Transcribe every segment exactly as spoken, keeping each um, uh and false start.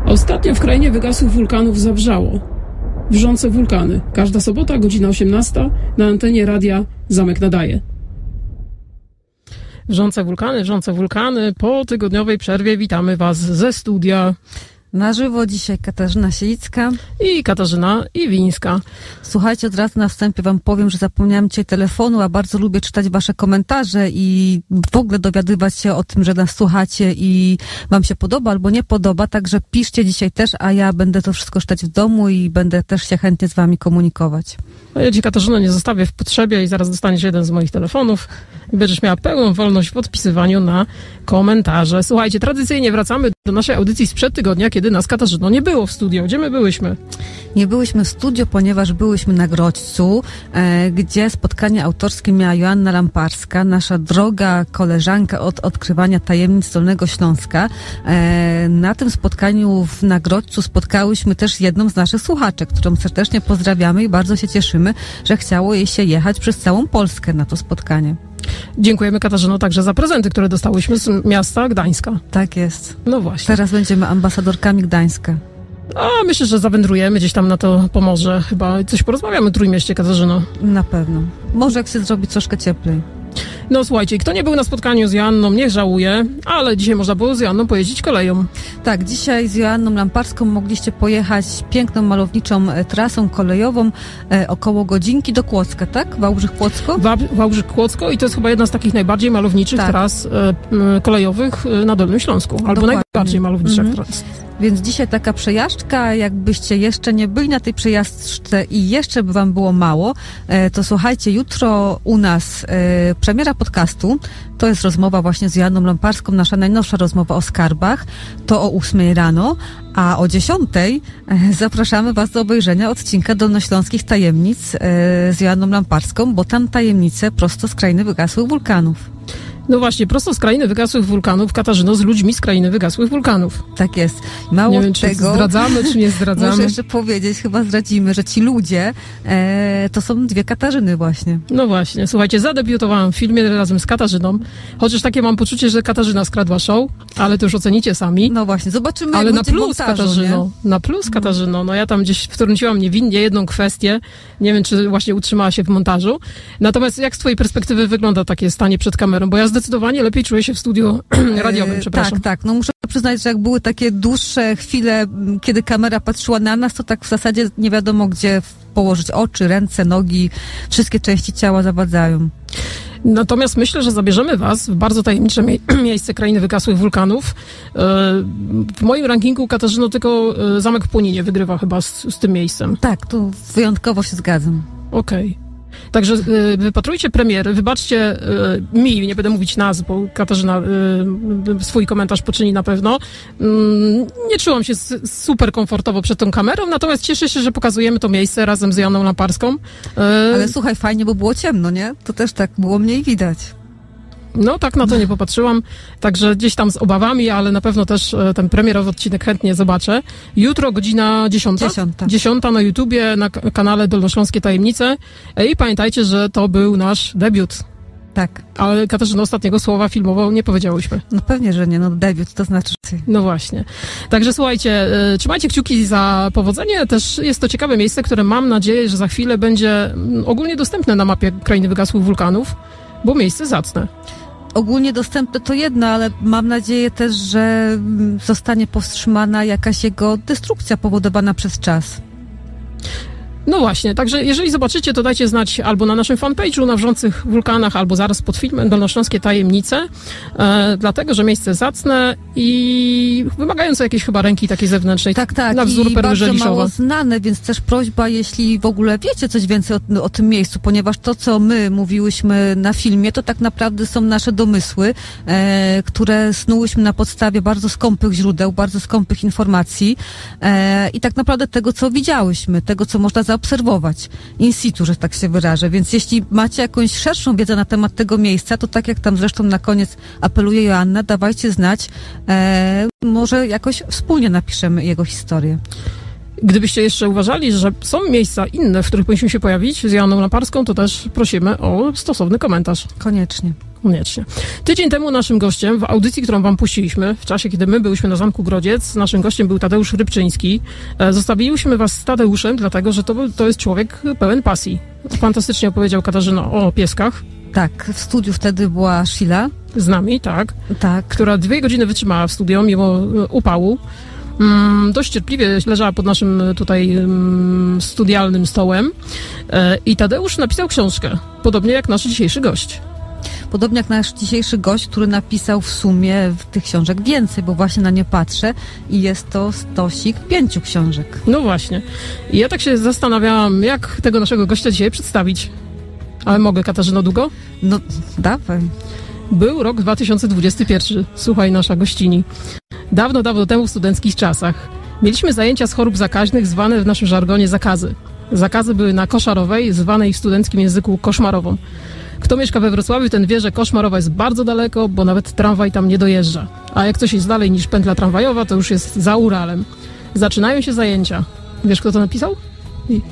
Ostatnio w krainie wygasłych wulkanów zawrzało. Wrzące wulkany. Każda sobota, godzina osiemnasta, na antenie radia Zamek nadaje. Wrzące wulkany, wrzące wulkany. Po tygodniowej przerwie witamy Was ze studia. Na żywo dzisiaj Katarzyna Sielicka i Katarzyna Iwińska. Słuchajcie, od razu na wstępie wam powiem, że zapomniałam dzisiaj telefonu, a bardzo lubię czytać wasze komentarze i w ogóle dowiadywać się o tym, że nas słuchacie i wam się podoba albo nie podoba, także piszcie dzisiaj też, a ja będę to wszystko czytać w domu i będę też się chętnie z wami komunikować. A ja ci, Katarzyna, nie zostawię w potrzebie i zaraz dostaniesz jeden z moich telefonów i będziesz miała pełną wolność w odpisywaniu na komentarze. Słuchajcie, tradycyjnie wracamy do naszej audycji sprzed tygodnia, kiedy nas, Katarzyno, nie było w studio. Gdzie my byłyśmy? Nie byłyśmy w studio, ponieważ byłyśmy na Grodźcu, e, gdzie spotkanie autorskie miała Joanna Lamparska, nasza droga koleżanka od odkrywania tajemnic Dolnego Śląska. E, na tym spotkaniu w, na Grodźcu spotkałyśmy też jedną z naszych słuchaczek, którą serdecznie pozdrawiamy i bardzo się cieszymy, że chciało jej się jechać przez całą Polskę na to spotkanie. Dziękujemy, Katarzyno, także za prezenty, które dostałyśmy z miasta Gdańska. Tak jest. No właśnie. Teraz będziemy ambasadorkami Gdańska. A myślę, że zawędrujemy gdzieś tam na to Pomorze. Chyba coś porozmawiamy o Trójmieście, Katarzyno. Na pewno. Może jak się zrobi troszkę cieplej. No słuchajcie, kto nie był na spotkaniu z Joanną, niech żałuje, ale dzisiaj można było z Joanną pojeździć koleją. Tak, dzisiaj z Joanną Lamparską mogliście pojechać piękną, malowniczą trasą kolejową e, około godzinki do Kłodzka, tak? Wałbrzych-Kłodzko? Wa- Wałbrzych-Kłodzko i to jest chyba jedna z takich najbardziej malowniczych tak. tras e, e, kolejowych na Dolnym Śląsku. Albo Dokładnie. najbardziej malowniczych mm-hmm. tras. Więc dzisiaj taka przejażdżka, jakbyście jeszcze nie byli na tej przejażdżce i jeszcze by wam było mało, to słuchajcie, jutro u nas e, premiera podcastu, to jest rozmowa właśnie z Joanną Lamparską, nasza najnowsza rozmowa o skarbach, to o ósmej rano, a o dziesiątej e, zapraszamy was do obejrzenia odcinka Dolnośląskich Tajemnic e, z Joanną Lamparską, bo tam tajemnice prosto z krainy wygasłych wulkanów. No właśnie, prosto z krainy wygasłych wulkanów, Katarzyno, z ludźmi z krainy wygasłych wulkanów. Tak jest. Mało nie wiem, tego, czy zdradzamy, czy nie zdradzamy. Muszę jeszcze powiedzieć, chyba zdradzimy, że ci ludzie e, to są dwie Katarzyny właśnie. No właśnie, słuchajcie, zadebiutowałam w filmie razem z Katarzyną, chociaż takie mam poczucie, że Katarzyna skradła show, ale to już ocenicie sami. No właśnie, zobaczymy. Ale na plus, montażu, Katarzyno, nie? na plus, Katarzyno, no ja tam gdzieś wtrąciłam niewinnie jedną kwestię, nie wiem, czy właśnie utrzymała się w montażu. Natomiast jak z twojej perspektywy wygląda takie stanie przed kamerą? Bo ja zdecydowanie lepiej czuję się w studiu radiowym, przepraszam. Tak, tak. No muszę przyznać, że jak były takie dłuższe chwile, kiedy kamera patrzyła na nas, to tak w zasadzie nie wiadomo, gdzie położyć oczy, ręce, nogi. Wszystkie części ciała zawadzają. Natomiast myślę, że zabierzemy was w bardzo tajemnicze mie- miejsce krainy wygasłych wulkanów. W moim rankingu, Katarzyno, tylko Zamek w Płoninie wygrywa chyba z, z tym miejscem. Tak, tu wyjątkowo się zgadzam. Okej. Okay. Także y, wypatrujcie premiery, wybaczcie y, mi, nie będę mówić nas, bo Katarzyna y, swój komentarz poczyni na pewno. Y, nie czułam się s- super komfortowo przed tą kamerą, natomiast cieszę się, że pokazujemy to miejsce razem z Joanną Lamparską. Y, Ale słuchaj, fajnie, bo było ciemno, nie? To też tak było mniej widać. No tak na to nie popatrzyłam, także gdzieś tam z obawami, ale na pewno też ten premierowy odcinek chętnie zobaczę. Jutro godzina dziesiąta. Dziesiąta. Dziesiąta na YouTubie, na k- kanale Dolnośląskie Tajemnice. I pamiętajcie, że to był nasz debiut. Tak. Ale Katarzyna, ostatniego słowa filmowo nie powiedziałyśmy. No pewnie, że nie, no debiut to znaczy... No właśnie. Także słuchajcie, y, trzymajcie kciuki za powodzenie. Też jest to ciekawe miejsce, które mam nadzieję, że za chwilę będzie mm, ogólnie dostępne na mapie krainy wygasłych wulkanów, bo miejsce zacne. Ogólnie dostępne to jedno, ale mam nadzieję też, że zostanie powstrzymana jakaś jego destrukcja powodowana przez czas. No właśnie, także jeżeli zobaczycie, to dajcie znać albo na naszym fanpage'u na Wrzących Wulkanach, albo zaraz pod filmem Dolnośląskie Tajemnice, e, dlatego, że miejsce zacne i wymagające jakiejś chyba ręki takiej zewnętrznej. Tak, tak. Na wzór i Perły bardzo Żeliszowa. mało znane, więc też prośba, jeśli w ogóle wiecie coś więcej o, o tym miejscu, ponieważ to, co my mówiłyśmy na filmie, to tak naprawdę są nasze domysły, e, które snułyśmy na podstawie bardzo skąpych źródeł, bardzo skąpych informacji e, i tak naprawdę tego, co widziałyśmy, tego, co można zaobserwować in situ, że tak się wyrażę. Więc jeśli macie jakąś szerszą wiedzę na temat tego miejsca, to tak jak tam zresztą na koniec apeluje Joanna, dawajcie znać, e, może jakoś wspólnie napiszemy jego historię. Gdybyście jeszcze uważali, że są miejsca inne, w których powinniśmy się pojawić z Joanną Lamparską, to też prosimy o stosowny komentarz. Koniecznie. Koniecznie. Tydzień temu naszym gościem w audycji, którą wam puściliśmy, w czasie, kiedy my byliśmy na Zamku Grodziec, naszym gościem był Tadeusz Rybczyński. Zostawiliśmy was z Tadeuszem, dlatego, że to, to jest człowiek pełen pasji. Fantastycznie opowiedział Katarzyna o pieskach. Tak, w studiu wtedy była Sheila. Z nami, tak. Tak. Która dwie godziny wytrzymała w studio, mimo upału. Mm, dość cierpliwie leżała pod naszym tutaj mm, studialnym stołem. E, I Tadeusz napisał książkę, podobnie jak nasz dzisiejszy gość. Podobnie jak nasz dzisiejszy gość, który napisał w sumie w tych książek więcej, bo właśnie na nie patrzę i jest to stosik pięciu książek. No właśnie. I ja tak się zastanawiałam, jak tego naszego gościa dzisiaj przedstawić. Ale mogę, Katarzyno, długo? No, dawaj. Był rok dwa tysiące dwudziesty pierwszy. Słuchaj, nasza gościni. Dawno, dawno temu w studenckich czasach mieliśmy zajęcia z chorób zakaźnych zwane w naszym żargonie zakazy. Zakazy były na Koszarowej, zwanej w studenckim języku koszmarową. Kto mieszka we Wrocławiu, ten wie, że Koszmarowa jest bardzo daleko, bo nawet tramwaj tam nie dojeżdża. A jak coś jest dalej niż pętla tramwajowa, to już jest za Uralem. Zaczynają się zajęcia. Wiesz, kto to napisał? I...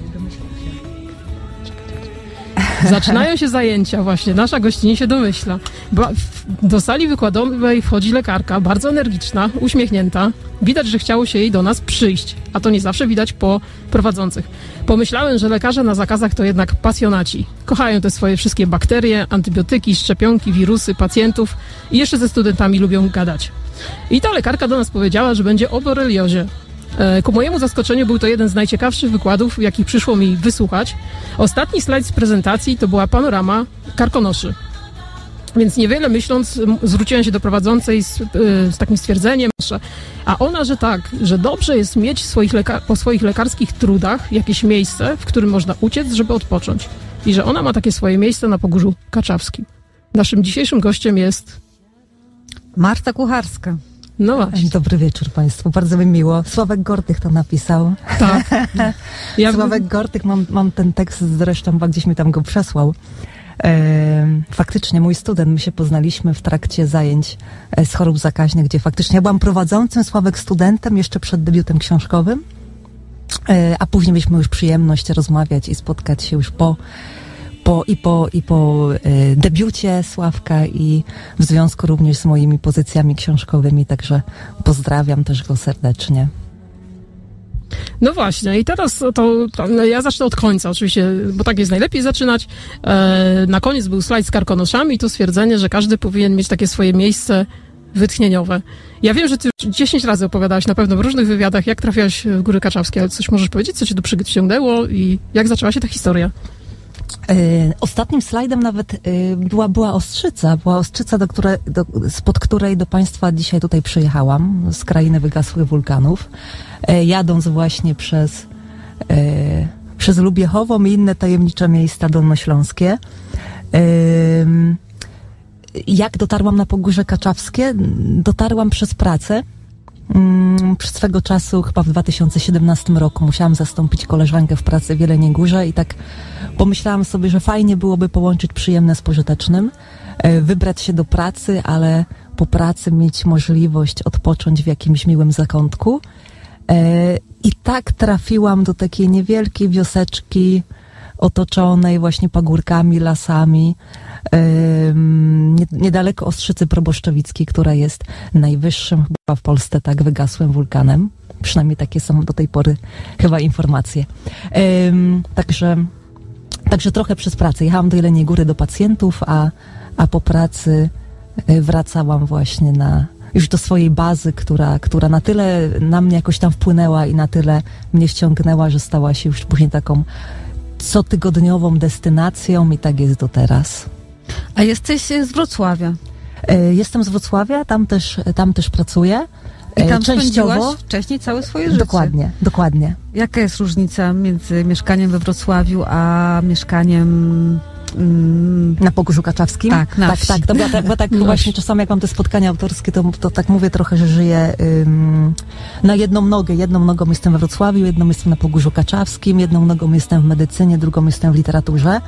Zaczynają się zajęcia, właśnie. Nasza gościni się domyśla. Ba- do sali wykładowej wchodzi lekarka, bardzo energiczna, uśmiechnięta. Widać, że chciało się jej do nas przyjść, a to nie zawsze widać po prowadzących. Pomyślałem, że lekarze na zakazach to jednak pasjonaci. Kochają te swoje wszystkie bakterie, antybiotyki, szczepionki, wirusy, pacjentów i jeszcze ze studentami lubią gadać. I ta lekarka do nas powiedziała, że będzie o boreliozie. Ku mojemu zaskoczeniu był to jeden z najciekawszych wykładów, jakich przyszło mi wysłuchać. Ostatni slajd z prezentacji to była panorama karkonoszy. Więc niewiele myśląc, zwróciłem się do prowadzącej z, z takim stwierdzeniem, a ona, że tak, że dobrze jest mieć swoich leka- po swoich lekarskich trudach jakieś miejsce, w którym można uciec, żeby odpocząć. I że ona ma takie swoje miejsce na Pogórzu Kaczawskim. Naszym dzisiejszym gościem jest... Marta Kucharska. No właśnie. Dobry wieczór Państwu, bardzo mi miło. Sławek Gortych to napisał. Tak. Ja Sławek bym... Gortych, mam, mam ten tekst zresztą, gdzieś mi tam go przesłał. E, faktycznie mój student, my się poznaliśmy w trakcie zajęć z chorób zakaźnych, gdzie faktycznie ja byłam prowadzącym, Sławek studentem jeszcze przed debiutem książkowym, e, a później mieliśmy już przyjemność rozmawiać i spotkać się już po Po, i po, i po y, debiucie Sławka i w związku również z moimi pozycjami książkowymi, także pozdrawiam też go serdecznie. No właśnie, i teraz to, to no ja zacznę od końca oczywiście, bo tak jest najlepiej zaczynać. E, na koniec był slajd z karkonoszami i to stwierdzenie, że każdy powinien mieć takie swoje miejsce wytchnieniowe. Ja wiem, że ty już dziesięć razy opowiadałaś na pewno w różnych wywiadach, jak trafiałaś w Góry Kaczawskie, ale coś możesz powiedzieć, co cię tu przyciągnęło i jak zaczęła się ta historia? Yy, ostatnim slajdem nawet yy, była, była Ostrzyca, była Ostrzyca, do której, do, spod której do Państwa dzisiaj tutaj przyjechałam, z krainy wygasłych wulkanów, yy, jadąc właśnie przez, yy, przez Lubiechową i inne tajemnicze miejsca dolnośląskie. Yy, jak dotarłam na Pogórze Kaczawskie? Dotarłam przez pracę. Hmm, przez swego czasu, chyba w dwa tysiące siedemnastym roku, musiałam zastąpić koleżankę w pracy w Jeleniej Górze i tak pomyślałam sobie, że fajnie byłoby połączyć przyjemne z pożytecznym, wybrać się do pracy, ale po pracy mieć możliwość odpocząć w jakimś miłym zakątku. I tak trafiłam do takiej niewielkiej wioseczki otoczonej właśnie pagórkami, lasami, niedaleko Ostrzycy Proboszczowickiej, która jest najwyższym chyba w Polsce tak wygasłym wulkanem. Przynajmniej takie są do tej pory chyba informacje. Także, także trochę przez pracę. Jechałam do Jeleniej Góry do pacjentów, a, a po pracy wracałam właśnie na już do swojej bazy, która, która na tyle na mnie jakoś tam wpłynęła i na tyle mnie wciągnęła, że stała się już później taką cotygodniową destynacją i tak jest do teraz. A jesteś z Wrocławia? Jestem z Wrocławia, tam też, tam też pracuję. I tam częściowo spędziłaś wcześniej całe swoje życie. Dokładnie, dokładnie. Jaka jest różnica między mieszkaniem we Wrocławiu, a mieszkaniem mm, na Pogórzu Kaczawskim? Tak, na tak, wsi. tak, to, bo, tak, bo tak No właśnie czasami jak mam te spotkania autorskie, to, to tak mówię trochę, że żyję ym, na jedną nogę. Jedną nogą jestem we Wrocławiu, jedną jestem na Pogórzu Kaczawskim, jedną nogą jestem w medycynie, drugą jestem w literaturze.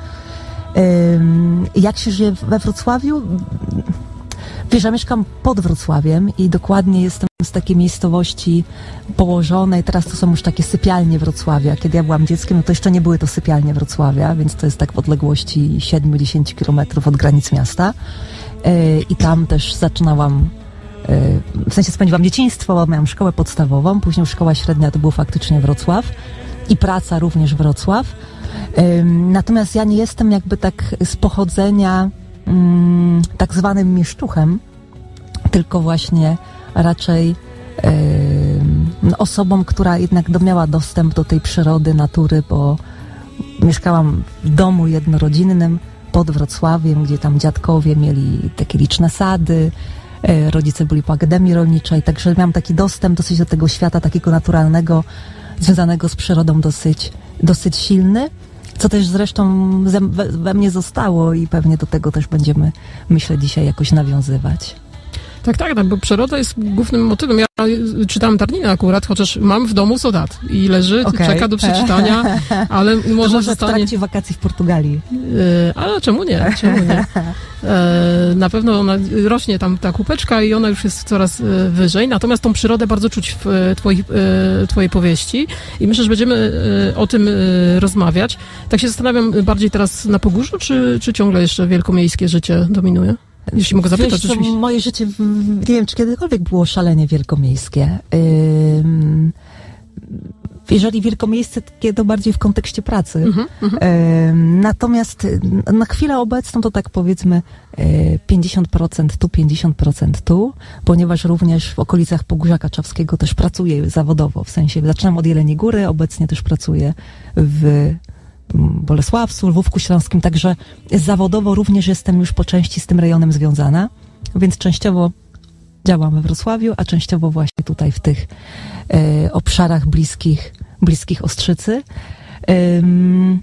Ym, jak się żyje we Wrocławiu? Wiesz, ja mieszkam pod Wrocławiem i dokładnie jestem z takiej miejscowości położonej, teraz to są już takie sypialnie Wrocławia. Kiedy ja byłam dzieckiem, no to jeszcze nie były to sypialnie Wrocławia, więc to jest tak w odległości siedem do dziesięciu kilometrów od granic miasta. i tam też zaczynałam, w sensie spędziłam dzieciństwo, miałam szkołę podstawową, później szkoła średnia to był faktycznie Wrocław i praca również Wrocław. Natomiast ja nie jestem jakby tak z pochodzenia mm, tak zwanym mieszczuchem, tylko właśnie raczej y, osobą, która jednak miała dostęp do tej przyrody, natury, bo mieszkałam w domu jednorodzinnym pod Wrocławiem, gdzie tam dziadkowie mieli takie liczne sady, y, rodzice byli po Akademii Rolniczej, także miałam taki dostęp dosyć do tego świata takiego naturalnego, związanego z przyrodą dosyć, dosyć silny, co też zresztą ze, we, we mnie zostało i pewnie do tego też będziemy, myślę, dzisiaj jakoś nawiązywać. Tak, tak, tak, bo przyroda jest głównym motywem. Ja czytałam Tarninę akurat, chociaż mam w domu Sodat i leży, okay. czeka do przeczytania, ale może, może zostanie... w trakcie wakacji w Portugalii. Yy, ale czemu nie? Czemu nie? Yy, na pewno ona rośnie tam ta kupeczka i ona już jest coraz yy, wyżej, natomiast tą przyrodę bardzo czuć w yy, twoich, yy, twojej powieści i myślę, że będziemy yy, o tym yy, rozmawiać. Tak się zastanawiam bardziej teraz na Pogórzu, czy, czy ciągle jeszcze wielkomiejskie życie dominuje? Jeśli mogę zapytać, Wiesz, oczywiście. Moje życie, nie wiem, czy kiedykolwiek było szalenie wielkomiejskie. Jeżeli wielkomiejskie, to bardziej w kontekście pracy. Mm-hmm, Natomiast na chwilę obecną to tak powiedzmy pięćdziesiąt procent tu, pięćdziesiąt procent tu, ponieważ również w okolicach Pogórza Kaczawskiego też pracuję zawodowo. W sensie zaczynam od Jeleniej Góry, obecnie też pracuję w Bolesławcu, Lwówku Śląskim, także zawodowo również jestem już po części z tym rejonem związana, więc częściowo działam we Wrocławiu, a częściowo właśnie tutaj w tych e, obszarach bliskich, bliskich Ostrzycy. Ym,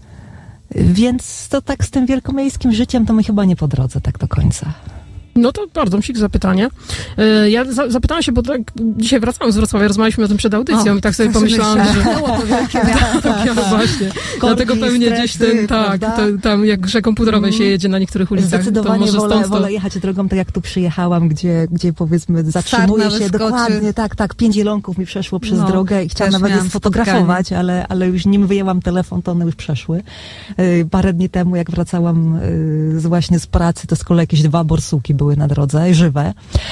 więc to tak z tym wielkomiejskim życiem to my chyba nie po drodze tak do końca. No to bardzo msik zapytanie. Ja za, zapytałam się, bo tak dzisiaj wracałam z Wrocławia, rozmawialiśmy o tym przed audycją o, i tak sobie pomyślałam, że... to wielkie tak, tak, ja właśnie. Dlatego pewnie gdzieś ten, tak, to, tam jak grze komputerowej się jedzie na niektórych ulicach. Zdecydowanie to może wolę, stąd to... wolę jechać drogą tak jak tu przyjechałam, gdzie, gdzie powiedzmy zatrzymuję się, dokładnie, tak, tak, pięć jelonków mi przeszło przez no, drogę i chciałam nawet je sfotografować, ale, ale już nim wyjęłam telefon, to one już przeszły. Yy, parę dni temu, jak wracałam yy, z, właśnie z pracy, to z kolei jakieś dwa borsuki były na drodze, żywe.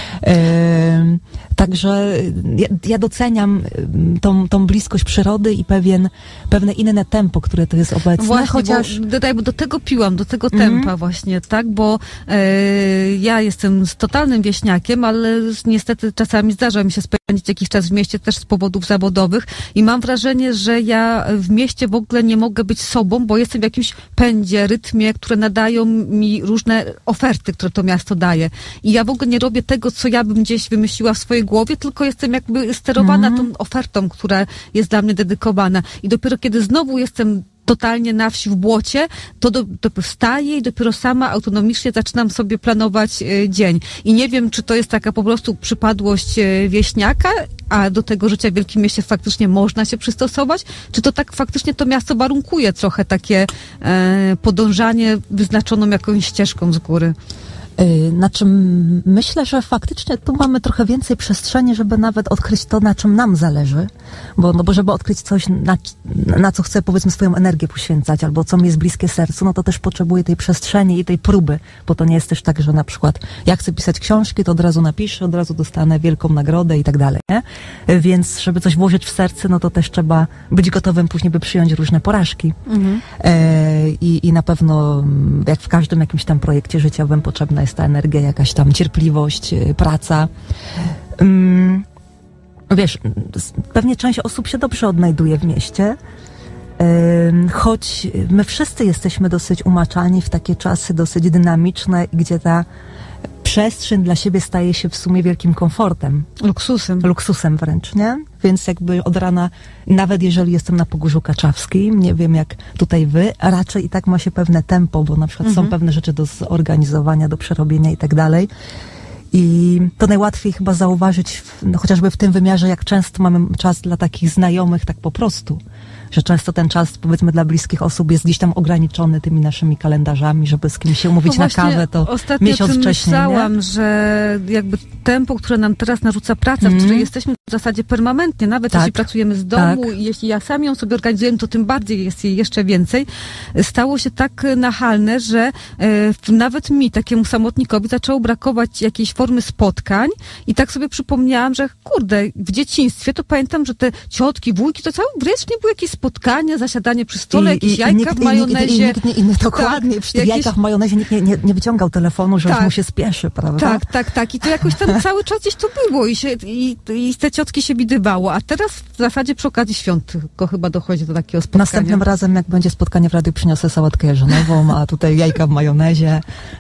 Yy, także ja, ja doceniam tą, tą bliskość przyrody i pewien, pewne inne tempo, które to jest obecne. Właśnie, chociaż... bo, dodaj, bo do tego piłam, do tego tempa mm. właśnie, tak, bo e, ja jestem z totalnym wieśniakiem, ale niestety czasami zdarza mi się spędzić jakiś czas w mieście też z powodów zawodowych i mam wrażenie, że ja w mieście w ogóle nie mogę być sobą, bo jestem w jakimś pędzie, rytmie, które nadają mi różne oferty, które to miasto daje. I ja w ogóle nie robię tego, co ja bym gdzieś wymyśliła w swojej głowie, tylko jestem jakby sterowana mm. tą ofertą, która jest dla mnie dedykowana. I dopiero kiedy znowu jestem totalnie na wsi w błocie, to do, do, wstaję i dopiero sama autonomicznie zaczynam sobie planować e, dzień. I nie wiem, czy to jest taka po prostu przypadłość e, wieśniaka, a do tego życia w wielkim mieście faktycznie można się przystosować, czy to tak faktycznie to miasto warunkuje trochę takie e, podążanie wyznaczoną jakąś ścieżką z góry. Na czym myślę, że faktycznie tu mamy trochę więcej przestrzeni, żeby nawet odkryć to, na czym nam zależy, bo, no bo żeby odkryć coś, na, na co chcę powiedzmy swoją energię poświęcać, albo co mi jest bliskie sercu, no to też potrzebuję tej przestrzeni i tej próby, bo to nie jest też tak, że na przykład ja chcę pisać książki, to od razu napiszę, od razu dostanę wielką nagrodę i tak dalej, nie? Więc żeby coś włożyć w serce, no to też trzeba być gotowym później, by przyjąć różne porażki. Mhm. E, i, I na pewno, jak w każdym jakimś tam projekcie życiowym potrzebna jest ta energia, jakaś tam cierpliwość, praca. Um, wiesz, pewnie część osób się dobrze odnajduje w mieście, um, choć my wszyscy jesteśmy dosyć umaczani w takie czasy dosyć dynamiczne, gdzie ta przestrzeń dla siebie staje się w sumie wielkim komfortem. Luksusem. Luksusem wręcz, nie? Więc jakby od rana, nawet jeżeli jestem na Pogórzu Kaczawskim, nie wiem jak tutaj wy, raczej i tak ma się pewne tempo, bo na przykład mhm. są pewne rzeczy do zorganizowania, do przerobienia i tak dalej. I to najłatwiej chyba zauważyć w, no, chociażby w tym wymiarze, jak często mamy czas dla takich znajomych tak po prostu. że często ten czas, powiedzmy, dla bliskich osób jest gdzieś tam ograniczony tymi naszymi kalendarzami, żeby z kimś się umówić no na kawę, to ostatnio miesiąc o tym wcześniej, myślałam, nie? że jakby tempo, które nam teraz narzuca praca, Mm. w której jesteśmy w zasadzie permanentnie, nawet Tak. jeśli pracujemy z domu Tak. i jeśli ja sami ją sobie organizujemy, to tym bardziej jest jej jeszcze więcej, stało się tak nachalne, że e, nawet mi, takiemu samotnikowi, zaczęło brakować jakiejś formy spotkań i tak sobie przypomniałam, że kurde, w dzieciństwie to pamiętam, że te ciotki, wujki, to cały wreszcie były jakieś spotkania, zasiadanie przy stole, jakieś jajka nikt, w majonezie. I nikt, i nikt, i nikt, dokładnie, Tak, przy tych jakieś... jajkach w majonezie nikt nie, nie, nie wyciągał telefonu, że Tak. już mu się spieszy, prawda? Tak, tak, tak. I to jakoś tam cały czas gdzieś to było i, się, i, i te ciotki się widywało. A teraz w zasadzie przy okazji świąt tylko chyba dochodzi do takiego spotkania. Następnym razem, jak będzie spotkanie w radiu, przyniosę sałatkę jarzynową, a tutaj jajka w majonezie.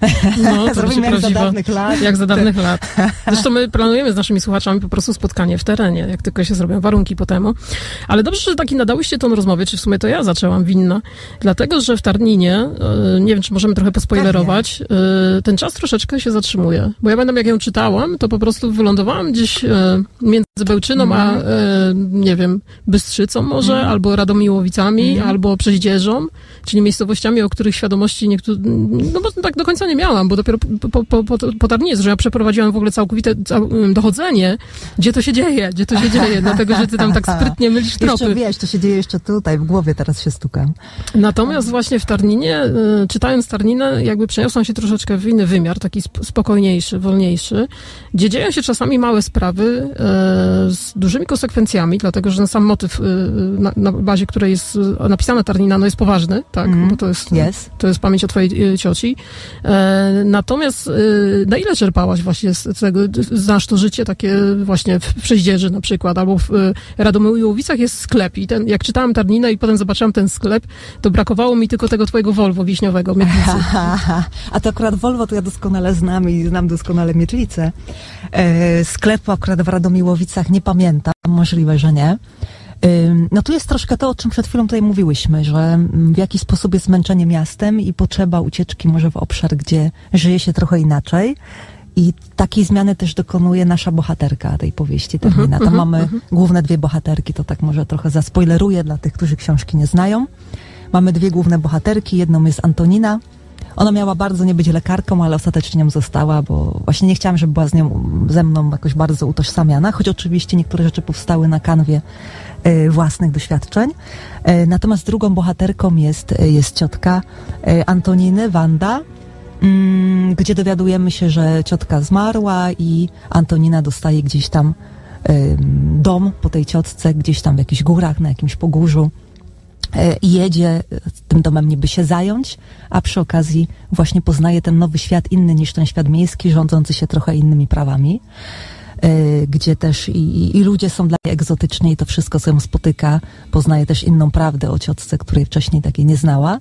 No, to Zrobimy jak za prawdziwa- dawnych lat. Jak za dawnych lat. Zresztą my planujemy z naszymi słuchaczami po prostu spotkanie w terenie, jak tylko się zrobią warunki po temu. Ale dobrze, że taki nadałyście tą rozmowę, czy w sumie to ja zaczęłam winna, dlatego, że w Tarninie, e, nie wiem, czy możemy trochę pospoilerować, e, ten czas troszeczkę się zatrzymuje. Bo ja pamiętam, jak ją czytałam, to po prostu wylądowałam gdzieś e, między Bełczyną, mm. a e, nie wiem, Bystrzycą może, mm. albo Radomiłowicami, mm. albo Przeździerzą, czyli miejscowościami, o których świadomości niektórzy, no bo tak do końca nie miałam, bo dopiero po, po, po, po Tarninie, że ja przeprowadziłam w ogóle całkowite cał, dochodzenie, gdzie to się dzieje, gdzie to się dzieje, dlatego, że ty tam tak sprytnie mylisz tropy. Jeszcze wiesz, to się dzieje jeszcze tutaj, w głowie teraz się stukam. Natomiast właśnie w Tarninie, y, czytając Tarninę, jakby przeniosłam się troszeczkę w inny wymiar, taki sp- spokojniejszy, wolniejszy, gdzie dzieją się czasami małe sprawy y, z dużymi konsekwencjami, dlatego, że ten sam motyw, y, na, na bazie której jest y, napisana Tarnina, no jest poważny, tak, Mm, bo to jest, yes. to jest pamięć o twojej y, cioci. E, natomiast y, na ile czerpałaś właśnie z tego, znasz to życie takie właśnie w Przeździerzy na przykład, albo w y, Radomiłowicach jest sklep i ten, jak czytałam Tarninę i potem zobaczyłam ten sklep, to brakowało mi tylko tego twojego Volvo wiśniowego, Miedlicy. A to akurat Volvo to ja doskonale znam i znam doskonale Miedlicę. E, sklepu akurat w Radomiłowicach nie pamiętam, możliwe, że nie. No tu jest troszkę to, o czym przed chwilą tutaj mówiłyśmy, że w jakiś sposób jest zmęczenie miastem i potrzeba ucieczki może w obszar, gdzie żyje się trochę inaczej. I takiej zmiany też dokonuje nasza bohaterka tej powieści Tarnina. Tam uh-huh, mamy uh-huh. główne dwie bohaterki, to tak może trochę zaspoileruję dla tych, którzy książki nie znają. Mamy dwie główne bohaterki, jedną jest Antonina. Ona miała bardzo nie być lekarką, ale ostatecznie nią została, bo właśnie nie chciałam, żeby była z nią, ze mną jakoś bardzo utożsamiana, choć oczywiście niektóre rzeczy powstały na kanwie y, własnych doświadczeń. Y, natomiast drugą bohaterką jest, y, jest ciotka y, Antoniny, Wanda, y, gdzie dowiadujemy się, że ciotka zmarła i Antonina dostaje gdzieś tam y, dom po tej ciotce, gdzieś tam w jakichś górach, na jakimś pogórzu. I jedzie tym domem niby się zająć, a przy okazji właśnie poznaje ten nowy świat, inny niż ten świat miejski, rządzący się trochę innymi prawami, gdzie też i, i ludzie są dla niej egzotyczni i to wszystko, co ją spotyka, poznaje też inną prawdę o ciotce, której wcześniej takiej nie znała.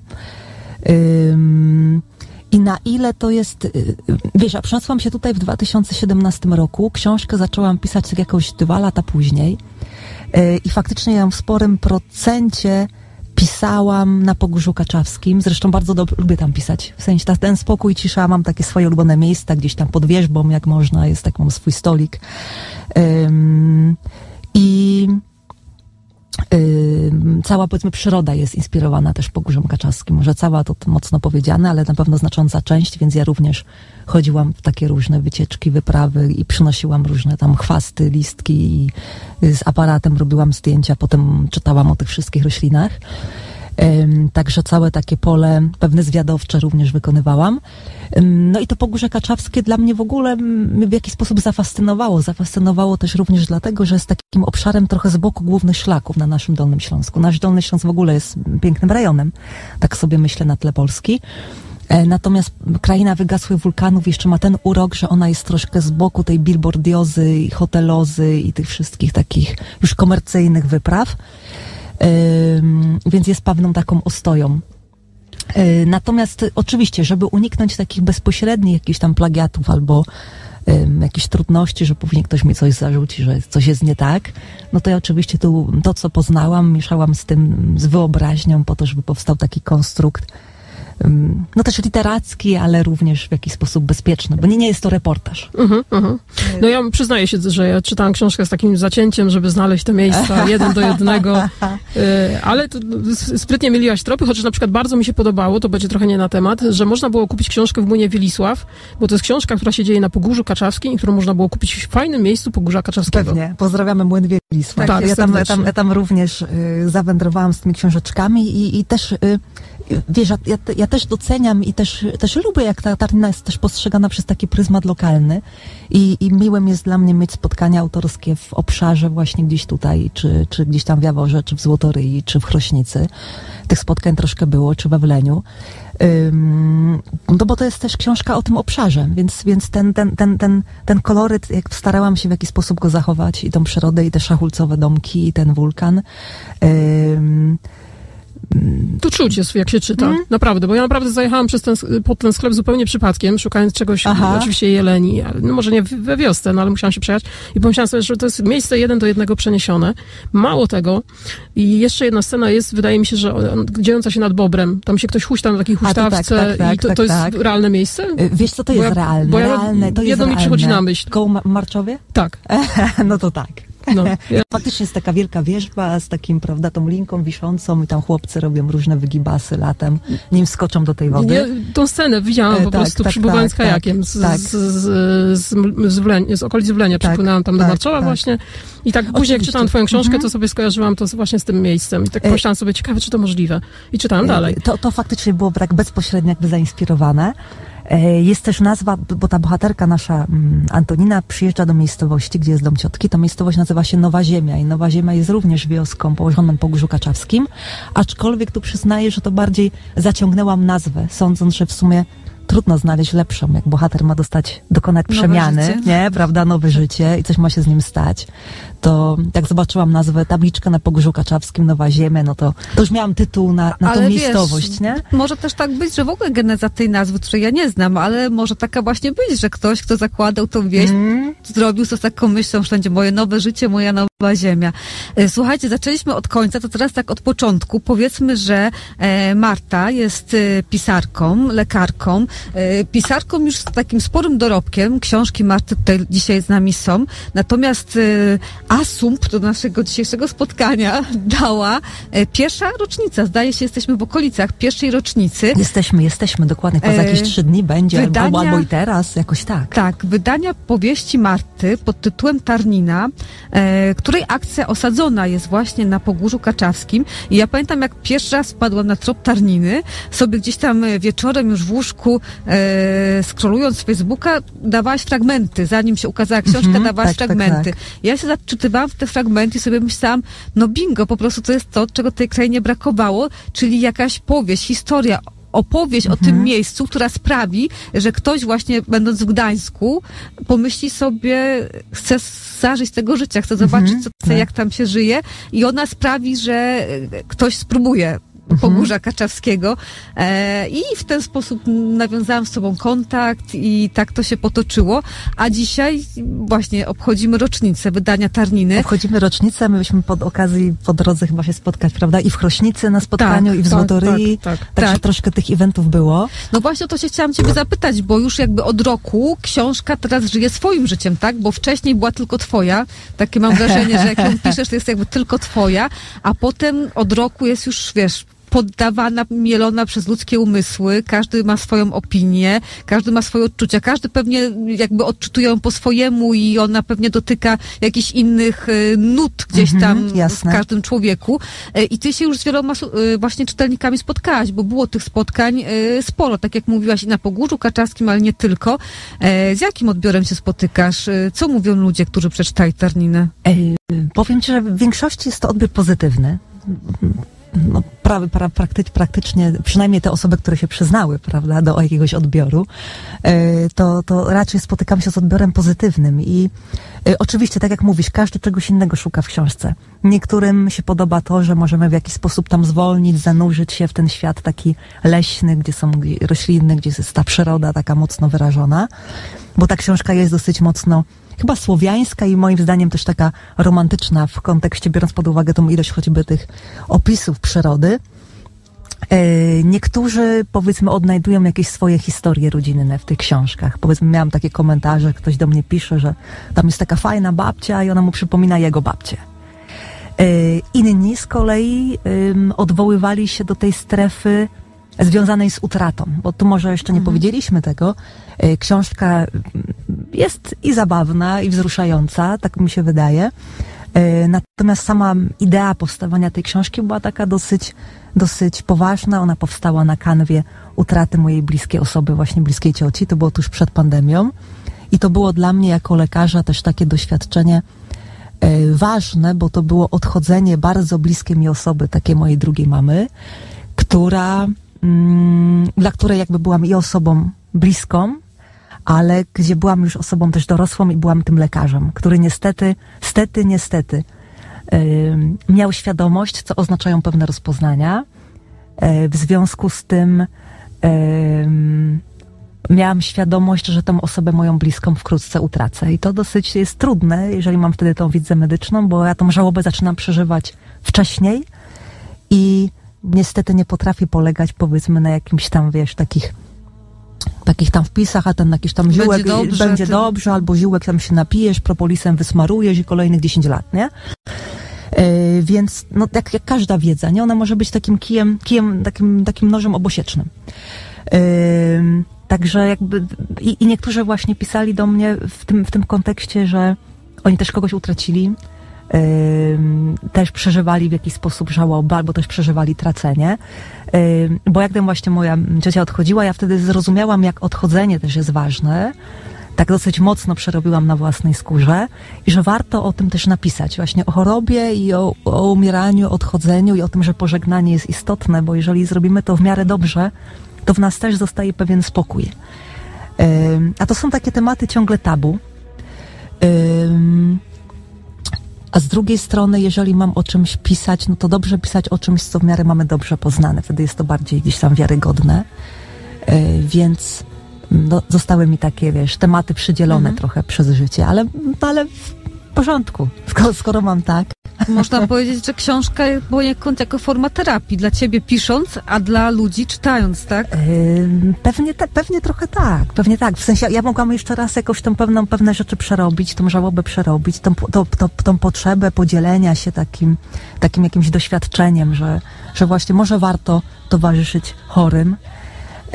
I na ile to jest... Wiesz, a przeniosłam się tutaj w dwa tysiące siedemnastym roku, książkę zaczęłam pisać tak jakoś dwa lata później i faktycznie ją w sporym procencie pisałam na Pogórzu Kaczawskim. Zresztą bardzo dobrze lubię tam pisać. W sensie ta, ten spokój, cisza, mam takie swoje ulubione miejsca, gdzieś tam pod wierzbą, jak można, jest taki, mam swój stolik. Um, I um, cała, powiedzmy, przyroda jest inspirowana też Pogórzem Kaczawskim. Może cała to mocno powiedziane, ale na pewno znacząca część, więc ja również chodziłam w takie różne wycieczki, wyprawy i przynosiłam różne tam chwasty, listki i z aparatem robiłam zdjęcia, potem czytałam o tych wszystkich roślinach. Um, także całe takie pole, pewne zwiadowcze również wykonywałam. Um, no i to Pogórze Kaczawskie dla mnie w ogóle mnie w jakiś sposób zafascynowało. Zafascynowało też również dlatego, że jest takim obszarem trochę z boku głównych szlaków na naszym Dolnym Śląsku. Nasz Dolny Śląsk w ogóle jest pięknym rejonem, tak sobie myślę, na tle Polski. Natomiast kraina wygasłych wulkanów jeszcze ma ten urok, że ona jest troszkę z boku tej billboardiozy i hotelozy i tych wszystkich takich już komercyjnych wypraw. Ym, więc jest pewną taką ostoją. Yy, natomiast oczywiście, żeby uniknąć takich bezpośrednich jakichś tam plagiatów albo ym, jakichś trudności, że później ktoś mi coś zarzuci, że coś jest nie tak, no to ja oczywiście tu to, co poznałam, mieszałam z tym, z wyobraźnią po to, żeby powstał taki konstrukt no też literacki, ale również w jakiś sposób bezpieczny, bo nie, nie jest to reportaż. Mhm, mhm. No ja przyznaję się, że ja czytałam książkę z takim zacięciem, żeby znaleźć te miejsca jeden do jednego, ale to sprytnie myliłaś tropy, chociaż na przykład bardzo mi się podobało, to będzie trochę nie na temat, że można było kupić książkę w Młynie Wielisław, bo to jest książka, która się dzieje na Pogórzu Kaczawskim i którą można było kupić w fajnym miejscu Pogórza Kaczawskiego. Pewnie. Pozdrawiamy Młyn Wielisław. Tak, ja, tam, ja, tam, ja tam również y, zawędrowałam z tymi książeczkami i, i też y, wiesz, ja, ja, ja też doceniam i też, też lubię, jak ta Tarnina jest też postrzegana przez taki pryzmat lokalny i, i miłym jest dla mnie mieć spotkania autorskie w obszarze właśnie gdzieś tutaj, czy, czy gdzieś tam w Jaworze, czy w Złotoryi, czy w Chrośnicy. Tych spotkań troszkę było, czy we Wleniu. Ym, no bo to jest też książka o tym obszarze, więc, więc ten, ten, ten, ten, ten koloryt, jak starałam się w jakiś sposób go zachować, i tą przyrodę, i te szachulcowe domki, i ten wulkan. Ym, To czuć jest, jak się czyta. Mm. Naprawdę, bo ja naprawdę zajechałam przez ten, pod ten sklep zupełnie przypadkiem, szukając czegoś, Aha. oczywiście jeleni, no może nie we wiosce, no ale musiałam się przejechać i pomyślałam sobie, że to jest miejsce jeden do jednego przeniesione. Mało tego, i jeszcze jedna scena jest, wydaje mi się, że dziejąca się nad Bobrem. Tam się ktoś huśta na takiej huśtawce tak, tak, tak, i to, tak, to jest tak. realne miejsce? Wiesz co, to Bo jest ja- realne, bo ja- realne, to jest jedno mi realne. przychodzi na myśl. Koło Ma- Marczowie? Tak. No to tak. No. Ja, Faktycznie jest taka wielka wierzba z takim, prawda, tą linką wiszącą i tam chłopcy robią różne wygibasy latem, nim skoczą do tej wody. ja tą scenę widziałam E, po tak, prostu, tak, przybywając tak, kajakiem z, tak. z, z, z, z, Wleń, z okolic Wlenia. Tak, Przypłynęłam tam do tak, Marczowa tak. właśnie i tak później jak Oczywiście. czytałam twoją książkę, Mhm. to sobie skojarzyłam to z, właśnie z tym miejscem i tak E, pomyślałam sobie, ciekawe, czy to możliwe. I czytałam dalej. To, to faktycznie było tak bezpośrednio jakby zainspirowane. E, Jest też nazwa, bo ta bohaterka nasza, mm, Antonina, przyjeżdża do miejscowości, gdzie jest dom ciotki. Ta miejscowość nazywa się Nowa Ziemia i Nowa Ziemia jest również wioską położoną na Pogórzu Kaczawskim, aczkolwiek tu przyznaję, że to bardziej zaciągnęłam nazwę, sądząc, że w sumie trudno znaleźć lepszą, jak bohater ma dostać, dokonać Nowe przemiany, życie. nie, prawda, nowe życie i coś ma się z nim stać. To jak zobaczyłam nazwę, tabliczkę na Pogórzu Kaczawskim, Nowa Ziemia, no to, to już miałam tytuł na, na tą Ale miejscowość, wiesz, nie? Może też tak być, że w ogóle geneza tej nazwy, której ja nie znam, ale może taka właśnie być, że ktoś, kto zakładał tą wieś, Mm. zrobił to z taką myślą, że będzie moje nowe życie, moja nowa ziemia. E, Słuchajcie, zaczęliśmy od końca, to teraz tak od początku. Powiedzmy, że e, Marta jest e, pisarką, lekarką, e, pisarką już z takim sporym dorobkiem. Książki Marty tutaj dzisiaj z nami są. Natomiast e, asumpt do naszego dzisiejszego spotkania dała e, pierwsza rocznica. Zdaje się, jesteśmy w okolicach pierwszej rocznicy. Jesteśmy, jesteśmy, dokładnie. Poza E, jakieś trzy dni będzie, wydania- albo, albo i teraz, jakoś tak. Tak, wydania powieści Marty pod tytułem Tarnina, e, której akcja osadzona jest właśnie na Pogórzu Kaczawskim. I ja pamiętam, jak pierwszy raz wpadłam na trop Tarniny, sobie gdzieś tam e, wieczorem już w łóżku, e, scrollując Facebooka, dawałaś fragmenty. Zanim się ukazała książka, Mhm, dawałaś tak, tak, fragmenty. tak. Ja się zaczytywałam w te fragmenty i sobie myślałam, no bingo, po prostu to jest to, czego tej krainie brakowało, czyli jakaś powieść, historia, opowieść o tym miejscu, która sprawi, że ktoś właśnie będąc w Gdańsku pomyśli sobie, chce zażyć tego życia, chce zobaczyć, co, co, tak. jak tam się żyje i ona sprawi, że e, ktoś spróbuje Pogórza Kaczawskiego e, i w ten sposób nawiązałam z sobą kontakt i tak to się potoczyło, a dzisiaj właśnie obchodzimy rocznicę wydania Tarniny. Obchodzimy rocznicę, my byśmy pod okazji po drodze chyba się spotkać, prawda? I w Chrośnicy na spotkaniu, Tak, i w tak, Złotoryi. tak, tak. Także Tak. troszkę tych eventów było. No właśnie o to się chciałam ciebie zapytać, bo już jakby od roku książka teraz żyje swoim życiem, tak? Bo wcześniej była tylko twoja. Takie mam wrażenie, że jak ją piszesz, to jest jakby tylko twoja, a potem od roku jest już, wiesz, poddawana, mielona przez ludzkie umysły. Każdy ma swoją opinię, każdy ma swoje odczucia, każdy pewnie jakby odczytuje ją po swojemu i ona pewnie dotyka jakichś innych y, nut gdzieś tam Mhm, jasne. w każdym człowieku. Y, I ty się już z wieloma y, właśnie czytelnikami spotkałaś, bo było tych spotkań y, sporo, tak jak mówiłaś, i na Pogórzu Kaczawskim, ale nie tylko. Y, z jakim odbiorem się spotykasz? Y, co mówią ludzie, którzy przeczytali Tarninę? E, powiem ci, że w większości jest to odbiór pozytywny. No, pra, pra, prakty, praktycznie, przynajmniej te osoby, które się przyznały, prawda, do jakiegoś odbioru, e, to, to raczej spotykam się z odbiorem pozytywnym i e, oczywiście, tak jak mówisz, każdy czegoś innego szuka w książce. Niektórym się podoba to, że możemy w jakiś sposób tam zwolnić, zanurzyć się w ten świat taki leśny, gdzie są rośliny, gdzie jest ta przyroda taka mocno wyrażona, bo ta książka jest dosyć mocno chyba słowiańska i moim zdaniem też taka romantyczna w kontekście, biorąc pod uwagę tą ilość choćby tych opisów przyrody. Niektórzy, powiedzmy, odnajdują jakieś swoje historie rodzinne w tych książkach. Powiedzmy, miałam takie komentarze, ktoś do mnie pisze, że tam jest taka fajna babcia i ona mu przypomina jego babcię. Inni z kolei odwoływali się do tej strefy związanej z utratą, bo tu może jeszcze nie mhm. powiedzieliśmy tego. Książka jest i zabawna, i wzruszająca, tak mi się wydaje. Natomiast sama idea powstawania tej książki była taka dosyć, dosyć poważna. Ona powstała na kanwie utraty mojej bliskiej osoby, właśnie bliskiej cioci. To było tuż przed pandemią. I to było dla mnie jako lekarza też takie doświadczenie ważne, bo to było odchodzenie bardzo bliskiej mi osoby, takiej mojej drugiej mamy, która, mm, dla której jakby byłam i osobą bliską, ale gdzie byłam już osobą też dorosłą i byłam tym lekarzem, który niestety, stety, niestety yy, miał świadomość, co oznaczają pewne rozpoznania. Yy, w związku z tym yy, miałam świadomość, że tą osobę moją bliską wkrótce utracę. I to dosyć jest trudne, jeżeli mam wtedy tą wiedzę medyczną, bo ja tą żałobę zaczynam przeżywać wcześniej i niestety nie potrafię polegać, powiedzmy, na jakimś tam, wiesz, takich takich tam wpisach, a ten jakiś tam ziółek będzie dobrze, będzie ty... dobrze albo ziółek tam się napijesz, propolisem wysmarujesz i kolejnych dziesięć lat, nie? Yy, więc no, jak, jak każda wiedza, nie? Ona może być takim kijem, kijem takim, takim nożem obosiecznym. Yy, Także jakby i, i niektórzy właśnie pisali do mnie w tym, w tym kontekście, że oni też kogoś utracili, yy, też przeżywali w jakiś sposób żałobę, albo też przeżywali tracenie. Yy, bo jak tam właśnie moja ciocia odchodziła, ja wtedy zrozumiałam, jak odchodzenie też jest ważne. Tak dosyć mocno przerobiłam na własnej skórze i że warto o tym też napisać, właśnie o chorobie i o, o umieraniu, odchodzeniu i o tym, że pożegnanie jest istotne, bo jeżeli zrobimy to w miarę dobrze, to w nas też zostaje pewien spokój. Yy, a to są takie tematy ciągle tabu. Yy, a z drugiej strony, jeżeli mam o czymś pisać, no to dobrze pisać o czymś, co w miarę mamy dobrze poznane. Wtedy jest to bardziej gdzieś tam wiarygodne. Yy, więc no, zostały mi takie, wiesz, tematy przydzielone mhm. trochę przez życie, ale, no, ale w porządku, skoro, skoro mam tak. Można powiedzieć, że książka poniekąd jako forma terapii dla ciebie pisząc, a dla ludzi czytając, tak? Yy, pewnie, te, pewnie trochę tak, pewnie tak. W sensie ja mogłam jeszcze raz jakoś tą pewną, pewne rzeczy przerobić, tą żałobę przerobić, tą, to, to, tą potrzebę podzielenia się takim, takim jakimś doświadczeniem, że, że właśnie może warto towarzyszyć chorym. Yy,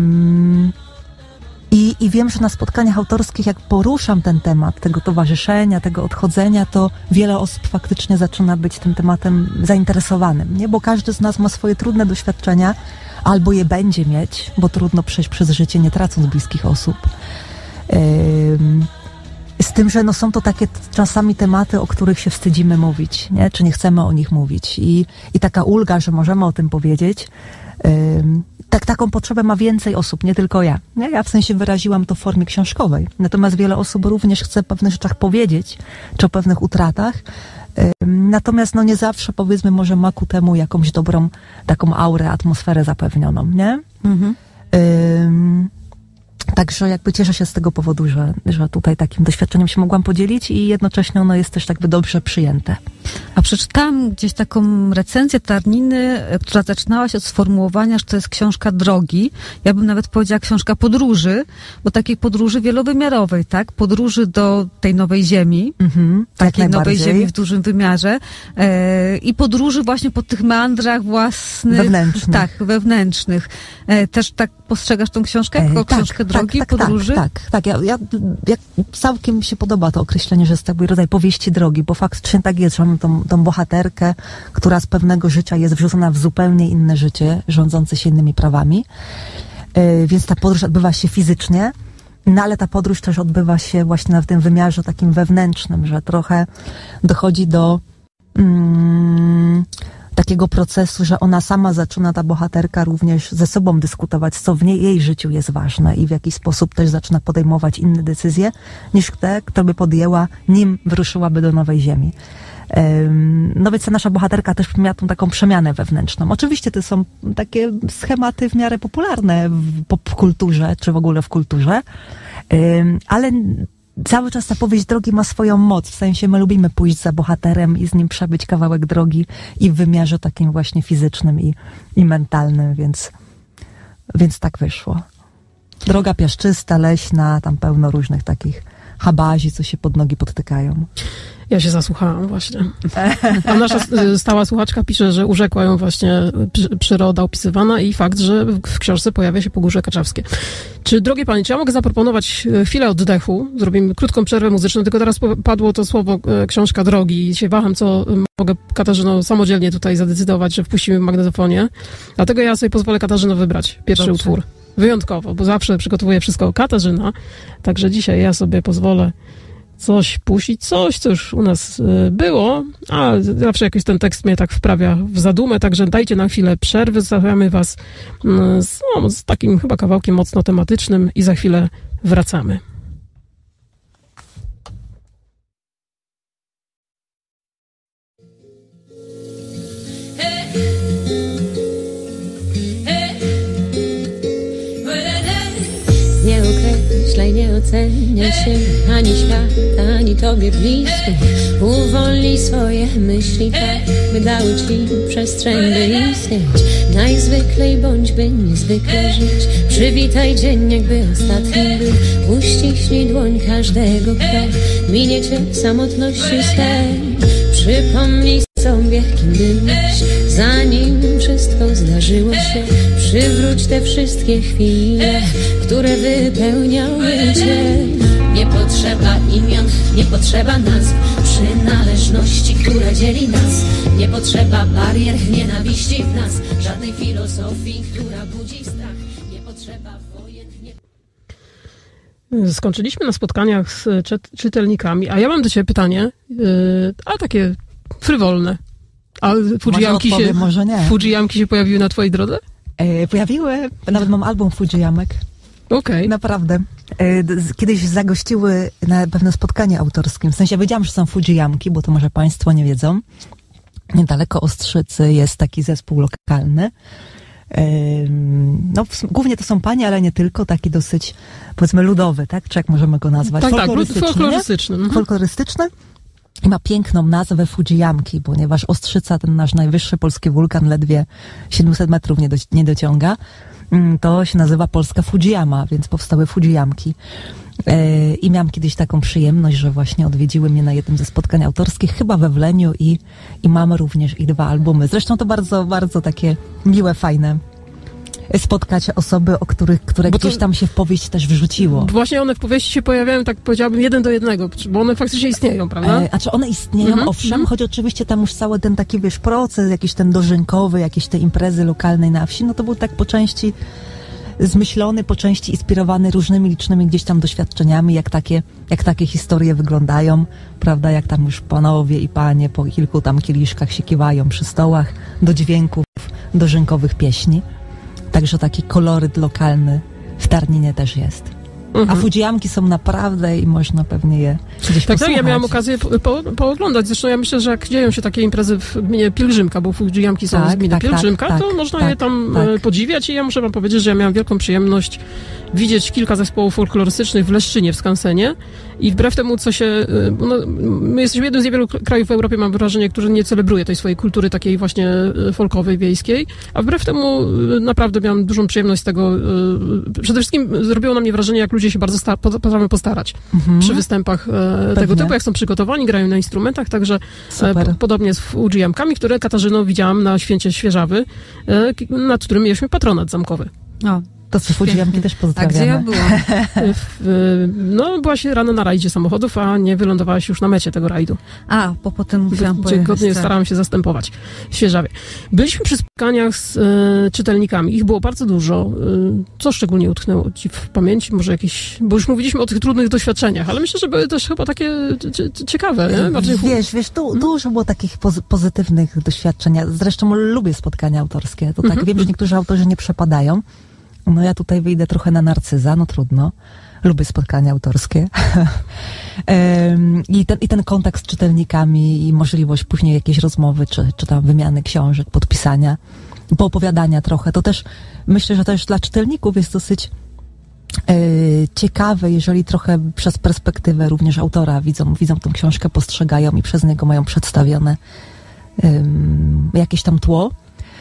I, I wiem, że na spotkaniach autorskich, jak poruszam ten temat tego towarzyszenia, tego odchodzenia, to wiele osób faktycznie zaczyna być tym tematem zainteresowanym, nie? Bo każdy z nas ma swoje trudne doświadczenia, albo je będzie mieć, bo trudno przejść przez życie, nie tracąc bliskich osób. Ym, z tym, że no są to takie czasami tematy, o których się wstydzimy mówić, nie? Czy nie chcemy o nich mówić. I, i taka ulga, że możemy o tym powiedzieć, ym, tak, taką potrzebę ma więcej osób, nie tylko ja. Nie? Ja w sensie wyraziłam to w formie książkowej. Natomiast wiele osób również chce o pewnych rzeczach powiedzieć, czy o pewnych utratach. Ym, natomiast no nie zawsze, powiedzmy, może ma ku temu jakąś dobrą taką aurę, atmosferę zapewnioną, nie? Mhm. Ym, Także jakby cieszę się z tego powodu, że, że tutaj takim doświadczeniem się mogłam podzielić i jednocześnie ono jest też jakby dobrze przyjęte. A przeczytałam gdzieś taką recenzję Tarniny, która zaczynała się od sformułowania, że to jest książka drogi. Ja bym nawet powiedziała książka podróży, bo takiej podróży wielowymiarowej, tak? Podróży do tej nowej ziemi, mhm, takiej nowej ziemi w dużym wymiarze e, i podróży właśnie po tych meandrach własnych. Wewnętrznych. Tak, wewnętrznych. E, też tak postrzegasz tą książkę jako e, tak, książkę drogi, tak, tak, podróży? Tak, tak, tak. Ja, ja, ja całkiem mi się podoba to określenie, że jest taki rodzaj powieści drogi, bo faktycznie tak jest, że mamy tą, tą bohaterkę, która z pewnego życia jest wrzucona w zupełnie inne życie, rządzące się innymi prawami. Yy, więc ta podróż odbywa się fizycznie, no ale ta podróż też odbywa się właśnie w tym wymiarze takim wewnętrznym, że trochę dochodzi do mm, takiego procesu, że ona sama zaczyna, ta bohaterka, również ze sobą dyskutować, co w niej, jej życiu jest ważne i w jaki sposób też zaczyna podejmować inne decyzje, niż te, które by podjęła, nim wyruszyłaby do nowej ziemi. No więc ta nasza bohaterka też miała tą taką przemianę wewnętrzną. Oczywiście to są takie schematy w miarę popularne w popkulturze, czy w ogóle w kulturze, ale cały czas ta powieść drogi ma swoją moc, w sensie my lubimy pójść za bohaterem i z nim przebyć kawałek drogi i w wymiarze takim właśnie fizycznym i, i mentalnym, więc, więc tak wyszło. Droga piaszczysta, leśna, tam pełno różnych takich habazi, co się pod nogi podtykają. Ja się zasłuchałam właśnie. A nasza stała słuchaczka pisze, że urzekła ją właśnie przyroda opisywana i fakt, że w książce pojawia się Pogórze Kaczawskie. Czy, drogie panie, czy ja mogę zaproponować chwilę oddechu? Zrobimy krótką przerwę muzyczną, tylko teraz padło to słowo książka drogi i się waham, co mogę, Katarzyno, samodzielnie tutaj zadecydować, że wpuścimy w magnetofonie. Dlatego ja sobie pozwolę, Katarzyno, wybrać pierwszy Dobrze. utwór. Wyjątkowo, bo zawsze przygotowuję wszystko Katarzyna, także dzisiaj ja sobie pozwolę coś puścić, coś, co już u nas y, było, a zawsze jakoś ten tekst mnie tak wprawia w zadumę, także dajcie na chwilę przerwy, zostawiamy was y, z, no, z takim chyba kawałkiem mocno tematycznym i za chwilę wracamy. Nie ocenia się ani świat, ani tobie bliski. Uwolnij swoje myśli tak, by dały ci przestrzeń, by istnieć. Najzwyklej bądź, by niezwykle żyć. Przywitaj dzień, jakby ostatni był. Uściśnij dłoń każdego, kto minie cię w samotności swej. Przypomnij sobie, kim byłeś, zanim wszystko zdarzyło się. Przywróć te wszystkie chwile, które wypełniały cię. Nie potrzeba imion, nie potrzeba nazw, przynależności, która dzieli nas. Nie potrzeba barier, nienawiści w nas, żadnej filozofii, która budzi strach. Nie potrzeba wojen, nie... Skończyliśmy na spotkaniach z czyt- czytelnikami, a ja mam do ciebie pytanie, yy, a takie frywolne. A Fujiyamki się, może nie. Fujiyamki się pojawiły na twojej drodze? E, pojawiły, nawet mam album Fujiyamek. Okej. Okay. Naprawdę. E, kiedyś zagościły na pewnym spotkaniu autorskim. W sensie ja wiedziałam, że są Fujiyamki, bo to może państwo nie wiedzą. Niedaleko Ostrzycy jest taki zespół lokalny. E, no, głównie to są panie, ale nie tylko. Taki dosyć, powiedzmy, ludowy, tak? Czy jak możemy go nazwać? Tak, folklorystyczny. Tak, folklorystyczny. Mhm. Folklorystyczny. I ma piękną nazwę Fujiyamki, ponieważ Ostrzyca, ten nasz najwyższy polski wulkan, ledwie siedemset metrów nie, do, nie dociąga. To się nazywa Polska Fujiyama, więc powstały Fujiyamki. Yy, I miałam kiedyś taką przyjemność, że właśnie odwiedziły mnie na jednym ze spotkań autorskich, chyba we Wleniu i, i mamy również ich dwa albumy. Zresztą to bardzo, bardzo takie miłe, fajne spotkać osoby, o których, które to, gdzieś tam się w powieść też wrzuciło. Właśnie one w powieści się pojawiają, tak powiedziałabym, jeden do jednego, bo one faktycznie istnieją, prawda? E, a czy one istnieją? Mm-hmm. Owszem, choć oczywiście tam już cały ten taki, wiesz, proces, jakiś ten dożynkowy, jakieś te imprezy lokalnej na wsi, no to był tak po części zmyślony, po części inspirowany różnymi licznymi gdzieś tam doświadczeniami, jak takie, jak takie historie wyglądają, prawda, jak tam już panowie i panie po kilku tam kieliszkach się kiwają przy stołach do dźwięków dożynkowych pieśni. Także taki koloryt lokalny w Tarninie też jest. Mhm. A Fujiyamki są naprawdę i można pewnie je gdzieś Tak, posłuchać. tak, ja miałam okazję po, po, pooglądać. Zresztą ja myślę, że jak dzieją się takie imprezy w gminie Pielgrzymka, bo Fujiyamki są tak, z gminy tak, Pielgrzymka, tak, to tak, można tak, je tam tak. podziwiać i ja muszę wam powiedzieć, że ja miałam wielką przyjemność widzieć kilka zespołów folklorystycznych w Leszczynie, w Skansenie i wbrew temu, co się... No, my jesteśmy jednym z niewielu krajów w Europie, mam wrażenie, który nie celebruje tej swojej kultury takiej właśnie folkowej, wiejskiej, a wbrew temu naprawdę miałam dużą przyjemność z tego. Przede wszystkim zrobiło na mnie wrażenie, jak ludzie się bardzo sta- potrafią postarać mhm. przy występach e, tego typu, jak są przygotowani, grają na instrumentach, także e, podobnie z Fujiyamkami, które, Katarzyną, widziałam na Święcie Świeżawy, e, nad którym mieliśmy patronat zamkowy. O. To co Fujiyamki też pozdrawiamy. A gdzie ja byłam? W, no, byłaś rano na rajdzie samochodów, a nie wylądowałaś już na mecie tego rajdu. A, bo potem musiałam pojechać. Godnie starałam się zastępować w Świeżawie. Byliśmy przy spotkaniach z e, czytelnikami. Ich było bardzo dużo. E, co szczególnie utknęło ci w pamięci? Może jakieś... Bo już mówiliśmy o tych trudnych doświadczeniach, ale myślę, że były też chyba takie c- c- ciekawe. Nie? Bardziej... Wiesz, wiesz, tu, dużo było takich pozy- pozytywnych doświadczeń. Zresztą lubię spotkania autorskie. To tak, mhm. wiem, że niektórzy autorzy nie przepadają. No ja tutaj wyjdę trochę na narcyza, no trudno. Lubię spotkania autorskie. I, ten, I ten kontakt z czytelnikami i możliwość później jakiejś rozmowy, czy, czy tam wymiany książek, podpisania, poopowiadania trochę. To też, myślę, że też dla czytelników jest dosyć ciekawe, jeżeli trochę przez perspektywę również autora widzą, widzą tą książkę, postrzegają i przez niego mają przedstawione um, jakieś tam tło.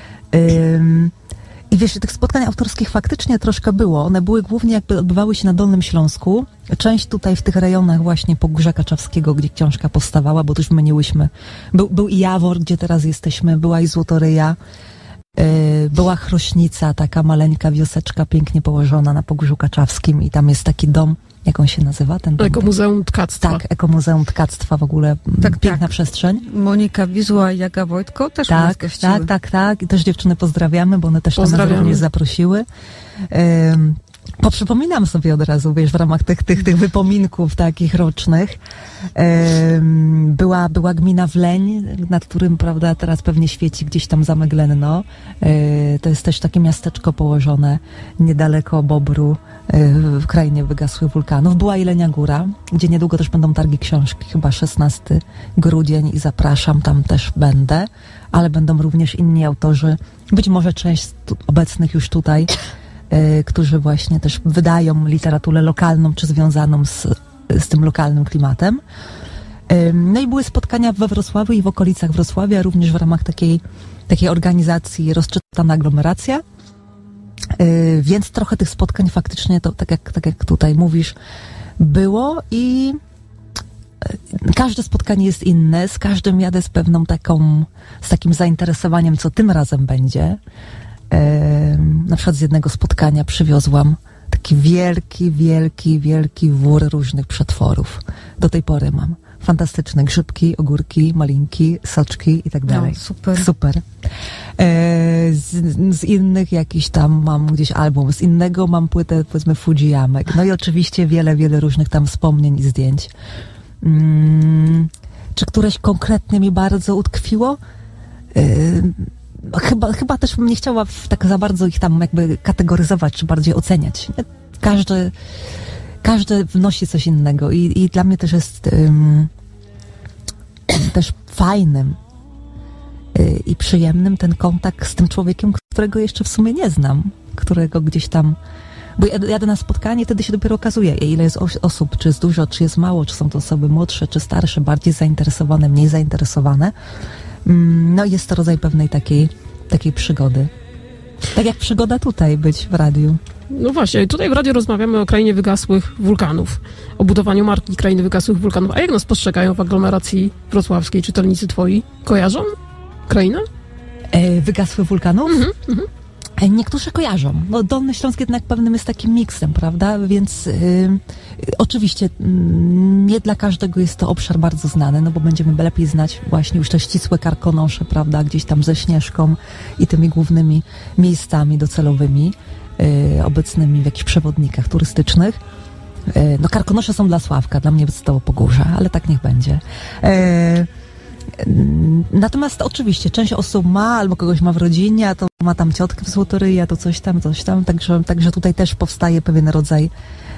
Um, I wiesz, tych spotkań autorskich faktycznie troszkę było. One były głównie jakby odbywały się na Dolnym Śląsku. Część tutaj w tych rejonach właśnie Pogórza Kaczawskiego, gdzie książka powstawała, bo to już wymieniłyśmy. Był, był i Jawor, gdzie teraz jesteśmy, była i Złotoryja. Była Chrośnica, taka maleńka wioseczka, pięknie położona na Pogórzu Kaczawskim i tam jest taki dom, jak on się nazywa? Ten dom? Ekomuzeum Tkactwa. Tak, Ekomuzeum Tkactwa, w ogóle tak, piękna tak. przestrzeń. Monika Wizła i Jaga Wojtko też tak, nas gościły. Tak, tak, tak. I też dziewczyny pozdrawiamy, bo one też tam nas również zaprosiły. Um, Poprzypominam sobie od razu, wiesz, w ramach tych, tych, tych wypominków takich rocznych. Um, była, była gmina Wleń, nad którym, prawda, teraz pewnie świeci gdzieś tam zamek Lenno. E, to jest też takie miasteczko położone niedaleko Bobru, e, w krainie wygasłych wulkanów. Była Jelenia Góra, gdzie niedługo też będą targi książki, chyba szesnastego grudnia i zapraszam, tam też będę, ale będą również inni autorzy, być może część tu, obecnych już tutaj, Y, którzy właśnie też wydają literaturę lokalną, czy związaną z, z tym lokalnym klimatem. Y, no i były spotkania we Wrocławiu i w okolicach Wrocławia, również w ramach takiej, takiej organizacji Rozczytana Aglomeracja. Y, więc trochę tych spotkań faktycznie, to tak jak, tak jak tutaj mówisz, było i y, każde spotkanie jest inne, z każdym jadę z pewną taką, z takim zainteresowaniem, co tym razem będzie. Na przykład z jednego spotkania przywiozłam taki wielki, wielki, wielki wór różnych przetworów. Do tej pory mam. Fantastyczne grzybki, ogórki, malinki, soczki i tak dalej. No, super. Super. Z, z innych jakiś tam mam gdzieś album, z innego mam płytę, powiedzmy, Fujiyamek. No i oczywiście wiele, wiele różnych tam wspomnień i zdjęć. Hmm, czy któreś konkretnie mi bardzo utkwiło? Yy, Chyba, chyba też bym nie chciała tak za bardzo ich tam jakby kategoryzować, czy bardziej oceniać. Każdy, każdy wnosi coś innego i, i dla mnie też jest um, też fajnym y, i przyjemnym ten kontakt z tym człowiekiem, którego jeszcze w sumie nie znam, którego gdzieś tam, bo jadę na spotkanie, wtedy się dopiero okazuje, ile jest os- osób, czy jest dużo, czy jest mało, czy są to osoby młodsze, czy starsze, bardziej zainteresowane, mniej zainteresowane. No i jest to rodzaj pewnej takiej, takiej przygody. Tak jak przygoda tutaj być w radiu. No właśnie, tutaj w radiu rozmawiamy o krainie wygasłych wulkanów, o budowaniu marki krainy wygasłych wulkanów. A jak nas postrzegają w aglomeracji wrocławskiej czytelnicy twoi? Kojarzą krainę? E, wygasłych wulkanów? Mhm, mhm. Niektórzy kojarzą. No, Dolny Śląsk jednak pewnym jest takim miksem, prawda? Więc y, oczywiście y, nie dla każdego jest to obszar bardzo znany, no bo będziemy lepiej znać właśnie już te ścisłe Karkonosze, prawda? Gdzieś tam ze Śnieżką i tymi głównymi miejscami docelowymi, y, obecnymi w jakichś przewodnikach turystycznych. Y, no Karkonosze są dla Sławka, dla mnie jest to Pogórze, ale tak niech będzie. Y, Natomiast oczywiście część osób ma, albo kogoś ma w rodzinie, a to ma tam ciotkę w Złotoryji, a to coś tam, coś tam, także, także tutaj też powstaje pewien rodzaj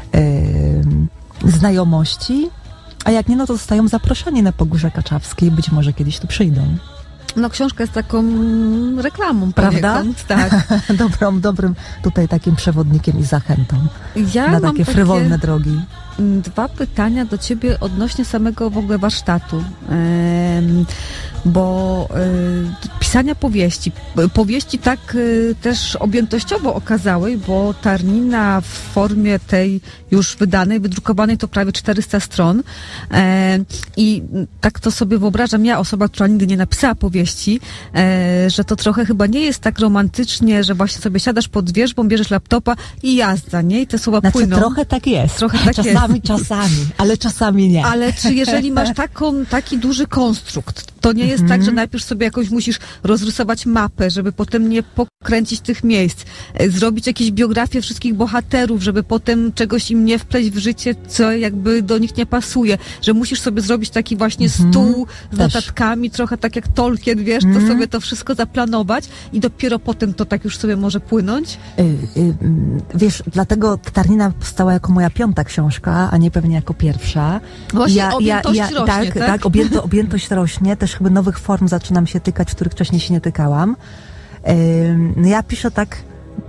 yy, znajomości, a jak nie, no to zostają zaproszeni na Pogórze Kaczawskie i być może kiedyś tu przyjdą. No książka jest taką reklamą, prawda? Tak. Dobrą, dobrym tutaj takim przewodnikiem i zachętą ja na takie frywolne drogi. Dwa pytania do ciebie odnośnie samego w ogóle warsztatu, ehm, bo e, pisania powieści, powieści tak e, też objętościowo okazałej, bo Tarnina w formie tej już wydanej, wydrukowanej to prawie czterysta stron e, i tak to sobie wyobrażam ja, osoba, która nigdy nie napisała powieści, e, że to trochę chyba nie jest tak romantycznie, że właśnie sobie siadasz pod wierzbą, bierzesz laptopa i jazda, nie? I te słowa znaczy, płyną. Trochę tak jest. Trochę tak czasami, jest. czasami, ale czasami nie. Ale czy jeżeli masz taką, taki duży konstrukt, to nie jest mm-hmm. tak, że najpierw sobie jakoś musisz rozrysować mapę, żeby potem nie pokręcić tych miejsc, zrobić jakieś biografie wszystkich bohaterów, żeby potem czegoś im nie wpleść w życie, co jakby do nich nie pasuje, że musisz sobie zrobić taki właśnie mm-hmm. stół z Też. notatkami, trochę tak jak Tolkien, wiesz, mm-hmm. to sobie to wszystko zaplanować i dopiero potem to tak już sobie może płynąć? Yy, yy, wiesz, dlatego Tarnina powstała jako moja piąta książka, a nie pewnie jako pierwsza. Właśnie ja, objętość ja, ja, rośnie, tak? Tak, tak objęto, objętość rośnie, też chyba nowych form zaczynam się tykać, w których wcześniej się nie tykałam. Yy, ja piszę tak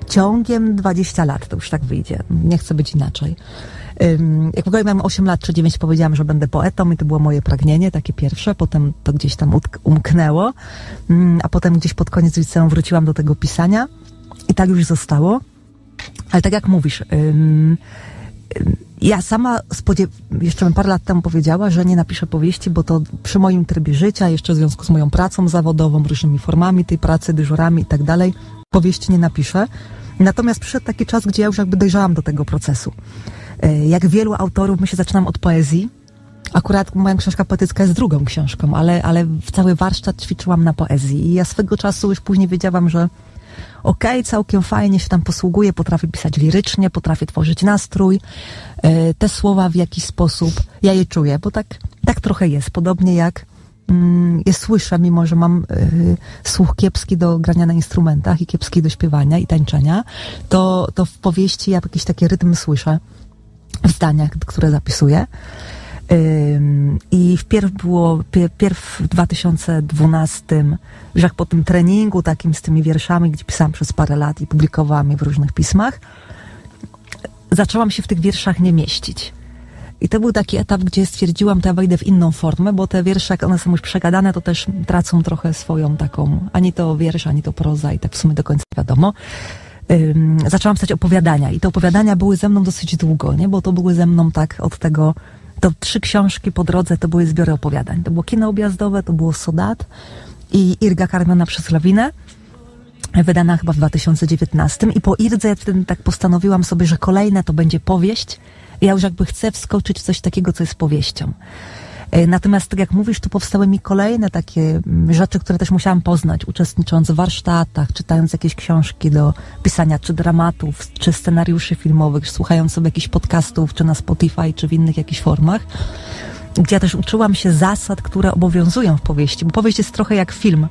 ciągiem dwadzieścia lat, to już tak wyjdzie. Nie chcę być inaczej. Jak w ogóle miałam osiem lat czy dziewięć, powiedziałam, że będę poetą i to było moje pragnienie, takie pierwsze, potem to gdzieś tam umknęło, a potem gdzieś pod koniec liceum wróciłam do tego pisania i tak już zostało. Ale tak jak mówisz, ym, ym, ja sama spodziew- jeszcze bym parę lat temu powiedziała, że nie napiszę powieści, bo to przy moim trybie życia, jeszcze w związku z moją pracą zawodową, różnymi formami tej pracy, dyżurami i tak dalej, powieści nie napiszę. Natomiast przyszedł taki czas, gdzie ja już jakby dojrzałam do tego procesu. Jak wielu autorów, myślę, zaczynam od poezji. Akurat moja książka poetycka jest drugą książką, ale, ale w cały warsztat ćwiczyłam na poezji. I ja swego czasu już później wiedziałam, że okej, okay, całkiem fajnie się tam posługuję, potrafię pisać lirycznie, potrafię tworzyć nastrój. Te słowa w jakiś sposób, ja je czuję, bo tak, tak trochę jest. Podobnie jak mm, je słyszę, mimo że mam y, słuch kiepski do grania na instrumentach i kiepski do śpiewania i tańczenia, to, to w powieści ja jakiś taki rytm słyszę w zdaniach, które zapisuję. Ym, I wpierw było, pierw w dwa tysiące dwunastym, już jak po tym treningu takim z tymi wierszami, gdzie pisałam przez parę lat i publikowałam je w różnych pismach, zaczęłam się w tych wierszach nie mieścić. I to był taki etap, gdzie stwierdziłam, to ja wejdę w inną formę, bo te wiersze, jak one są już przegadane, to też tracą trochę swoją taką, ani to wiersz, ani to proza i tak w sumie do końca wiadomo. Um, zaczęłam pisać opowiadania i te opowiadania były ze mną dosyć długo, nie? Bo to były ze mną tak od tego, to trzy książki po drodze to były zbiory opowiadań. To było Kino objazdowe, to było Sodat i Irga karmiona przez lawinę, wydana chyba w dwa tysiące dziewiętnastym i po Irdze ja wtedy tak postanowiłam sobie, że kolejne to będzie powieść. Ja już jakby chcę wskoczyć w coś takiego, co jest powieścią. Natomiast, tak jak mówisz, tu powstały mi kolejne takie rzeczy, które też musiałam poznać, uczestnicząc w warsztatach, czytając jakieś książki do pisania, czy dramatów, czy scenariuszy filmowych, słuchając sobie jakichś podcastów, czy na Spotify, czy w innych jakichś formach, gdzie ja też uczyłam się zasad, które obowiązują w powieści, bo powieść jest trochę jak film.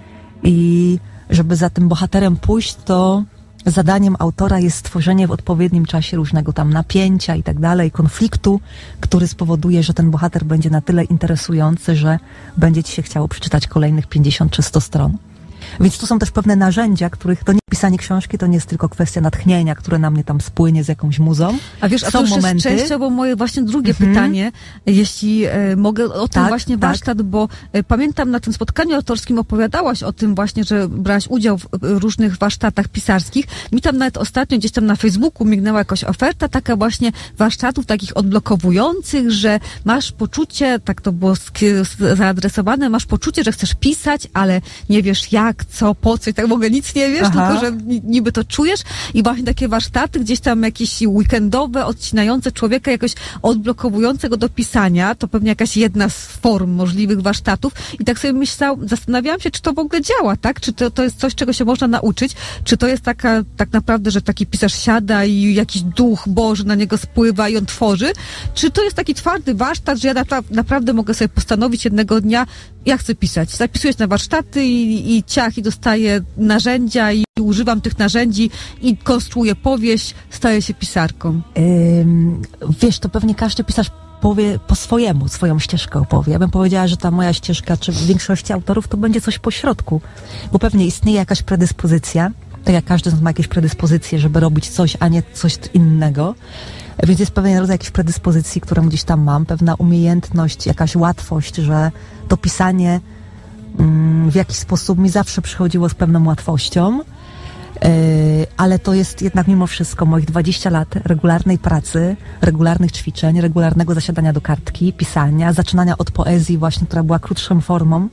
I żeby za tym bohaterem pójść, to zadaniem autora jest stworzenie w odpowiednim czasie różnego tam napięcia i tak dalej, konfliktu, który spowoduje, że ten bohater będzie na tyle interesujący, że będzie ci się chciało przeczytać kolejnych pięćdziesiąt czy sto stron. Więc tu są też pewne narzędzia, których to nie pisanie książki, to nie jest tylko kwestia natchnienia, które na mnie tam spłynie z jakąś muzą. A wiesz, a to już momenty... jest częściowo moje właśnie drugie mm-hmm. pytanie, jeśli e, mogę o tym tak, właśnie tak. warsztat, bo e, pamiętam na tym spotkaniu autorskim opowiadałaś o tym właśnie, że brałaś udział w e, różnych warsztatach pisarskich. Mi tam nawet ostatnio gdzieś tam na Facebooku mignęła jakaś oferta taka właśnie warsztatów takich odblokowujących, że masz poczucie, tak to było zaadresowane, masz poczucie, że chcesz pisać, ale nie wiesz jak, co, po co i tak w ogóle nic nie wiesz, Aha. tylko że niby to czujesz i właśnie takie warsztaty gdzieś tam jakieś weekendowe, odcinające człowieka, jakoś odblokowujące go do pisania, to pewnie jakaś jedna z form możliwych warsztatów i tak sobie myślałam, zastanawiałam się, czy to w ogóle działa, tak? Czy to, to jest coś, czego się można nauczyć? Czy to jest taka, tak naprawdę, że taki pisarz siada i jakiś duch Boży na niego spływa i on tworzy? Czy to jest taki twardy warsztat, że ja napra- naprawdę mogę sobie postanowić jednego dnia, ja chcę pisać. Zapisuję się na warsztaty i, i ciach, i dostaję narzędzia i używam tych narzędzi i konstruuję powieść, staję się pisarką. Ym, wiesz, to pewnie każdy pisarz powie po swojemu, swoją ścieżkę opowie. Ja bym powiedziała, że ta moja ścieżka, czy w większości autorów, to będzie coś po środku. Bo pewnie istnieje jakaś predyspozycja, tak jak każdy z nas ma jakieś predyspozycje, żeby robić coś, a nie coś innego. Więc jest pewien rodzaj jakiejś predyspozycji, którą gdzieś tam mam, pewna umiejętność, jakaś łatwość, że to pisanie mm, w jakiś sposób mi zawsze przychodziło z pewną łatwością, yy, ale to jest jednak mimo wszystko moich dwadzieścia lat regularnej pracy, regularnych ćwiczeń, regularnego zasiadania do kartki, pisania, zaczynania od poezji właśnie, która była krótszą formą,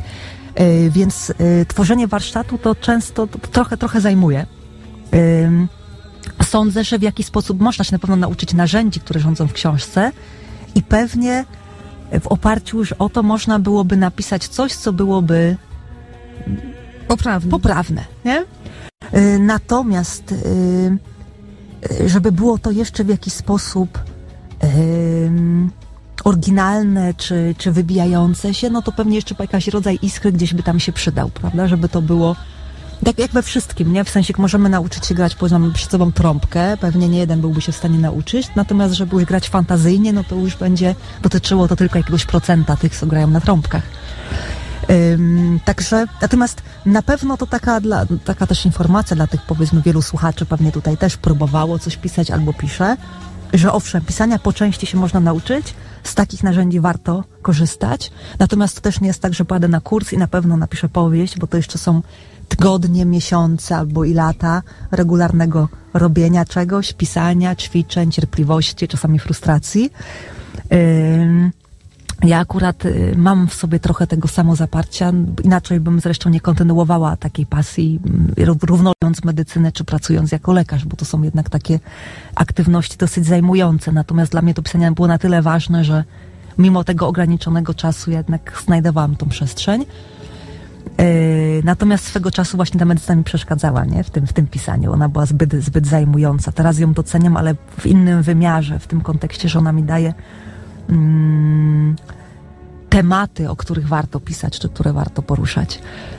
yy, więc yy, tworzenie warsztatu to często to trochę, trochę zajmuje. Yy, Sądzę, że w jakiś sposób można się na pewno nauczyć narzędzi, które rządzą w książce i pewnie w oparciu już o to można byłoby napisać coś, co byłoby poprawne. poprawne, nie? Natomiast żeby było to jeszcze w jakiś sposób oryginalne czy, czy wybijające się, no to pewnie jeszcze jakiś rodzaj iskry gdzieś by tam się przydał, prawda? Żeby to było tak jak we wszystkim, nie? W sensie, jak możemy nauczyć się grać, powiedzmy, mamy przed sobą trąbkę, pewnie nie jeden byłby się w stanie nauczyć, natomiast żeby już grać fantazyjnie, no to już będzie dotyczyło to tylko jakiegoś procenta tych, co grają na trąbkach. Ym, także, natomiast na pewno to taka, dla, taka też informacja dla tych, powiedzmy, wielu słuchaczy, pewnie tutaj też próbowało coś pisać albo pisze, że owszem, pisania po części się można nauczyć, z takich narzędzi warto korzystać, natomiast to też nie jest tak, że pojadę na kurs i na pewno napiszę powieść, bo to jeszcze są tygodnie, miesiące albo i lata regularnego robienia czegoś, pisania, ćwiczeń, cierpliwości, czasami frustracji. Yy, ja akurat y, mam w sobie trochę tego samozaparcia, inaczej bym zresztą nie kontynuowała takiej pasji, y, równując medycynę czy pracując jako lekarz, bo to są jednak takie aktywności dosyć zajmujące. Natomiast dla mnie to pisanie było na tyle ważne, że mimo tego ograniczonego czasu jednak znajdowałam tą przestrzeń. Yy, natomiast swego czasu właśnie ta medycyna mi przeszkadzała, nie? W tym, w tym pisaniu. Ona była zbyt, zbyt zajmująca. Teraz ją doceniam, ale w innym wymiarze, w tym kontekście, że ona mi daje mm, tematy, o których warto pisać, czy które warto poruszać.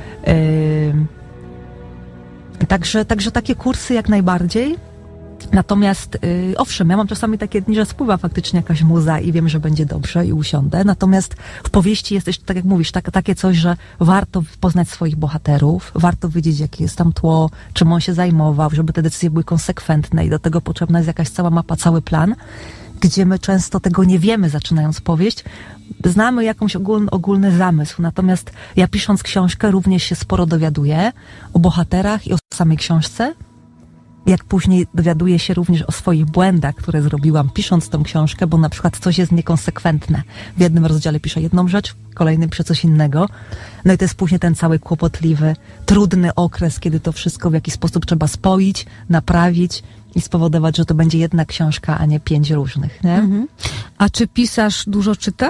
Yy, także, także takie kursy jak najbardziej. Natomiast, yy, owszem, ja mam czasami takie dni, że spływa faktycznie jakaś muza i wiem, że będzie dobrze i usiądę. Natomiast w powieści jest też, tak jak mówisz, tak, takie coś, że warto poznać swoich bohaterów, warto wiedzieć, jakie jest tam tło, czym on się zajmował, żeby te decyzje były konsekwentne i do tego potrzebna jest jakaś cała mapa, cały plan, gdzie my często tego nie wiemy, zaczynając powieść. Znamy jakąś ogólny, ogólny zamysł, natomiast ja pisząc książkę również się sporo dowiaduję o bohaterach i o samej książce. Jak później dowiaduję się również o swoich błędach, które zrobiłam pisząc tą książkę, bo na przykład coś jest niekonsekwentne. W jednym rozdziale piszę jedną rzecz, w kolejnym piszę coś innego. No i to jest później ten cały kłopotliwy, trudny okres, kiedy to wszystko w jakiś sposób trzeba spoić, naprawić i spowodować, że to będzie jedna książka, a nie pięć różnych, nie? Mhm. A czy pisarz dużo czyta?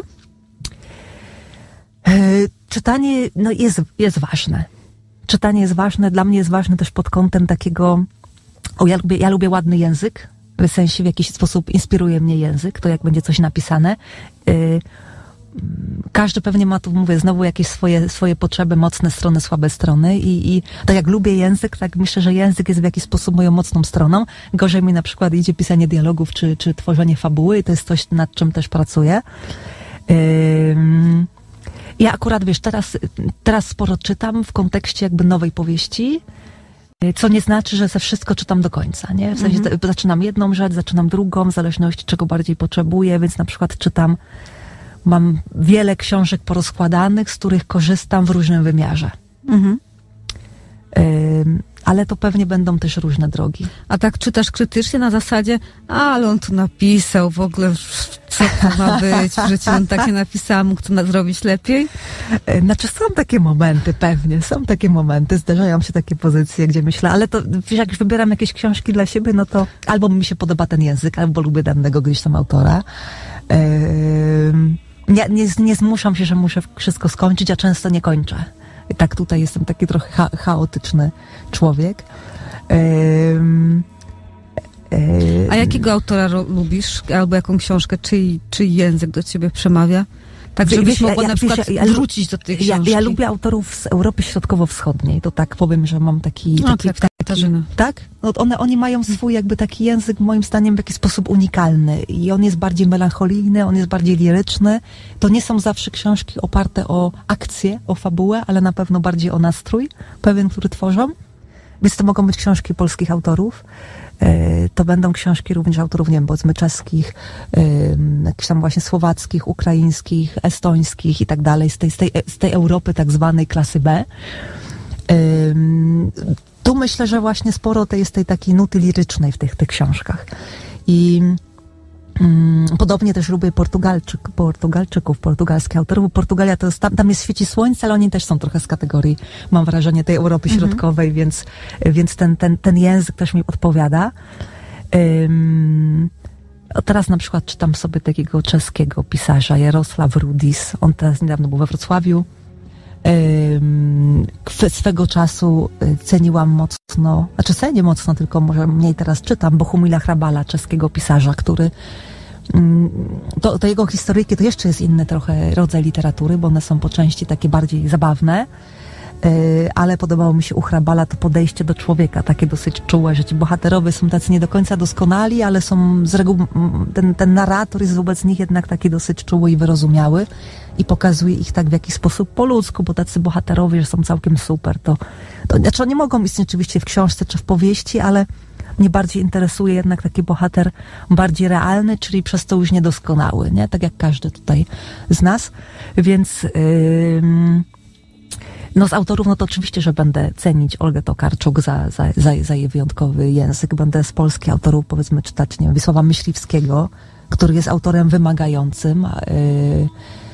E, czytanie no jest, jest ważne. Czytanie jest ważne, dla mnie jest ważne też pod kątem takiego. O, ja lubię, ja lubię ładny język, w sensie w jakiś sposób inspiruje mnie język, to jak będzie coś napisane. Yy, każdy pewnie ma tu, mówię, znowu jakieś swoje, swoje potrzeby, mocne strony, słabe strony i, i tak jak lubię język, tak myślę, że język jest w jakiś sposób moją mocną stroną. Gorzej mi na przykład idzie pisanie dialogów czy, czy tworzenie fabuły i to jest coś, nad czym też pracuję. Yy, ja akurat, wiesz, teraz, teraz sporo czytam w kontekście jakby nowej powieści, co nie znaczy, że ze wszystko czytam do końca, nie? W sensie mm -hmm. zaczynam jedną rzecz, zaczynam drugą, w zależności czego bardziej potrzebuję, więc na przykład czytam, mam wiele książek porozkładanych, z których korzystam w różnym wymiarze. Mm -hmm. y ale to pewnie będą też różne drogi. A tak czytasz krytycznie na zasadzie, a, ale on tu napisał, w ogóle co to ma być, w życiu on takie napisał, mógł to zrobić lepiej? Znaczy są takie momenty, pewnie, są takie momenty, zdarzają się takie pozycje, gdzie myślę, ale to jak już wybieram jakieś książki dla siebie, no to albo mi się podoba ten język, albo lubię danego gdzieś tam autora. Yy, nie, nie, nie zmuszam się, że muszę wszystko skończyć, a często nie kończę. I tak tutaj jestem taki trochę cha chaotyczny człowiek. Ym, yy, A jakiego autora lubisz? Albo jaką książkę? Czyj, czyj język do ciebie przemawia? Tak, żebyś wiesz, mogła ja, na przykład ja, ja, wrócić do tej książki. Ja, ja lubię autorów z Europy Środkowo-Wschodniej. To tak powiem, że mam taki... No, taki, tak, taki tak? No, one, oni mają swój jakby taki język, moim zdaniem, w jakiś sposób unikalny. I on jest bardziej melancholijny, on jest bardziej liryczny. To nie są zawsze książki oparte o akcję, o fabułę, ale na pewno bardziej o nastrój pewien, który tworzą. Więc to mogą być książki polskich autorów. To będą książki również autorów, nie wiem, powiedzmy czeskich, jakichś tam właśnie słowackich, ukraińskich, estońskich i tak dalej, z tej, z tej, z tej Europy tak zwanej klasy B. Tu myślę, że właśnie sporo tej jest tej takiej nuty lirycznej w tych, tych książkach. I mm, podobnie też lubię Portugalczyk, Portugalczyków, portugalskich autorów, bo Portugalia to jest, tam, tam jest świeci słońce, ale oni też są trochę z kategorii, mam wrażenie, tej Europy mm-hmm. Środkowej, więc, więc ten, ten, ten język też mi odpowiada. Um, teraz na przykład czytam sobie takiego czeskiego pisarza, Jarosław Rudis, on teraz niedawno był we Wrocławiu. Um, swego czasu ceniłam mocno, znaczy cenię mocno, tylko może mniej teraz czytam, Bohumila Hrabala, czeskiego pisarza, który um, to, to jego historyjki to jeszcze jest inny trochę rodzaj literatury, bo one są po części takie bardziej zabawne, ale podobało mi się u Hrabala to podejście do człowieka, takie dosyć czułe, że ci bohaterowie są tacy nie do końca doskonali, ale są z reguły, ten, ten narrator jest wobec nich jednak taki dosyć czuły i wyrozumiały i pokazuje ich tak w jakiś sposób po ludzku, bo tacy bohaterowie, że są całkiem super, to, to znaczy oni mogą istnieć oczywiście w książce czy w powieści, ale mnie bardziej interesuje jednak taki bohater bardziej realny, czyli przez to już niedoskonały, nie? Tak jak każdy tutaj z nas, więc yy, no z autorów, no to oczywiście, że będę cenić Olgę Tokarczuk za, za, za, za jej wyjątkowy język. Będę z polskich autorów, powiedzmy, czytać, nie wiem, Wiesława Myśliwskiego, który jest autorem wymagającym. Yy,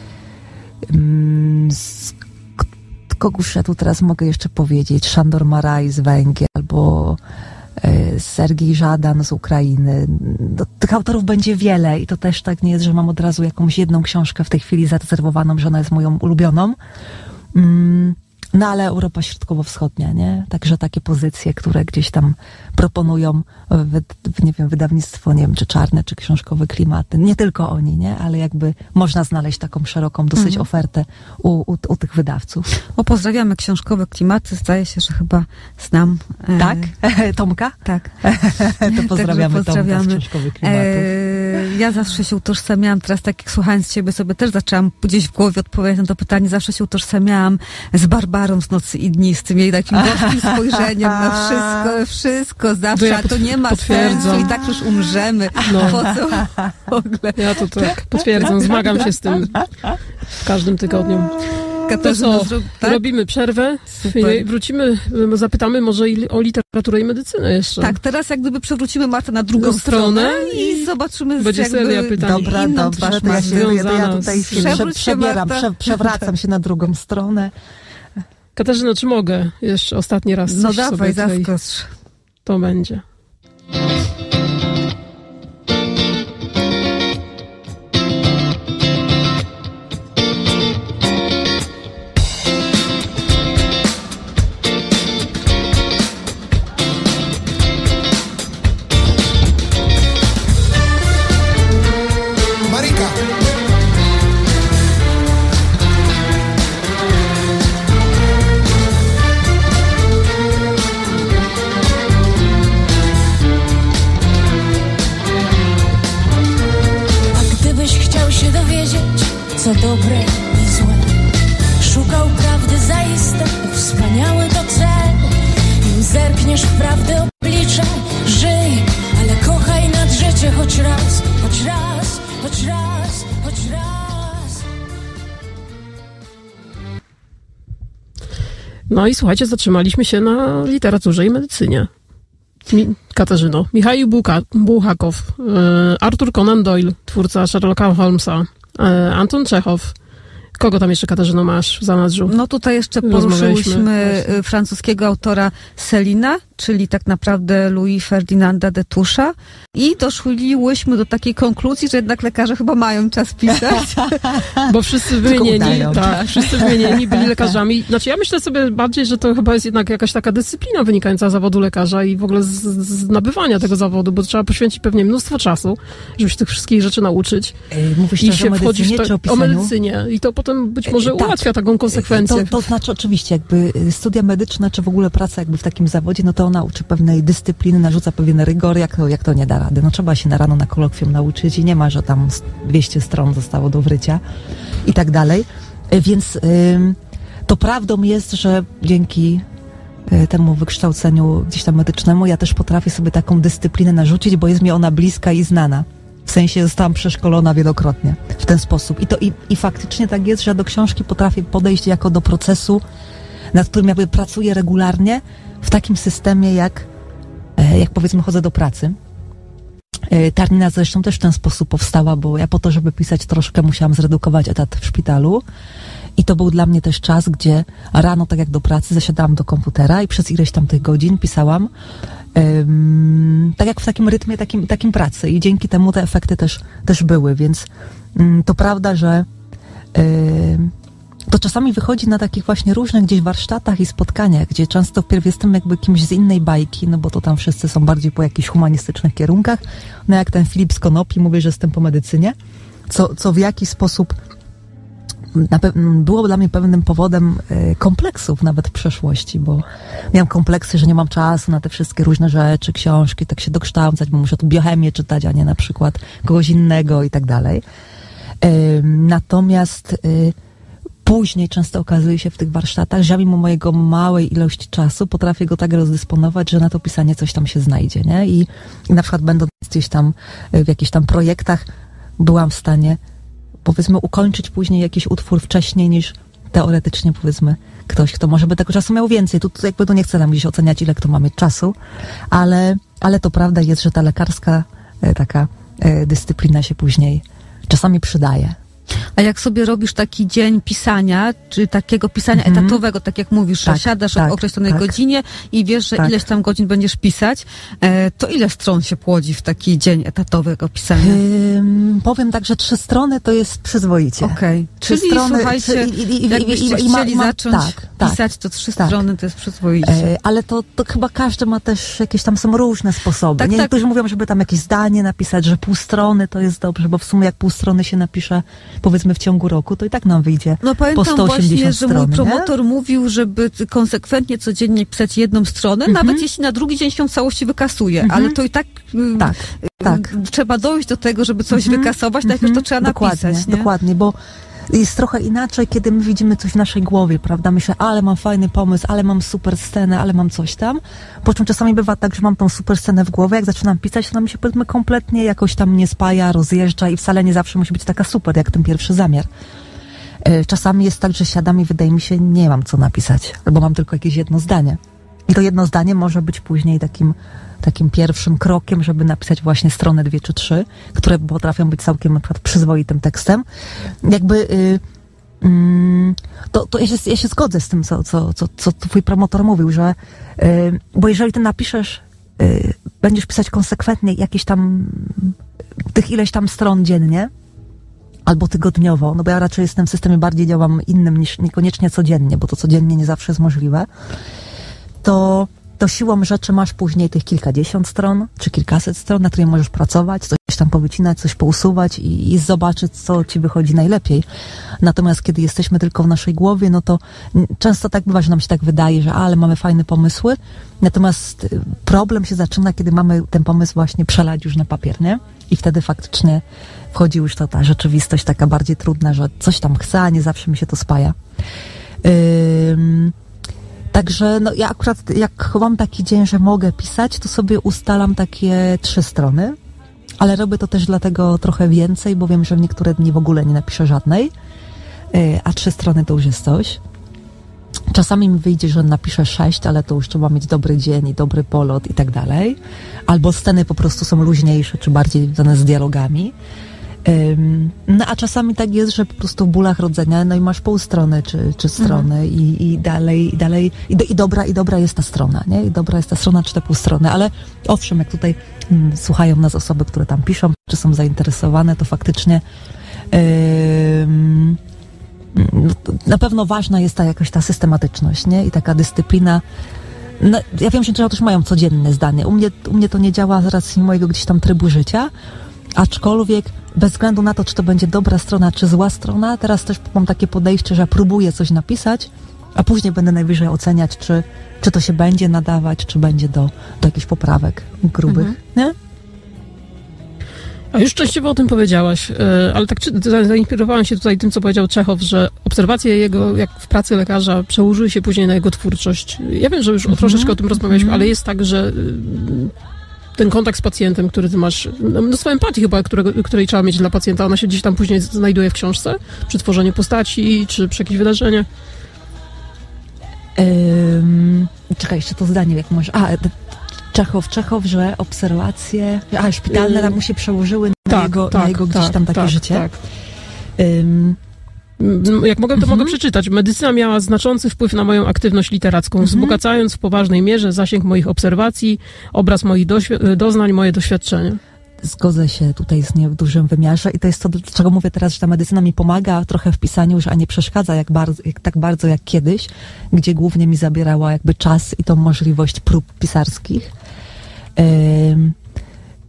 yy, z kogoś ja tu teraz mogę jeszcze powiedzieć? Szandor Maraj z Węgier, albo yy, Sergiej Żadan z Ukrainy. Do, tych autorów będzie wiele i to też tak nie jest, że mam od razu jakąś jedną książkę w tej chwili zarezerwowaną, że ona jest moją ulubioną. Yy. No ale Europa Środkowo-Wschodnia, nie? Także takie pozycje, które gdzieś tam proponują, w, w, nie wiem, wydawnictwo, nie wiem, czy czarne, czy książkowe klimaty. Nie tylko oni, nie? Ale jakby można znaleźć taką szeroką dosyć mhm. ofertę u, u, u tych wydawców. O, pozdrawiamy książkowe klimaty. Zdaje się, że chyba znam. E... Tak? Tomka? Tak. To pozdrawiamy, pozdrawiamy. Tomka z książkowych klimatów. E... Ja zawsze się utożsamiałam, teraz tak jak słuchając ciebie sobie też zaczęłam gdzieś w głowie odpowiadać na to pytanie, zawsze się utożsamiałam z Barbarą z Nocy i Dni, z tym jej takim gorzkim spojrzeniem na wszystko, wszystko zawsze, ja a to nie ma sensu i tak już umrzemy. No. Po co w ogóle? Ja to tak potwierdzam, zmagam się z tym w każdym tygodniu. To co, tak? Robimy przerwę i wrócimy, zapytamy może o literaturę i medycynę jeszcze. Tak, teraz jak gdyby przewrócimy Martę na drugą stronę i zobaczymy będzie jakby seria pytań. Dobra, dobra, to ja, się, ja, ja tutaj prze, przebieram, prze, przewracam się na drugą stronę. Katarzyno, czy mogę jeszcze ostatni raz coś No dawaj, sobie zaskocz. To będzie. Co dobre i złe, szukał prawdy zaiste, wspaniały to cel. Im zerkniesz w prawdę oblicze, żyj, ale kochaj nad życie choć raz, choć raz, choć raz, choć raz. No i słuchajcie, zatrzymaliśmy się na literaturze i medycynie. Mi, Katarzyno, Michał Bułka, Bułhakow, y, Arthur Conan Doyle, twórca Sherlocka Holmesa, Anton Czechow. Kogo tam jeszcze, Katarzyno, masz w zanadrzu? No tutaj jeszcze poruszyłyśmy francuskiego autora Céline, czyli tak naprawdę Louis Ferdinanda de Toucha i doszłyśmy do takiej konkluzji, że jednak lekarze chyba mają czas pisać. Bo wszyscy wymienieni, tak, wszyscy wymienieni byli lekarzami. Znaczy ja myślę sobie bardziej, że to chyba jest jednak jakaś taka dyscyplina wynikająca z zawodu lekarza i w ogóle z, z nabywania tego zawodu, bo trzeba poświęcić pewnie mnóstwo czasu, żeby się tych wszystkich rzeczy nauczyć. Mówisz i też się o medycynie, to, czy o pisaniu? O medycynie. I to potem być może tak, ułatwia taką konsekwencję. To, to znaczy oczywiście jakby studia medyczne, czy w ogóle praca jakby w takim zawodzie, no to ona uczy pewnej dyscypliny, narzuca pewien rygor, jak to, jak to nie da rady. No trzeba się na rano na kolokwium nauczyć i nie ma, że tam dwieście stron zostało do wrycia i tak dalej. Więc y, to prawdą jest, że dzięki y, temu wykształceniu gdzieś tam medycznemu ja też potrafię sobie taką dyscyplinę narzucić, bo jest mi ona bliska i znana. W sensie zostałam przeszkolona wielokrotnie w ten sposób. I to i, i faktycznie tak jest, że ja do książki potrafię podejść jako do procesu, nad którym jakby pracuję regularnie w takim systemie, jak, jak powiedzmy chodzę do pracy. Tarnina zresztą też w ten sposób powstała, bo ja po to, żeby pisać troszkę, musiałam zredukować etat w szpitalu. I to był dla mnie też czas, gdzie rano, tak jak do pracy, zasiadałam do komputera i przez ileś tam tych godzin pisałam um, tak jak w takim rytmie, takim, takim pracy. I dzięki temu te efekty też, też były, więc um, to prawda, że um, to czasami wychodzi na takich właśnie różnych gdzieś warsztatach i spotkaniach, gdzie często wpierw jestem jakby kimś z innej bajki, no bo to tam wszyscy są bardziej po jakichś humanistycznych kierunkach. No jak ten Filip z Konopi mówi, że jestem po medycynie, co, co w jaki sposób na pe- było dla mnie pewnym powodem y, kompleksów nawet w przeszłości, bo miałam kompleksy, że nie mam czasu na te wszystkie różne rzeczy, książki, tak się dokształcać, bo muszę tu biochemię czytać, a nie na przykład kogoś innego i tak dalej. Y, natomiast y, później często okazuje się w tych warsztatach, że ja mimo mojego małej ilości czasu potrafię go tak rozdysponować, że na to pisanie coś tam się znajdzie, nie? I, i na przykład będąc gdzieś tam w jakichś tam projektach byłam w stanie, powiedzmy, ukończyć później jakiś utwór wcześniej niż teoretycznie, powiedzmy, ktoś, kto może by tego czasu miał więcej. Tu, tu jakby to nie chcę nam gdzieś oceniać, ile kto ma mieć czasu, ale, ale to prawda jest, że ta lekarska e, taka e, dyscyplina się później czasami przydaje. A jak sobie robisz taki dzień pisania, czy takiego pisania Mhm. etatowego, tak jak mówisz, Tak, że siadasz tak, o określonej tak. godzinie i wiesz, że Tak. ileś tam godzin będziesz pisać, e, to ile stron się płodzi w taki dzień etatowego pisania? Ym, powiem tak, że trzy strony to jest przyzwoicie. Okej. Trzy Czyli strony, słuchajcie, trzy- i- i- i- jakbyście i- i ma- chcieli ma- zacząć tak, tak, pisać, to trzy tak. strony to jest przyzwoicie. E, ale to, to chyba każdy ma też jakieś tam są różne sposoby. Tak, nie? tak. Niektórzy mówią, żeby tam jakieś zdanie napisać, że pół strony to jest dobrze, bo w sumie jak pół strony się napisze, powiedzmy w ciągu roku, to i tak nam wyjdzie No po pamiętam sto właśnie, osiemdziesiąt że stron. mój nie? promotor mówił, żeby t- konsekwentnie codziennie pisać jedną stronę, Mhm. nawet jeśli na drugi dzień się w całości wykasuje, Mhm. ale to i tak, y, Tak, tak. y, trzeba dojść do tego, żeby coś Mhm. wykasować, najpierw to Mhm. trzeba dokładnie, napisać, nie? Dokładnie, bo jest trochę inaczej, kiedy my widzimy coś w naszej głowie, prawda? Myślę, ale mam fajny pomysł, ale mam super scenę, ale mam coś tam. Po czym czasami bywa tak, że mam tą super scenę w głowie, jak zaczynam pisać, to ona mi się, powiedzmy, kompletnie jakoś tam nie spaja, rozjeżdża i wcale nie zawsze musi być taka super, jak ten pierwszy zamiar. E, Czasami jest tak, że siadam i wydaje mi się, nie mam co napisać, albo mam tylko jakieś jedno zdanie. I to jedno zdanie może być później takim, takim pierwszym krokiem, żeby napisać właśnie stronę dwie czy trzy, które potrafią być całkiem na przykład przyzwoitym tekstem. Jakby y, mm, to, to ja, się, ja się zgodzę z tym, co, co, co, co twój promotor mówił, że y, bo jeżeli ty napiszesz, y, będziesz pisać konsekwentnie jakieś tam tych ileś tam stron dziennie, albo tygodniowo, no bo ja raczej jestem w systemie, bardziej działam innym niż niekoniecznie codziennie, bo to codziennie nie zawsze jest możliwe, to, to siłą rzeczy masz później tych kilkadziesiąt stron, czy kilkaset stron, na której możesz pracować, coś tam powycinać, coś pousuwać i, i zobaczyć, co ci wychodzi najlepiej. Natomiast kiedy jesteśmy tylko w naszej głowie, no to n- często tak bywa, że nam się tak wydaje, że a, ale mamy fajne pomysły, natomiast y, problem się zaczyna, kiedy mamy ten pomysł właśnie przelać już na papier, nie? I wtedy faktycznie wchodzi już to ta rzeczywistość taka bardziej trudna, że coś tam chcę, a nie zawsze mi się to spaja. Ym, Także no, ja akurat jak mam taki dzień, że mogę pisać, to sobie ustalam takie trzy strony, ale robię to też dlatego trochę więcej, bo wiem, że w niektóre dni w ogóle nie napiszę żadnej, yy, a trzy strony to już jest coś. Czasami mi wyjdzie, że napiszę sześć, ale to już trzeba mieć dobry dzień i dobry polot i tak dalej. Albo sceny po prostu są luźniejsze, czy bardziej związane z dialogami. Ym, no a czasami tak jest, że po prostu w bólach rodzenia, no i masz pół strony, czy, czy strony mhm. i, i dalej, i dalej, i, do, i dobra, i dobra jest ta strona, nie? I dobra jest ta strona, czy te pół strony, ale owszem, jak tutaj mm, słuchają nas osoby, które tam piszą, czy są zainteresowane, to faktycznie ym, no, to na pewno ważna jest ta jakaś ta systematyczność, nie? I taka dyscyplina. No, ja wiem, że często też mają codzienne zdanie. U mnie, u mnie to nie działa z racji mojego gdzieś tam trybu życia, aczkolwiek bez względu na to, czy to będzie dobra strona, czy zła strona, teraz też mam takie podejście, że próbuję coś napisać, a później będę najwyżej oceniać, czy, czy to się będzie nadawać, czy będzie do, do jakichś poprawek grubych, mhm. nie? A już częściowo o tym powiedziałaś, ale tak zainspirowałam się tutaj tym, co powiedział Czechow, że obserwacje jego, jak w pracy lekarza, przełożyły się później na jego twórczość. Ja wiem, że już mm-hmm. troszeczkę o tym rozmawialiśmy, mm-hmm. ale jest tak, że ten kontakt z pacjentem, który ty masz, mnóstwo empatii chyba, którego, której trzeba mieć dla pacjenta, ona się gdzieś tam później znajduje w książce, przy tworzeniu postaci, czy przy jakimś wydarzeniu. Um, czekaj, jeszcze to zdanie, jak może... A, Czechow, Czechow, że obserwacje, a szpitalne tam mu się przełożyły na tak, jego, tak, na jego gdzieś tam takie tak, życie. Tak. Um, Jak mogę, to mhm. mogę przeczytać. Medycyna miała znaczący wpływ na moją aktywność literacką, mhm. wzbogacając w poważnej mierze zasięg moich obserwacji, obraz moich doświ- doznań, moje doświadczenia. Zgodzę się tutaj z nią w dużym wymiarze i to jest to, dlaczego mówię teraz, że ta medycyna mi pomaga trochę w pisaniu, że a nie przeszkadza jak bardzo, jak, tak bardzo jak kiedyś, gdzie głównie mi zabierała jakby czas i tą możliwość prób pisarskich. Ym,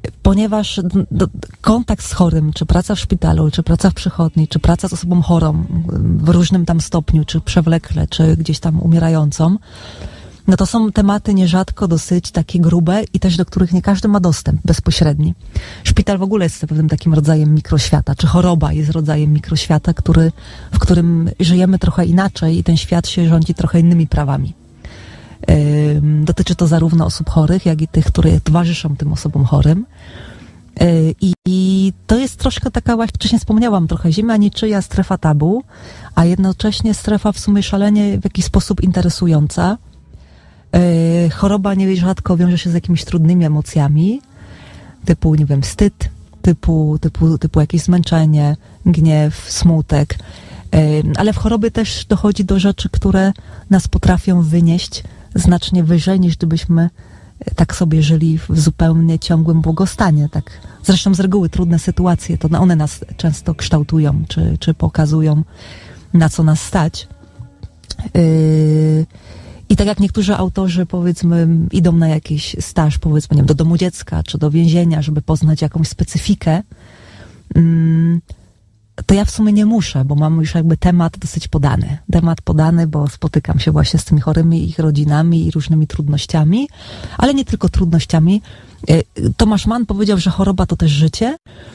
ponieważ do, kontakt z chorym, czy praca w szpitalu, czy praca w przychodni, czy praca z osobą chorą w różnym tam stopniu, czy przewlekle, czy gdzieś tam umierającą, no to są tematy nierzadko dosyć takie grube i też do których nie każdy ma dostęp bezpośredni. Szpital w ogóle jest pewnym takim rodzajem mikroświata, czy choroba jest rodzajem mikroświata, który, w którym żyjemy trochę inaczej i ten świat się rządzi trochę innymi prawami. Yy, dotyczy to zarówno osób chorych, jak i tych, które towarzyszą tym osobom chorym. Yy, i, I to jest troszkę taka, właśnie wcześniej wspomniałam, trochę ziemia niczyja, strefa tabu, a jednocześnie strefa w sumie szalenie w jakiś sposób interesująca. Yy, choroba nierzadko wiąże się z jakimiś trudnymi emocjami, typu, nie wiem, wstyd, typu, typu, typu jakieś zmęczenie, gniew, smutek. Yy, ale w chorobie też dochodzi do rzeczy, które nas potrafią wynieść znacznie wyżej, niż gdybyśmy tak sobie żyli w zupełnie ciągłym błogostanie. Tak. Zresztą z reguły trudne sytuacje, to one nas często kształtują, czy, czy pokazują, na co nas stać. Yy, I tak jak niektórzy autorzy, powiedzmy, idą na jakiś staż, powiedzmy, nie wiem, do domu dziecka, czy do więzienia, żeby poznać jakąś specyfikę, mm, to ja w sumie nie muszę, bo mam już jakby temat dosyć podany. Temat podany, bo spotykam się właśnie z tymi chorymi, ich rodzinami i różnymi trudnościami, ale nie tylko trudnościami. Tomasz Mann powiedział, że choroba to też życie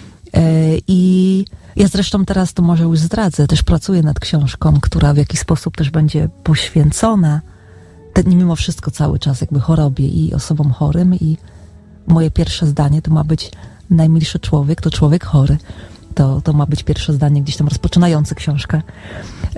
i ja zresztą teraz to może już zdradzę, też pracuję nad książką, która w jakiś sposób też będzie poświęcona mimo wszystko cały czas jakby chorobie i osobom chorym i moje pierwsze zdanie to ma być najmilszy człowiek, to człowiek chory. To, to ma być pierwsze zdanie gdzieś tam rozpoczynające książkę. Yy,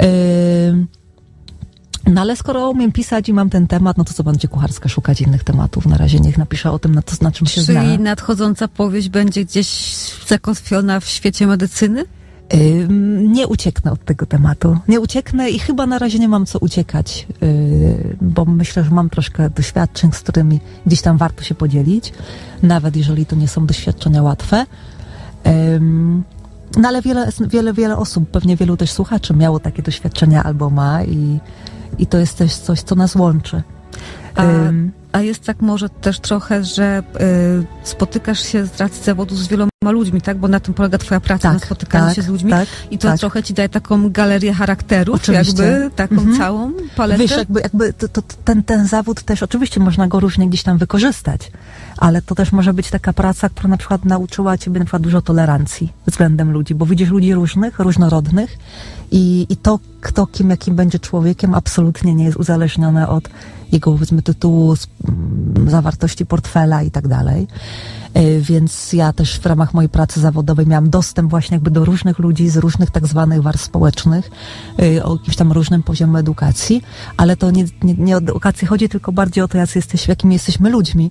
no ale skoro umiem pisać i mam ten temat, no to co będzie kucharska szukać innych tematów? Na razie niech napisze o tym, na, to, na czym się zna. Czyli nadchodząca powieść będzie gdzieś zakotwiona w świecie medycyny? Yy, nie ucieknę od tego tematu. Nie ucieknę i chyba na razie nie mam co uciekać, yy, bo myślę, że mam troszkę doświadczeń, z którymi gdzieś tam warto się podzielić, nawet jeżeli to nie są doświadczenia łatwe. Yy, No ale wiele, wiele, wiele osób, pewnie wielu też słuchaczy miało takie doświadczenia albo ma i, i to jest też coś, co nas łączy. A, um, a jest tak może też trochę, że y, spotykasz się z racji zawodu z wieloma ludźmi, tak? Bo na tym polega twoja praca, tak, na spotykaniu tak, się z ludźmi tak, i to tak. trochę ci daje taką galerię charakterów, oczywiście. jakby taką mhm. całą paletę. Wiesz, jakby, jakby to, to, ten, ten zawód też, oczywiście można go różnie gdzieś tam wykorzystać, ale to też może być taka praca, która na przykład nauczyła ciebie na przykład dużo tolerancji względem ludzi, bo widzisz ludzi różnych, różnorodnych i, i to, kto kim, jakim będzie człowiekiem, absolutnie nie jest uzależnione od jego, powiedzmy, tytułu, zawartości portfela i tak dalej. Więc ja też w ramach mojej pracy zawodowej miałam dostęp właśnie jakby do różnych ludzi z różnych tak zwanych warstw społecznych, o jakimś tam różnym poziomie edukacji, ale to nie, nie, nie o edukację chodzi, tylko bardziej o to, jacy jesteśmy, jakimi jesteśmy ludźmi.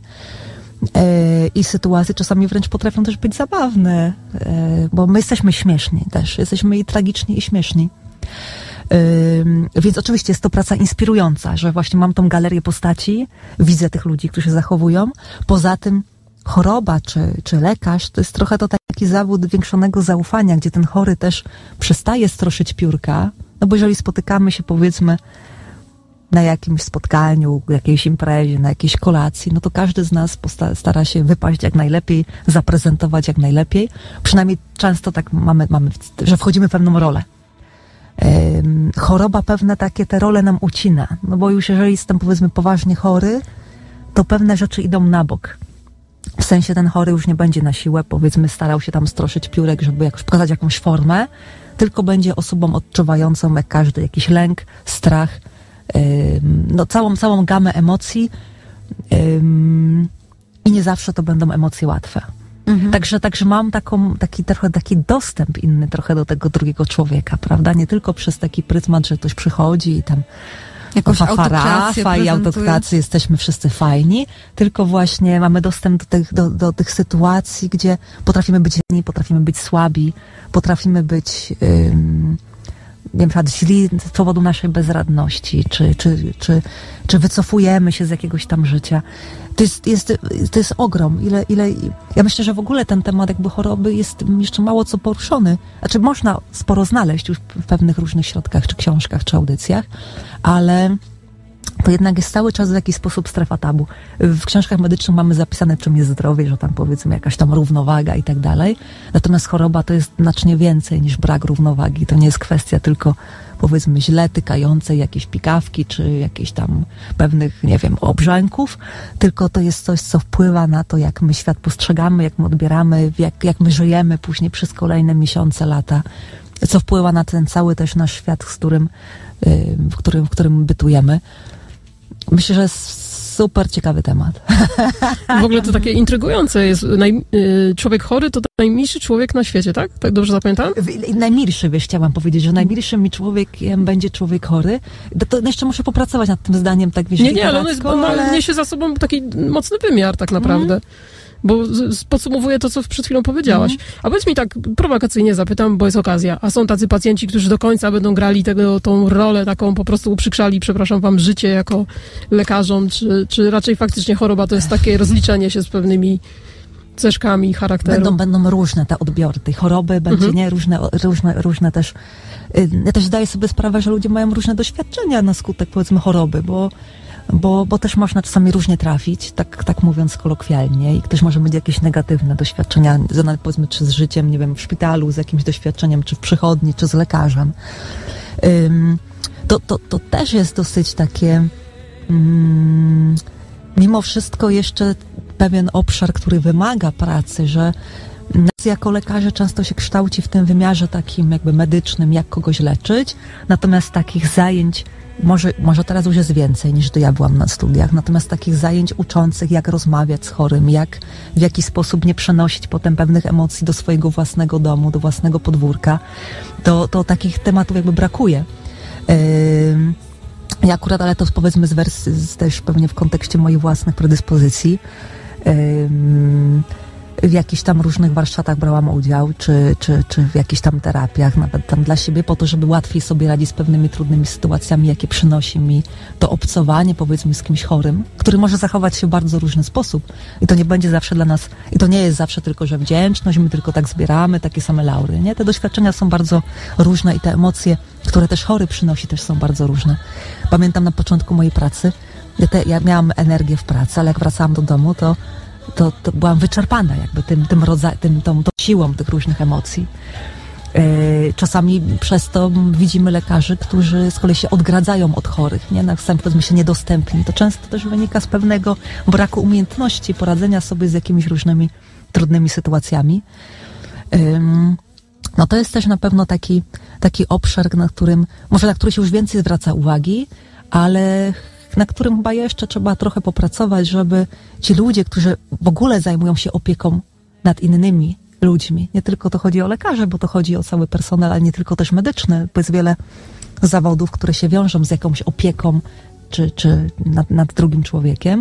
I sytuacje czasami wręcz potrafią też być zabawne, bo my jesteśmy śmieszni też, jesteśmy i tragiczni, i śmieszni. Yy, więc oczywiście jest to praca inspirująca, że właśnie mam tą galerię postaci, widzę tych ludzi, którzy się zachowują. Poza tym choroba czy, czy lekarz to jest trochę to taki zawód większonego zaufania, gdzie ten chory też przestaje stroszyć piórka, no bo jeżeli spotykamy się, powiedzmy, na jakimś spotkaniu, jakiejś imprezie, na jakiejś kolacji, no to każdy z nas posta- stara się wypaść jak najlepiej, zaprezentować jak najlepiej. Przynajmniej często tak mamy, mamy że wchodzimy w pewną rolę. Choroba pewne takie te role nam ucina, no bo już jeżeli jestem, powiedzmy, poważnie chory, to pewne rzeczy idą na bok. W sensie ten chory już nie będzie na siłę, powiedzmy, starał się tam stroszyć piórek, żeby jakoś pokazać jakąś formę, tylko będzie osobą odczuwającą jak każdy jakiś lęk, strach, no całą, całą gamę emocji i nie zawsze to będą emocje łatwe. Mhm. Także, także mam taką, taki trochę taki dostęp inny trochę do tego drugiego człowieka, prawda? Nie tylko przez taki pryzmat, że ktoś przychodzi i tam jakąś autokrację i autokrację, jesteśmy wszyscy fajni, tylko właśnie mamy dostęp do tych, do, do tych sytuacji, gdzie potrafimy być źli, potrafimy być słabi, potrafimy być ym, nie wiem, na przykład źli z powodu naszej bezradności, czy, czy, czy, czy wycofujemy się z jakiegoś tam życia. To jest, jest, to jest ogrom. Ile, ile, ja myślę, że w ogóle ten temat jakby choroby jest jeszcze mało co poruszony. Znaczy można sporo znaleźć już w pewnych różnych środkach, czy książkach, czy audycjach, ale to jednak jest cały czas w jakiś sposób strefa tabu. W książkach medycznych mamy zapisane, czym jest zdrowie, że tam powiedzmy jakaś tam równowaga i tak dalej. Natomiast choroba to jest znacznie więcej niż brak równowagi. To nie jest kwestia tylko powiedzmy źle tykającej jakieś pikawki, czy jakieś tam pewnych, nie wiem, obrzęków, tylko to jest coś, co wpływa na to, jak my świat postrzegamy, jak my odbieramy, jak, jak my żyjemy później przez kolejne miesiące, lata, co wpływa na ten cały też nasz świat, z którym, w którym, w którym bytujemy. Myślę, że jest super ciekawy temat. W ogóle to takie intrygujące jest. Naj, y, człowiek chory to najmilszy człowiek na świecie, tak? Tak dobrze zapamiętam? Najmilszy, wiesz, chciałam powiedzieć, że najmilszym mi człowiekiem będzie człowiek chory. To, to jeszcze muszę popracować nad tym zdaniem, tak wiesz, Nie, nie, ale on jest, ale... niesie za sobą taki mocny wymiar tak naprawdę. Mm. Bo z, podsumowuję to, co przed chwilą powiedziałaś. Mm. A powiedz mi tak, prowokacyjnie zapytam, bo jest okazja. A są tacy pacjenci, którzy do końca będą grali tego, tą rolę taką, po prostu uprzykrzali, przepraszam wam, życie jako lekarzom, czy, czy raczej faktycznie choroba to jest takie rozliczenie się z pewnymi cechami charakteru? Będą, będą różne te odbiory tej choroby, będzie mm-hmm. nie różne, różne, różne też. Ja też zdaję sobie sprawę, że ludzie mają różne doświadczenia na skutek, powiedzmy, choroby, bo Bo, bo też można czasami różnie trafić, tak, tak mówiąc kolokwialnie, i ktoś może mieć jakieś negatywne doświadczenia, związane powiedzmy czy z życiem, nie wiem, w szpitalu, z jakimś doświadczeniem, czy w przychodni, czy z lekarzem. Um, to, to, to też jest dosyć takie, um, mimo wszystko jeszcze pewien obszar, który wymaga pracy, że nas jako lekarze często się kształci w tym wymiarze takim jakby medycznym, jak kogoś leczyć, natomiast takich zajęć Może, może teraz już jest więcej niż gdy ja byłam na studiach, natomiast takich zajęć uczących, jak rozmawiać z chorym, jak w jaki sposób nie przenosić potem pewnych emocji do swojego własnego domu, do własnego podwórka, to, to takich tematów jakby brakuje. Yy, ja akurat, ale to powiedzmy z wersji, też pewnie w kontekście moich własnych predyspozycji, yy, w jakichś tam różnych warsztatach brałam udział, czy, czy, czy w jakichś tam terapiach, nawet tam dla siebie, po to, żeby łatwiej sobie radzić z pewnymi trudnymi sytuacjami, jakie przynosi mi to obcowanie, powiedzmy, z kimś chorym, który może zachować się w bardzo różny sposób. I to nie będzie zawsze dla nas, i to nie jest zawsze tylko, że wdzięczność, my tylko tak zbieramy takie same laury, nie? Te doświadczenia są bardzo różne i te emocje, które też chory przynosi, też są bardzo różne. Pamiętam na początku mojej pracy, ja, te, ja miałam energię w pracy, ale jak wracałam do domu, to To, to byłam wyczerpana jakby tym, tym rodza- tym, tą, tą siłą tych różnych emocji. Yy, czasami przez to widzimy lekarzy, którzy z kolei się odgradzają od chorych, nie? Na wstęp powiedzmy się niedostępni. To często też wynika z pewnego braku umiejętności poradzenia sobie z jakimiś różnymi trudnymi sytuacjami. Yy, no to jest też na pewno taki, taki obszar, na którym, może na który się już więcej zwraca uwagi, ale na którym chyba jeszcze trzeba trochę popracować, żeby ci ludzie, którzy w ogóle zajmują się opieką nad innymi ludźmi, nie tylko to chodzi o lekarzy, bo to chodzi o cały personel, ale nie tylko też medyczny, bo jest wiele zawodów, które się wiążą z jakąś opieką czy, czy nad, nad drugim człowiekiem,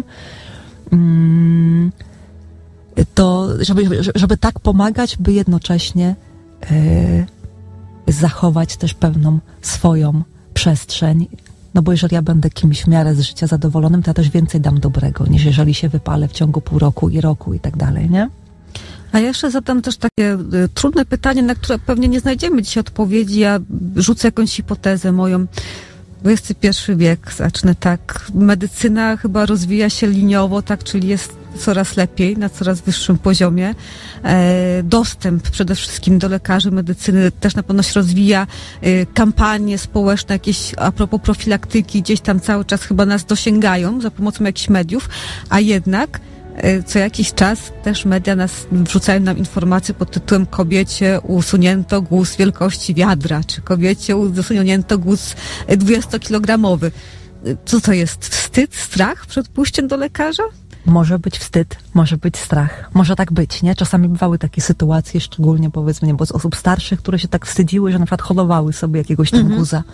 to żeby, żeby tak pomagać, by jednocześnie yy, zachować też pewną swoją przestrzeń. No bo jeżeli ja będę kimś w miarę z życia zadowolonym, to ja też więcej dam dobrego, niż jeżeli się wypalę w ciągu pół roku i roku i tak dalej, nie? A ja jeszcze zadam też takie y, trudne pytanie, na które pewnie nie znajdziemy dzisiaj odpowiedzi. Ja rzucę jakąś hipotezę moją. dwudziesty pierwszy wiek, zacznę tak. Medycyna chyba rozwija się liniowo, tak, czyli jest coraz lepiej, na coraz wyższym poziomie. E, dostęp przede wszystkim do lekarzy medycyny też na pewno się rozwija. E, kampanie społeczne, jakieś a propos profilaktyki, gdzieś tam cały czas chyba nas dosięgają za pomocą jakichś mediów, a jednak e, co jakiś czas też media nas wrzucają nam informacje pod tytułem kobiecie usunięto guz wielkości wiadra, czy kobiecie usunięto guz dwudziestokilogramowy. Co to jest? Wstyd, strach przed pójściem do lekarza? Może być wstyd, może być strach, może tak być, nie? Czasami bywały takie sytuacje, szczególnie powiedzmy, nie, bo z osób starszych, które się tak wstydziły, że na przykład hodowały sobie jakiegoś tam mm-hmm. guza.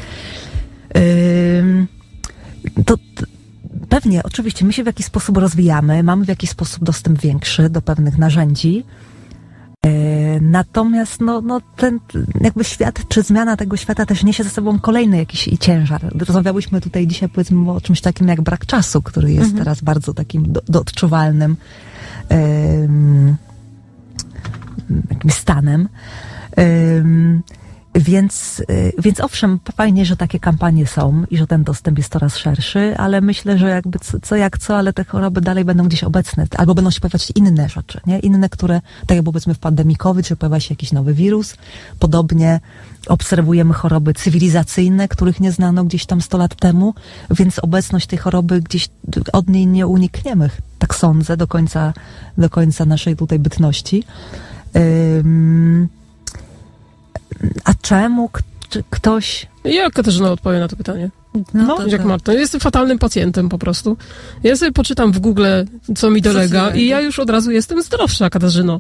Ym, to, to pewnie, oczywiście, my się w jakiś sposób rozwijamy, mamy w jakiś sposób dostęp większy do pewnych narzędzi, natomiast no, no ten jakby świat, czy zmiana tego świata też niesie ze sobą kolejny jakiś ciężar. Rozmawiałyśmy tutaj dzisiaj powiedzmy o czymś takim jak brak czasu, który jest mhm. teraz bardzo takim do, do odczuwalnym um, jakimś stanem. Um, Więc, więc owszem, fajnie, że takie kampanie są i że ten dostęp jest coraz szerszy, ale myślę, że jakby co, co jak co, ale te choroby dalej będą gdzieś obecne, albo będą się pojawiać inne rzeczy, nie? Inne, które, tak jak powiedzmy w pandemii COVID, że pojawia się jakiś nowy wirus, podobnie obserwujemy choroby cywilizacyjne, których nie znano gdzieś tam sto lat temu, więc obecność tej choroby gdzieś od niej nie unikniemy, tak sądzę, do końca, do końca naszej tutaj bytności. Ym, A czemu k- czy ktoś... Ja, Katarzyna, odpowiem na to pytanie. No, No, to, Jak to. Marta. Jestem fatalnym pacjentem po prostu. Ja sobie poczytam w Google, co mi dolega ci i ja już od razu jestem zdrowsza, Katarzyno.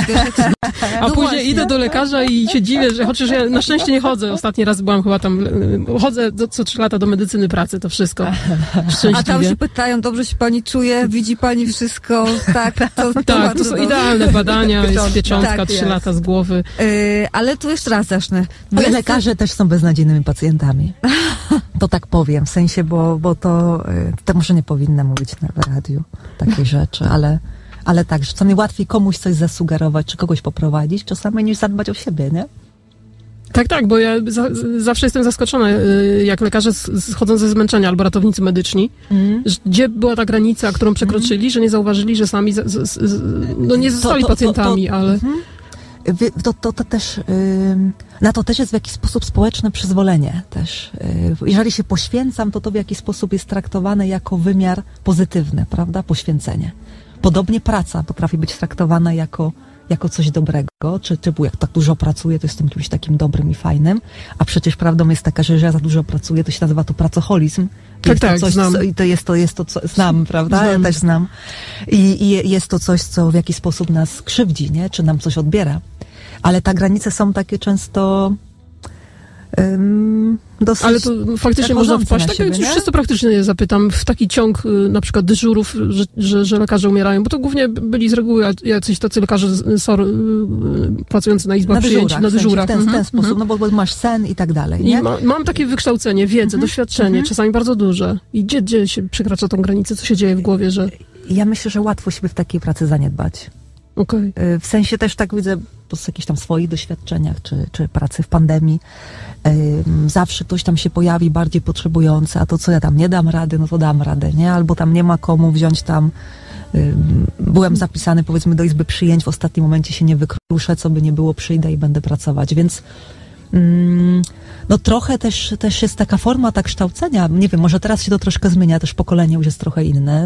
A No później właśnie. idę do lekarza i się dziwię, że chociaż ja na szczęście nie chodzę. Ostatni raz byłam chyba tam, y, chodzę do, co trzy lata do medycyny pracy, to wszystko. Szczęśliwie. A tam się pytają, dobrze się pani czuje, widzi pani wszystko, tak, to, to Tak, bardzo to są dobrze. idealne badania, jest pieczątka, Tak trzy jest. lata z głowy. Yy, ale tu jeszcze raz zacznę. Ale Jest- lekarze też są beznadziejnymi pacjentami. To tak powiem, w sensie, bo, bo to, y, to może nie powinna mówić na radiu takiej rzeczy, ale, ale tak, że co mi łatwiej komuś coś zasugerować, czy kogoś poprowadzić, czasami niż zadbać o siebie, nie? Tak, tak, bo ja za, zawsze jestem zaskoczona, y, jak lekarze s- schodzą ze zmęczenia albo ratownicy medyczni, Mm. że gdzie była ta granica, którą przekroczyli, że nie zauważyli, że sami z, z, z, no nie zostali to- to- pacjentami, to- ale... Mhm. Wy- To, to, to też, ym, na to też jest w jakiś sposób społeczne przyzwolenie też. Yy, jeżeli się poświęcam, to to w jakiś sposób jest traktowane jako wymiar pozytywny, prawda? Poświęcenie. Podobnie praca potrafi być traktowana jako, jako coś dobrego, czy typu jak tak dużo pracuję, to jestem kimś takim dobrym i fajnym, a przecież prawdą jest taka, że jeżeli ja za dużo pracuję, to się nazywa to pracoholizm. Tak, Jest to tak, coś, znam. co, i to jest to, jest to co, znam, prawda? Znam. Ja też znam. I, I jest to coś, co w jakiś sposób nas krzywdzi, nie? Czy nam coś odbiera. Ale te granice są takie często ym, dosyć... Ale to faktycznie tak można chodzące wpaść. na Tak, siebie, już nie? wszyscy praktycznie zapytam, w taki ciąg y, na przykład dyżurów, że, że, że lekarze umierają, bo to głównie byli z reguły jacyś tacy lekarze z- sor, y, y, pracujący na izbach na przyjęć, dyżurach, na w sensie dyżurach. w ten, w Mhm, ten sposób, mhm. no bo, bo masz sen i tak dalej, I nie? ma, mam takie wykształcenie, wiedzę, doświadczenie, Mhm. czasami bardzo duże. I gdzie, gdzie się przekracza tą granicę? Co się dzieje w głowie, że Ja myślę, że łatwo siebie w takiej pracy zaniedbać. okej. Y, W sensie też tak widzę po jakichś tam swoich doświadczeniach, czy, czy pracy w pandemii. Ym, zawsze ktoś tam się pojawi bardziej potrzebujący, a to co ja tam nie dam rady, no to dam radę, nie? Albo tam nie ma komu wziąć tam. Ym, byłem zapisany powiedzmy do izby przyjęć, w ostatnim momencie się nie wykruszę, co by nie było, przyjdę i będę pracować, więc ym, no trochę też, też jest taka forma tak kształcenia, nie wiem, może teraz się to troszkę zmienia, też pokolenie już jest trochę inne.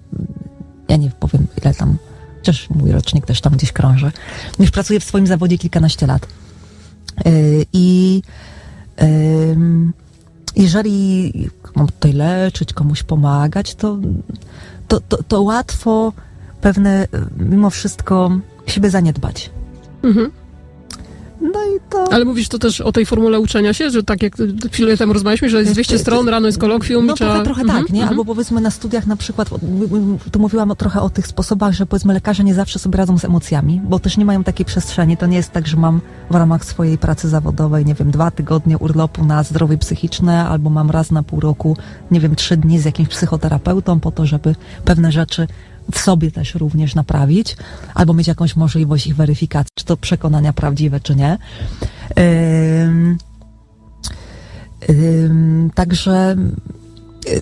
Ja nie powiem ile tam, chociaż mój rocznik też tam gdzieś krąży. Już pracuję w swoim zawodzie kilkanaście lat. Yy, I ym, jeżeli mam tutaj leczyć, komuś pomagać, to, to, to, to łatwo pewne, mimo wszystko, siebie zaniedbać. Mhm. No i to... Ale mówisz to też o tej formule uczenia się, że tak jak chwilę temu rozmawialiśmy, że jest dwieście stron, rano jest kolokwium No i trzeba... trochę, trochę Mhm, tak, nie? mhm. Albo powiedzmy na studiach na przykład, tu mówiłam o, trochę o tych sposobach, że powiedzmy lekarze nie zawsze sobie radzą z emocjami, bo też nie mają takiej przestrzeni. To nie jest tak, że mam w ramach swojej pracy zawodowej, nie wiem, dwa tygodnie urlopu na zdrowie psychiczne, albo mam raz na pół roku, nie wiem, trzy dni z jakimś psychoterapeutą po to, żeby pewne rzeczy w sobie też również naprawić, albo mieć jakąś możliwość ich weryfikacji, czy to przekonania prawdziwe, czy nie. Ym, ym, także y,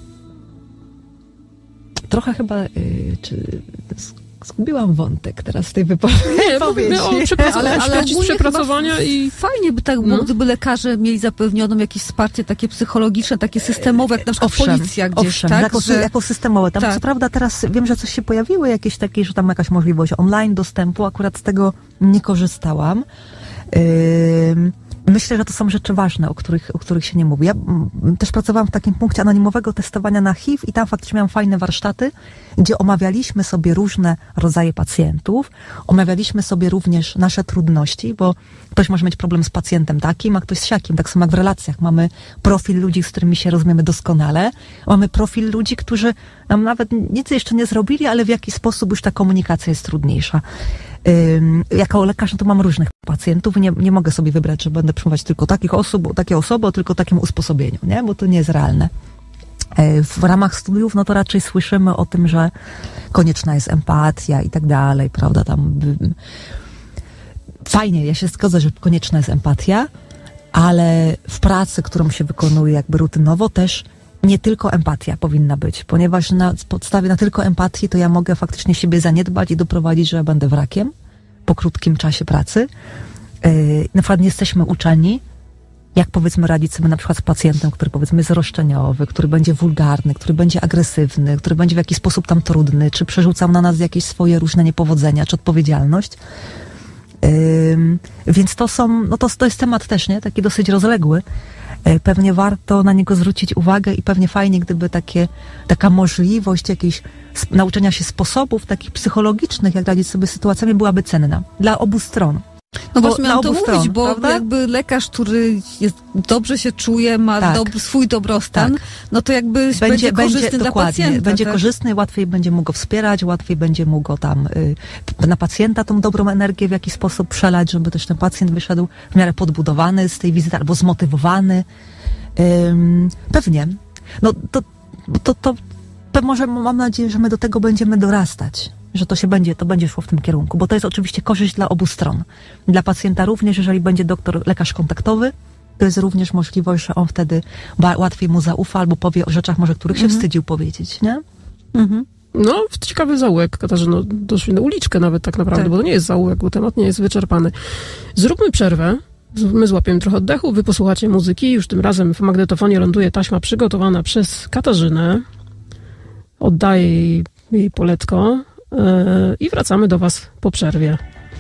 trochę chyba y, czy, zgubiłam wątek teraz w tej wypowiedzi. Nie, mówimy o przepracow- Ale, ale śmierci z ogólnie przepracowania chyba i... fajnie by tak No. było, gdyby lekarze mieli zapewnioną jakieś wsparcie takie psychologiczne, takie systemowe, jak na przykład Owszem, policja gdzieś, owszem, tak? jako, że... jako systemowe. Tam tak. co prawda teraz wiem, że coś się pojawiły, jakieś takie, że tam jakaś możliwość online dostępu, akurat z tego nie korzystałam. Ym, Myślę, że to są rzeczy ważne, o których, o których się nie mówi. Ja mm, też pracowałam w takim punkcie anonimowego testowania na H I V i tam faktycznie miałam fajne warsztaty, gdzie omawialiśmy sobie różne rodzaje pacjentów, omawialiśmy sobie również nasze trudności, bo ktoś może mieć problem z pacjentem takim, a ktoś z siakim. Tak samo jak w relacjach. Mamy profil ludzi, z którymi się rozumiemy doskonale. Mamy profil ludzi, którzy nam nawet nic jeszcze nie zrobili, ale w jakiś sposób już ta komunikacja jest trudniejsza. Ym, jako lekarz no to mam różnych pacjentów i nie, nie mogę sobie wybrać, że będę przyjmować tylko takich osób, takie osoby o tylko takim usposobieniu, nie? Bo to nie jest realne. E, W ramach studiów, no to raczej słyszymy o tym, że konieczna jest empatia i tak dalej, prawda, tam by... fajnie, ja się zgodzę, że konieczna jest empatia, ale w pracy, którą się wykonuje jakby rutynowo, też nie tylko empatia powinna być, ponieważ na podstawie na tylko empatii to ja mogę faktycznie siebie zaniedbać i doprowadzić, że ja będę wrakiem po krótkim czasie pracy. Yy, na przykład nie jesteśmy uczeni, jak powiedzmy radzić sobie na przykład z pacjentem, który powiedzmy jest roszczeniowy, który będzie wulgarny, który będzie agresywny, który będzie w jakiś sposób tam trudny, czy przerzucał na nas jakieś swoje różne niepowodzenia, czy odpowiedzialność. Yy, więc to są, no to, to jest temat też, nie? Taki dosyć rozległy. Yy, pewnie warto na niego zwrócić uwagę i pewnie fajnie, gdyby takie, taka możliwość jakiejś sp- nauczenia się sposobów takich psychologicznych, jak radzić sobie z sytuacjami, byłaby cenna dla obu stron. No właśnie na miałam to obu mówić, stron, bo prawda? jakby lekarz, który jest, dobrze się czuje, ma Tak. dob- swój dobrostan, Tak. no to jakby będzie, Będzie, korzystny będzie, dla dokładnie, pacjenta. będzie tak? korzystny, łatwiej będzie mu go wspierać, łatwiej będzie mu go tam y, na pacjenta tą dobrą energię w jakiś sposób przelać, żeby też ten pacjent wyszedł w miarę podbudowany z tej wizyty albo zmotywowany. Ym, pewnie. No to, to, to, to może mam nadzieję, że my do tego będziemy dorastać. Że to się będzie, to będzie szło w tym kierunku, bo to jest oczywiście korzyść dla obu stron. Dla pacjenta również, jeżeli będzie doktor, lekarz kontaktowy, to jest również możliwość, że on wtedy ba- łatwiej mu zaufa albo powie o rzeczach może, których się Mhm. wstydził powiedzieć, nie? Mhm. No, ciekawy zaułek, Katarzyno. Doszli na uliczkę nawet tak naprawdę, Tak. bo to nie jest zaułek, bo temat nie jest wyczerpany. Zróbmy przerwę. Z- My złapiemy trochę oddechu, wy posłuchacie muzyki. Już tym razem w magnetofonie ląduje taśma przygotowana przez Katarzynę. Oddaję jej, jej poletko yy, i wracamy do was po przerwie.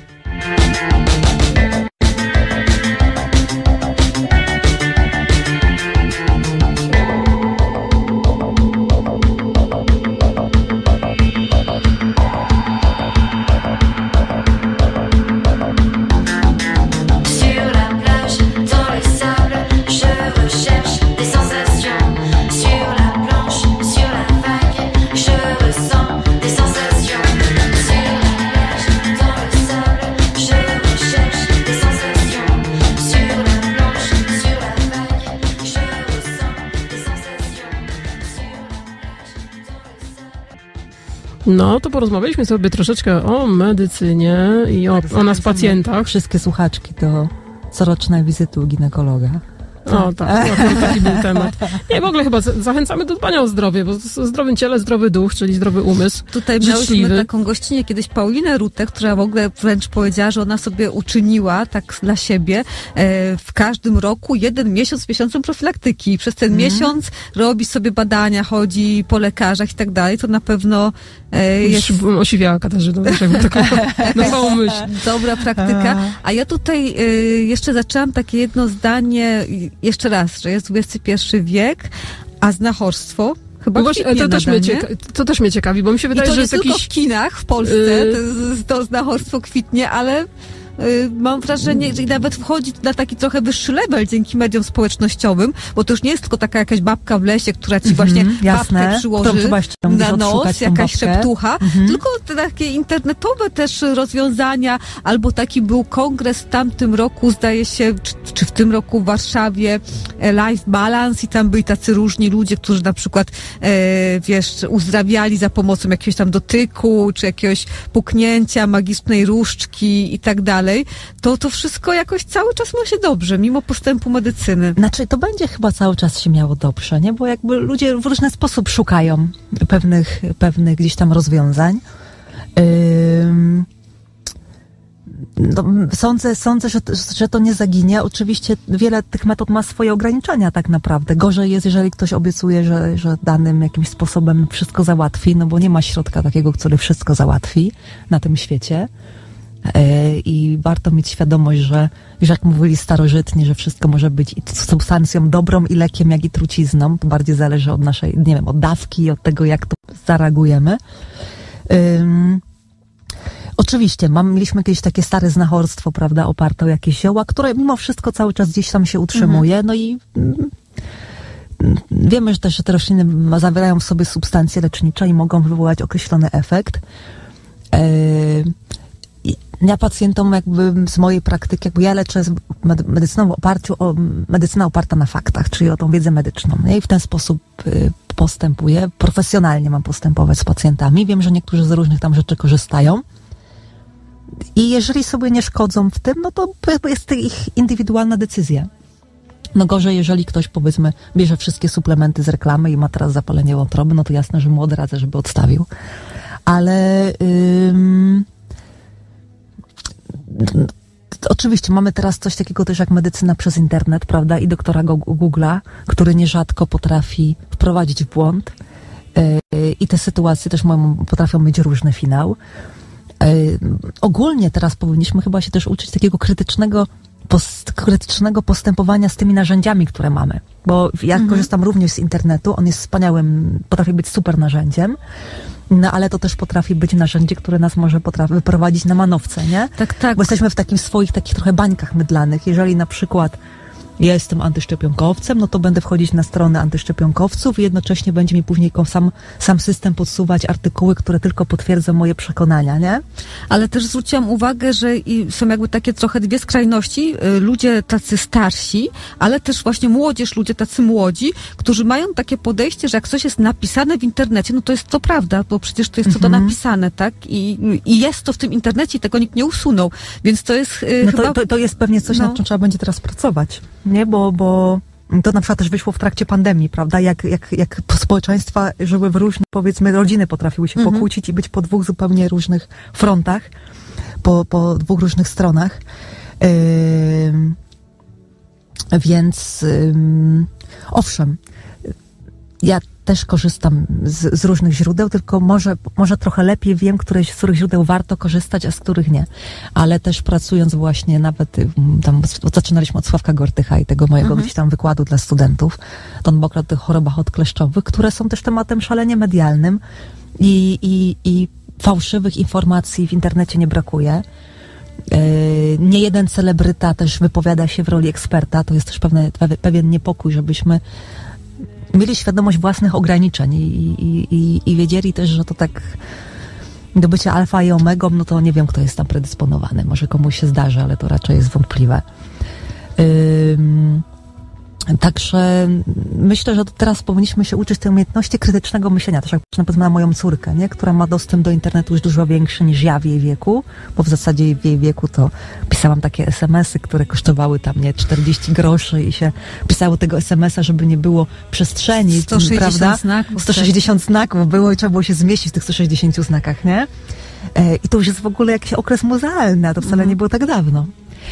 Sur la plage, dans les sables, je recherche des sensations. Sur la planche, sur la vague, je ressens des sensations. Sur la plage, dans le sable, je recherche des sensations. Sur la planche, sur la vague, je ressens des sensations. Sur la plage, dans le sable. No, to porozmawialiśmy sobie troszeczkę o medycynie i o, o nas pacjentach. Wszystkie słuchaczki do corocznej wizyty u ginekologa. O tak, akurat taki był temat. Nie, w ogóle chyba z- zachęcamy do dbania o zdrowie, bo w zdrowym ciele zdrowy duch, czyli zdrowy umysł. Tutaj Życzliwy. miałyśmy taką gościnię kiedyś, Paulinę Rutę, która w ogóle wręcz powiedziała, że ona sobie uczyniła tak dla siebie e, w każdym roku jeden miesiąc miesiącem profilaktyki. I przez ten Mhm. miesiąc robi sobie badania, chodzi po lekarzach i tak dalej. To na pewno e, jest Już bym osiwiała Katarzyną, jakby taką na całą myśl. dobra praktyka. A ja tutaj y, jeszcze zaczęłam takie jedno zdanie, y, jeszcze raz, że jest dwudziesty pierwszy wiek, a znachorstwo chyba No właśnie, kwitnie to, też nadal, mnie nie? cieka- to też mnie ciekawi, bo mi się I wydaje, to że nie jest tylko jakiś... w kinach w Polsce Yy. to, to znachorstwo kwitnie, ale y, mam wrażenie, że nawet wchodzi na taki trochę wyższy level dzięki mediom społecznościowym, bo to już nie jest tylko taka jakaś babka w lesie, która ci właśnie Mhm, jasne. babkę przyłoży Którą trzeba ściągnąć, na nos, odszukać tą jakaś babkę. szeptucha, Mhm. tylko te takie internetowe też rozwiązania, albo taki był kongres w tamtym roku, zdaje się, czy, czy w tym roku w Warszawie, e, Life Balance i tam byli tacy różni ludzie, którzy na przykład, e, wiesz, uzdrawiali za pomocą jakiegoś tam dotyku, czy jakiegoś puknięcia, magicznej różdżki i tak dalej. To, to wszystko jakoś cały czas ma się dobrze, mimo postępu medycyny. Znaczy, to będzie chyba cały czas się miało dobrze, nie? Bo jakby ludzie w różny sposób szukają pewnych, pewnych gdzieś tam rozwiązań. Ym, no, sądzę, sądzę że, że to nie zaginie. Oczywiście wiele tych metod ma swoje ograniczenia tak naprawdę. Gorzej jest, jeżeli ktoś obiecuje, że, że danym jakimś sposobem wszystko załatwi, no bo nie ma środka takiego, który wszystko załatwi na tym świecie. I warto mieć świadomość, że już jak mówili starożytni, że wszystko może być i substancją dobrą i lekiem, jak i trucizną. To bardziej zależy od naszej, nie wiem, od dawki i od tego, jak to zareagujemy. Um, oczywiście, mam, mieliśmy jakieś takie stare znachorstwo, prawda, oparte o jakieś zioła, które mimo wszystko cały czas gdzieś tam się utrzymuje. No i mm, wiemy, że też że te rośliny zawierają w sobie substancje lecznicze i mogą wywołać określony efekt. Yy, Ja pacjentom jakby z mojej praktyki, jakby ja leczę z medycyną w oparciu o medycyna oparta na faktach, czyli o tą wiedzę medyczną. I w ten sposób y, postępuję. Profesjonalnie mam postępować z pacjentami. Wiem, że niektórzy z różnych tam rzeczy korzystają. I jeżeli sobie nie szkodzą w tym, no to jest to ich indywidualna decyzja. No gorzej, jeżeli ktoś, powiedzmy, bierze wszystkie suplementy z reklamy i ma teraz zapalenie wątroby, no to jasne, że mu odradzę, żeby odstawił. Ale ym, oczywiście mamy teraz coś takiego też jak medycyna przez internet, prawda, i doktora Google'a, który nierzadko potrafi wprowadzić w błąd yy, i te sytuacje też potrafią mieć różny finał. Yy, ogólnie teraz powinniśmy chyba się też uczyć takiego krytycznego Post, krytycznego postępowania z tymi narzędziami, które mamy. Bo ja mhm. korzystam również z internetu, on jest wspaniałym, potrafi być super narzędziem, no ale to też potrafi być narzędzie, które nas może potrafi wyprowadzić na manowce, nie? Tak, tak. Bo jesteśmy w takich swoich, takich trochę bańkach mydlanych. Jeżeli na przykład ja jestem antyszczepionkowcem, no to będę wchodzić na stronę antyszczepionkowców i jednocześnie będzie mi później sam, sam system podsuwać artykuły, które tylko potwierdzą moje przekonania, nie? Ale też zwróciłam uwagę, że i są jakby takie trochę dwie skrajności. Ludzie tacy starsi, ale też właśnie młodzież, ludzie tacy młodzi, którzy mają takie podejście, że jak coś jest napisane w internecie, no to jest to prawda, bo przecież to jest to, to Mhm. napisane, tak? I, I jest to w tym internecie i tego nikt nie usunął. Więc to jest yy, No chyba... to, to, to jest pewnie coś, no. nad czym trzeba będzie teraz pracować. Nie, bo, bo to na przykład też wyszło w trakcie pandemii, prawda? Jak, jak, jak społeczeństwa żyły w różnych, powiedzmy, rodziny potrafiły się Mhm. pokłócić i być po dwóch zupełnie różnych frontach, po, po dwóch różnych stronach. Ym, więc ym, owszem, ja też korzystam z, z różnych źródeł, tylko może, może trochę lepiej wiem, które, z których źródeł warto korzystać, a z których nie. Ale też pracując właśnie nawet, tam zaczynaliśmy od Sławka Gortycha i tego mojego Mhm. gdzieś tam wykładu dla studentów, to on mówił o tych chorobach odkleszczowych, które są też tematem szalenie medialnym i, i, i fałszywych informacji w internecie nie brakuje. Yy, nie jeden celebryta też wypowiada się w roli eksperta, to jest też pewne, pewien niepokój, żebyśmy mieli świadomość własnych ograniczeń i, i, i, i wiedzieli też, że to tak do bycia alfa i omegą, no to nie wiem, kto jest tam predysponowany. Może komuś się zdarzy, ale to raczej jest wątpliwe. Ym, Także myślę, że teraz powinniśmy się uczyć tej umiejętności krytycznego myślenia. Też jak patrzę na moją córkę, nie? Która ma dostęp do internetu już dużo większy niż ja w jej wieku, bo w zasadzie w jej wieku to pisałam takie es em esy, które kosztowały tam nie czterdzieści groszy i się pisało tego es em esa, żeby nie było przestrzeni, sto sześćdziesiąt prawda? znaków. sto sześćdziesiąt znaków było i trzeba było się zmieścić w tych sto sześćdziesięciu znakach, nie? E, I to już jest w ogóle jakiś okres muzealny, a to wcale Mhm. nie było tak dawno.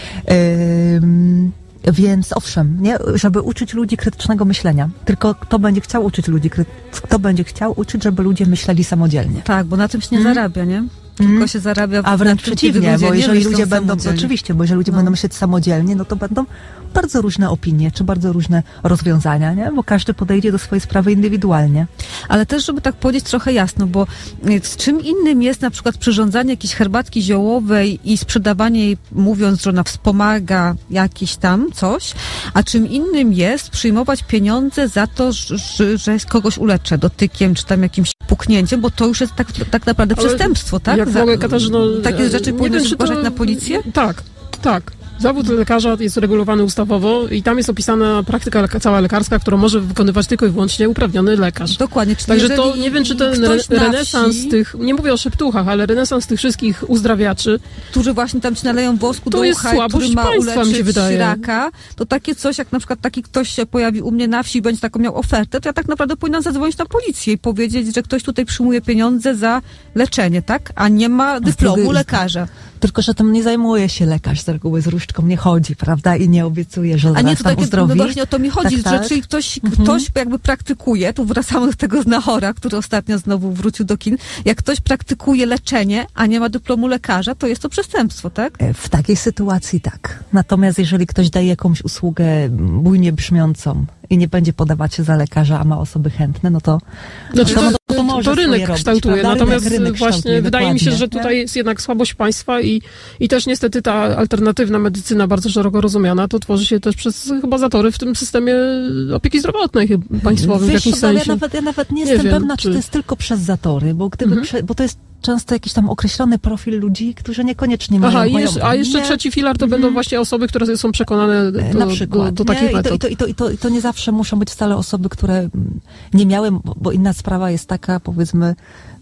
Ym, Więc owszem, nie, żeby uczyć ludzi krytycznego myślenia. Tylko kto będzie chciał uczyć ludzi, kry... kto będzie chciał uczyć, żeby ludzie myśleli samodzielnie. Tak, bo na tym się nie Mm. zarabia, nie? Tylko Mm. się zarabia A na wręcz tym, przeciwnie, kiedy ludzie bo nie jeżeli myślą ludzie będą, samodzielnie. oczywiście, bo jeżeli ludzie No. będą myśleć samodzielnie, no to będą bardzo różne opinie, czy bardzo różne rozwiązania, nie? Bo każdy podejdzie do swojej sprawy indywidualnie. Ale też, żeby tak powiedzieć trochę jasno, bo z czym innym jest na przykład przyrządzanie jakiejś herbatki ziołowej i sprzedawanie jej, mówiąc, że ona wspomaga jakieś tam coś, a czym innym jest przyjmować pieniądze za to, że, że kogoś uleczę dotykiem, czy tam jakimś puknięciem, bo to już jest tak, tak naprawdę Ale przestępstwo, tak? Jak za, mogę, Katarzyno... takie rzeczy nie powinno wiem, się czy to- zgłaszać na policję? Tak, tak. Zawód lekarza jest regulowany ustawowo i tam jest opisana praktyka leka- cała lekarska, którą może wykonywać tylko i wyłącznie uprawniony lekarz. Dokładnie. Czyli Także to jeżeli nie wiem, czy ten re- ktoś na renesans wsi, tych, nie mówię o szeptuchach, ale renesans tych wszystkich uzdrawiaczy, którzy właśnie tam ci naleją wosku To do jest ucha, i słabość który ma państwa, mi się uleczyć wydaje. raka, to takie coś, jak na przykład taki ktoś się pojawi u mnie na wsi i będzie taką miał ofertę, to ja tak naprawdę powinnam zadzwonić na policję i powiedzieć, że ktoś tutaj przyjmuje pieniądze za leczenie, tak? A nie ma dyplomu drugiej- lekarza. Tylko, że tym nie zajmuje się lekarz, z reguły z różdżką nie chodzi, prawda? I nie obiecuje, że A zaraz nie, to tam takie, no uzdrowi. właśnie o to mi chodzi, Tak, że tak. czyli ktoś, Mhm. ktoś jakby praktykuje, tu wracamy do tego znachora, który ostatnio znowu wrócił do kin, jak ktoś praktykuje leczenie, a nie ma dyplomu lekarza, to jest to przestępstwo, tak? W takiej sytuacji tak. Natomiast jeżeli ktoś daje jakąś usługę bujnie brzmiącą i nie będzie podawać się za lekarza, a ma osoby chętne, no to, Znaczy, to, to, to, to, to, może to rynek swoje robić, kształtuje, prawda? natomiast rynek, rynek właśnie kształtuje, wydaje mi się, dokładnie. że tutaj jest jednak słabość państwa i, i też niestety ta alternatywna medycyna bardzo szeroko rozumiana, to tworzy się też przez chyba zatory w tym systemie opieki zdrowotnej chyba państwowym w Wiesz, jakimś co, ja sensie. nawet, ja nawet nie, Nie jestem wiem, pewna, czy czy- to jest tylko przez zatory, bo gdyby, Mhm. prze, bo to jest często jakiś tam określony profil ludzi, którzy niekoniecznie mają Aha, i mają- jeszcze, a jeszcze nie, trzeci filar to Mhm. będą właśnie osoby, które są przekonane do, na przykład. do, do nie? takich I to, i, metod. to, i, to, i, to, I to nie zawsze muszą być wcale osoby, które mm, nie miały, bo, bo inna sprawa jest taka, powiedzmy,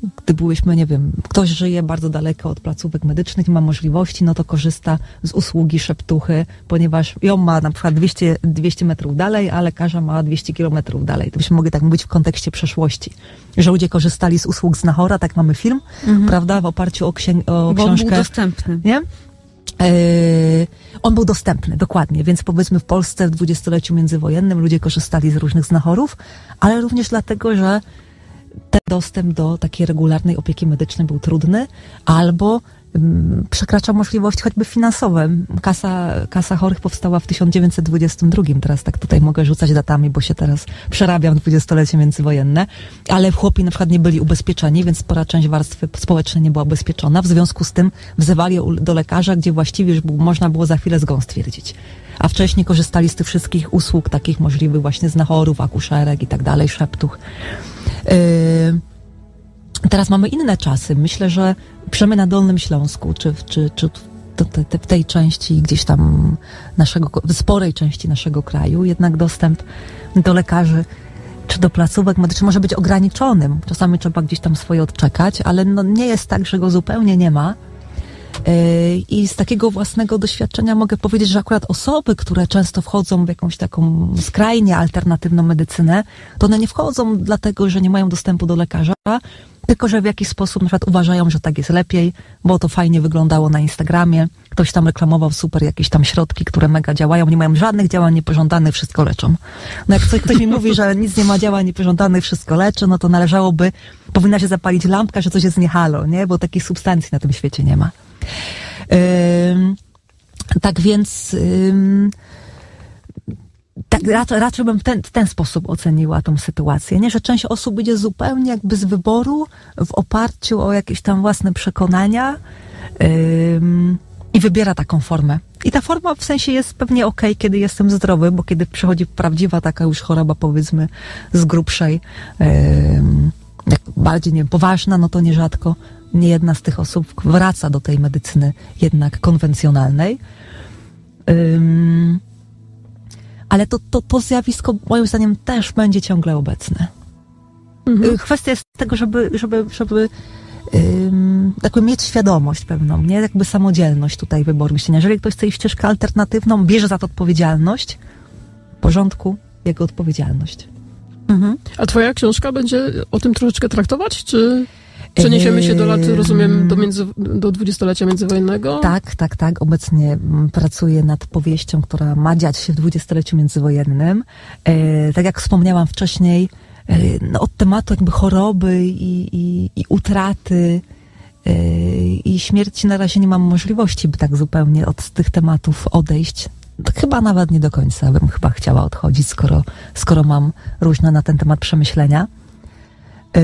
gdy byłyśmy, nie wiem, ktoś żyje bardzo daleko od placówek medycznych i ma możliwości, no to korzysta z usługi szeptuchy, ponieważ ją ma na przykład dwieście, dwieście metrów dalej, a lekarza ma dwieście kilometrów dalej. To byśmy mogli tak mówić w kontekście przeszłości, że ludzie korzystali z usług Znachora, tak mamy film, mhm. prawda, w oparciu o, księg- o Bo książkę. On był dostępny. Nie? Yy, on był dostępny, dokładnie, więc powiedzmy w Polsce w dwudziestoleciu międzywojennym ludzie korzystali z różnych znachorów, ale również dlatego, że ten dostęp do takiej regularnej opieki medycznej był trudny, albo um, przekracza możliwości choćby finansowe. Kasa, kasa chorych powstała w tysiąc dziewięćset dwudziestym drugim, teraz tak tutaj mogę rzucać datami, bo się teraz przerabiam w dwudziestolecie międzywojenne, ale chłopi na przykład nie byli ubezpieczeni, więc spora część warstwy społecznej nie była ubezpieczona, w związku z tym wzywali do lekarza, gdzie właściwie już można było za chwilę zgon stwierdzić. A wcześniej korzystali z tych wszystkich usług takich możliwych właśnie znachorów, akuszerek i tak dalej, szeptuch. Yy, teraz mamy inne czasy. Myślę, że przynajmniej na Dolnym Śląsku, czy, czy, czy w, te, te, w tej części gdzieś tam naszego, w sporej części naszego kraju, jednak dostęp do lekarzy czy do placówek medycznych może być ograniczonym. Czasami trzeba gdzieś tam swoje odczekać, ale no nie jest tak, że go zupełnie nie ma. I z takiego własnego doświadczenia mogę powiedzieć, że akurat osoby, które często wchodzą w jakąś taką skrajnie alternatywną medycynę, to one nie wchodzą dlatego, że nie mają dostępu do lekarza, tylko że w jakiś sposób na przykład uważają, że tak jest lepiej, bo to fajnie wyglądało na Instagramie, ktoś tam reklamował super jakieś tam środki, które mega działają, nie mają żadnych działań niepożądanych, wszystko leczą. No jak ktoś, ktoś mi mówi, że nic nie ma działań niepożądanych, wszystko leczy, no to należałoby, powinna się zapalić lampka, że coś jest nie halo, nie? Bo takich substancji na tym świecie nie ma. Ym, tak więc ym, tak, raczej, raczej bym w ten, w ten sposób oceniła tą sytuację, nie? Że część osób idzie zupełnie jakby z wyboru w oparciu o jakieś tam własne przekonania ym, i wybiera taką formę. I ta forma w sensie jest pewnie okej, kiedy jestem zdrowy, bo kiedy przychodzi prawdziwa taka już choroba, powiedzmy z grubszej, ym, jak bardziej, nie wiem, poważna, no to nierzadko nie jedna z tych osób wraca do tej medycyny jednak konwencjonalnej. Um, ale to, to, to zjawisko moim zdaniem też będzie ciągle obecne. Mhm. Kwestia jest tego, żeby, żeby, żeby um, jakby mieć świadomość pewną, nie? Jakby samodzielność tutaj wyboru myślenia. Jeżeli ktoś chce iść ścieżkę alternatywną, bierze za to odpowiedzialność, w porządku, jego odpowiedzialność. Mhm. A twoja książka będzie o tym troszeczkę traktować, czy... Przeniesiemy się do lat, rozumiem, do, między, do dwudziestolecia międzywojennego? Tak, tak, tak. Obecnie pracuję nad powieścią, która ma dziać się w dwudziestoleciu międzywojennym. E, tak jak wspomniałam wcześniej, e, no, od tematu jakby choroby i, i, i utraty e, i śmierci na razie nie mam możliwości, by tak zupełnie od tych tematów odejść. Chyba nawet nie do końca bym chyba chciała odchodzić, skoro, skoro mam różne na ten temat przemyślenia. E,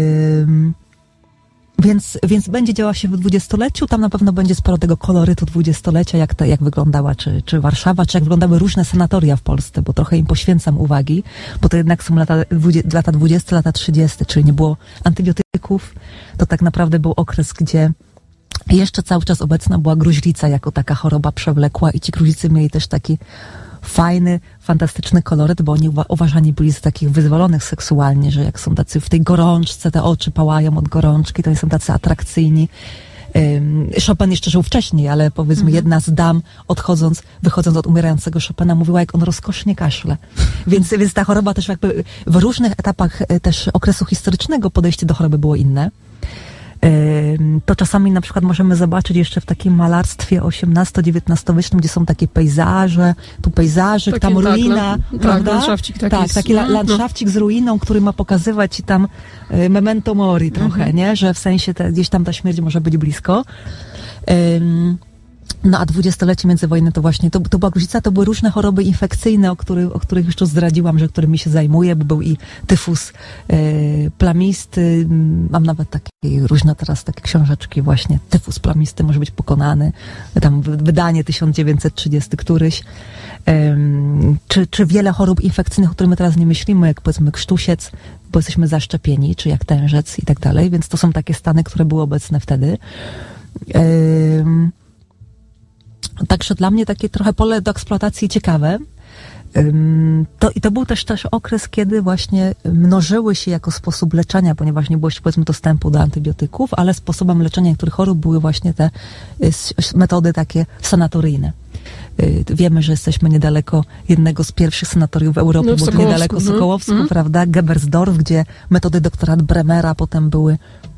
Więc, więc będzie działała się w dwudziestoleciu, tam na pewno będzie sporo tego kolorytu dwudziestolecia, jak, to, jak wyglądała czy, czy Warszawa, czy jak wyglądały różne sanatoria w Polsce, bo trochę im poświęcam uwagi, bo to jednak są lata, lata dwudzieste, lata trzydzieste, czyli nie było antybiotyków, to tak naprawdę był okres, gdzie jeszcze cały czas obecna była gruźlica jako taka choroba przewlekła i ci gruźlicy mieli też taki fajny, fantastyczny koloryt, bo oni uwa- uważani byli za takich wyzwolonych seksualnie, że jak są tacy w tej gorączce, te oczy pałają od gorączki, to oni są tacy atrakcyjni. Um, Chopin jeszcze żył wcześniej, ale powiedzmy mhm. jedna z dam odchodząc, wychodząc od umierającego Chopina mówiła, jak on rozkosznie kaszle. Więc, więc ta choroba też jakby w różnych etapach też okresu historycznego podejście do choroby było inne. To czasami na przykład możemy zobaczyć jeszcze w takim malarstwie osiemnasto-dziewiętnastowiecznym, gdzie są takie pejzaże, tu pejzażyk, taki, tam tak, ruina, tak, prawda? Landszafcik taki tak, z... taki la- landszafcik z ruiną, który ma pokazywać ci tam y, memento mori trochę, mhm. nie? Że w sensie te, gdzieś tam ta śmierć może być blisko. Ym, No a dwudziestolecie międzywojenne to właśnie, to, to była gruźlica, to były różne choroby infekcyjne, o których, o których już tu zdradziłam, że którymi się zajmuję, bo był i tyfus e, plamisty, mam nawet takie różne teraz takie książeczki właśnie, tyfus plamisty może być pokonany, tam wydanie tysiąc dziewięćset trzydziesty któryś, e, czy, czy wiele chorób infekcyjnych, o których my teraz nie myślimy, jak powiedzmy krztusiec, bo jesteśmy zaszczepieni, czy jak tężec i tak dalej, więc to są takie stany, które były obecne wtedy. E, Także dla mnie takie trochę pole do eksploatacji ciekawe. To, I to był też, też okres, kiedy właśnie mnożyły się jako sposób leczenia, ponieważ nie było jeszcze, powiedzmy, dostępu do antybiotyków, ale sposobem leczenia niektórych chorób były właśnie te metody takie sanatoryjne. Wiemy, że jesteśmy niedaleko jednego z pierwszych sanatoriów w Europie, no, w bo to niedaleko Sokołowsku, mm. prawda, Gebersdorf, gdzie metody doktora Bremera potem były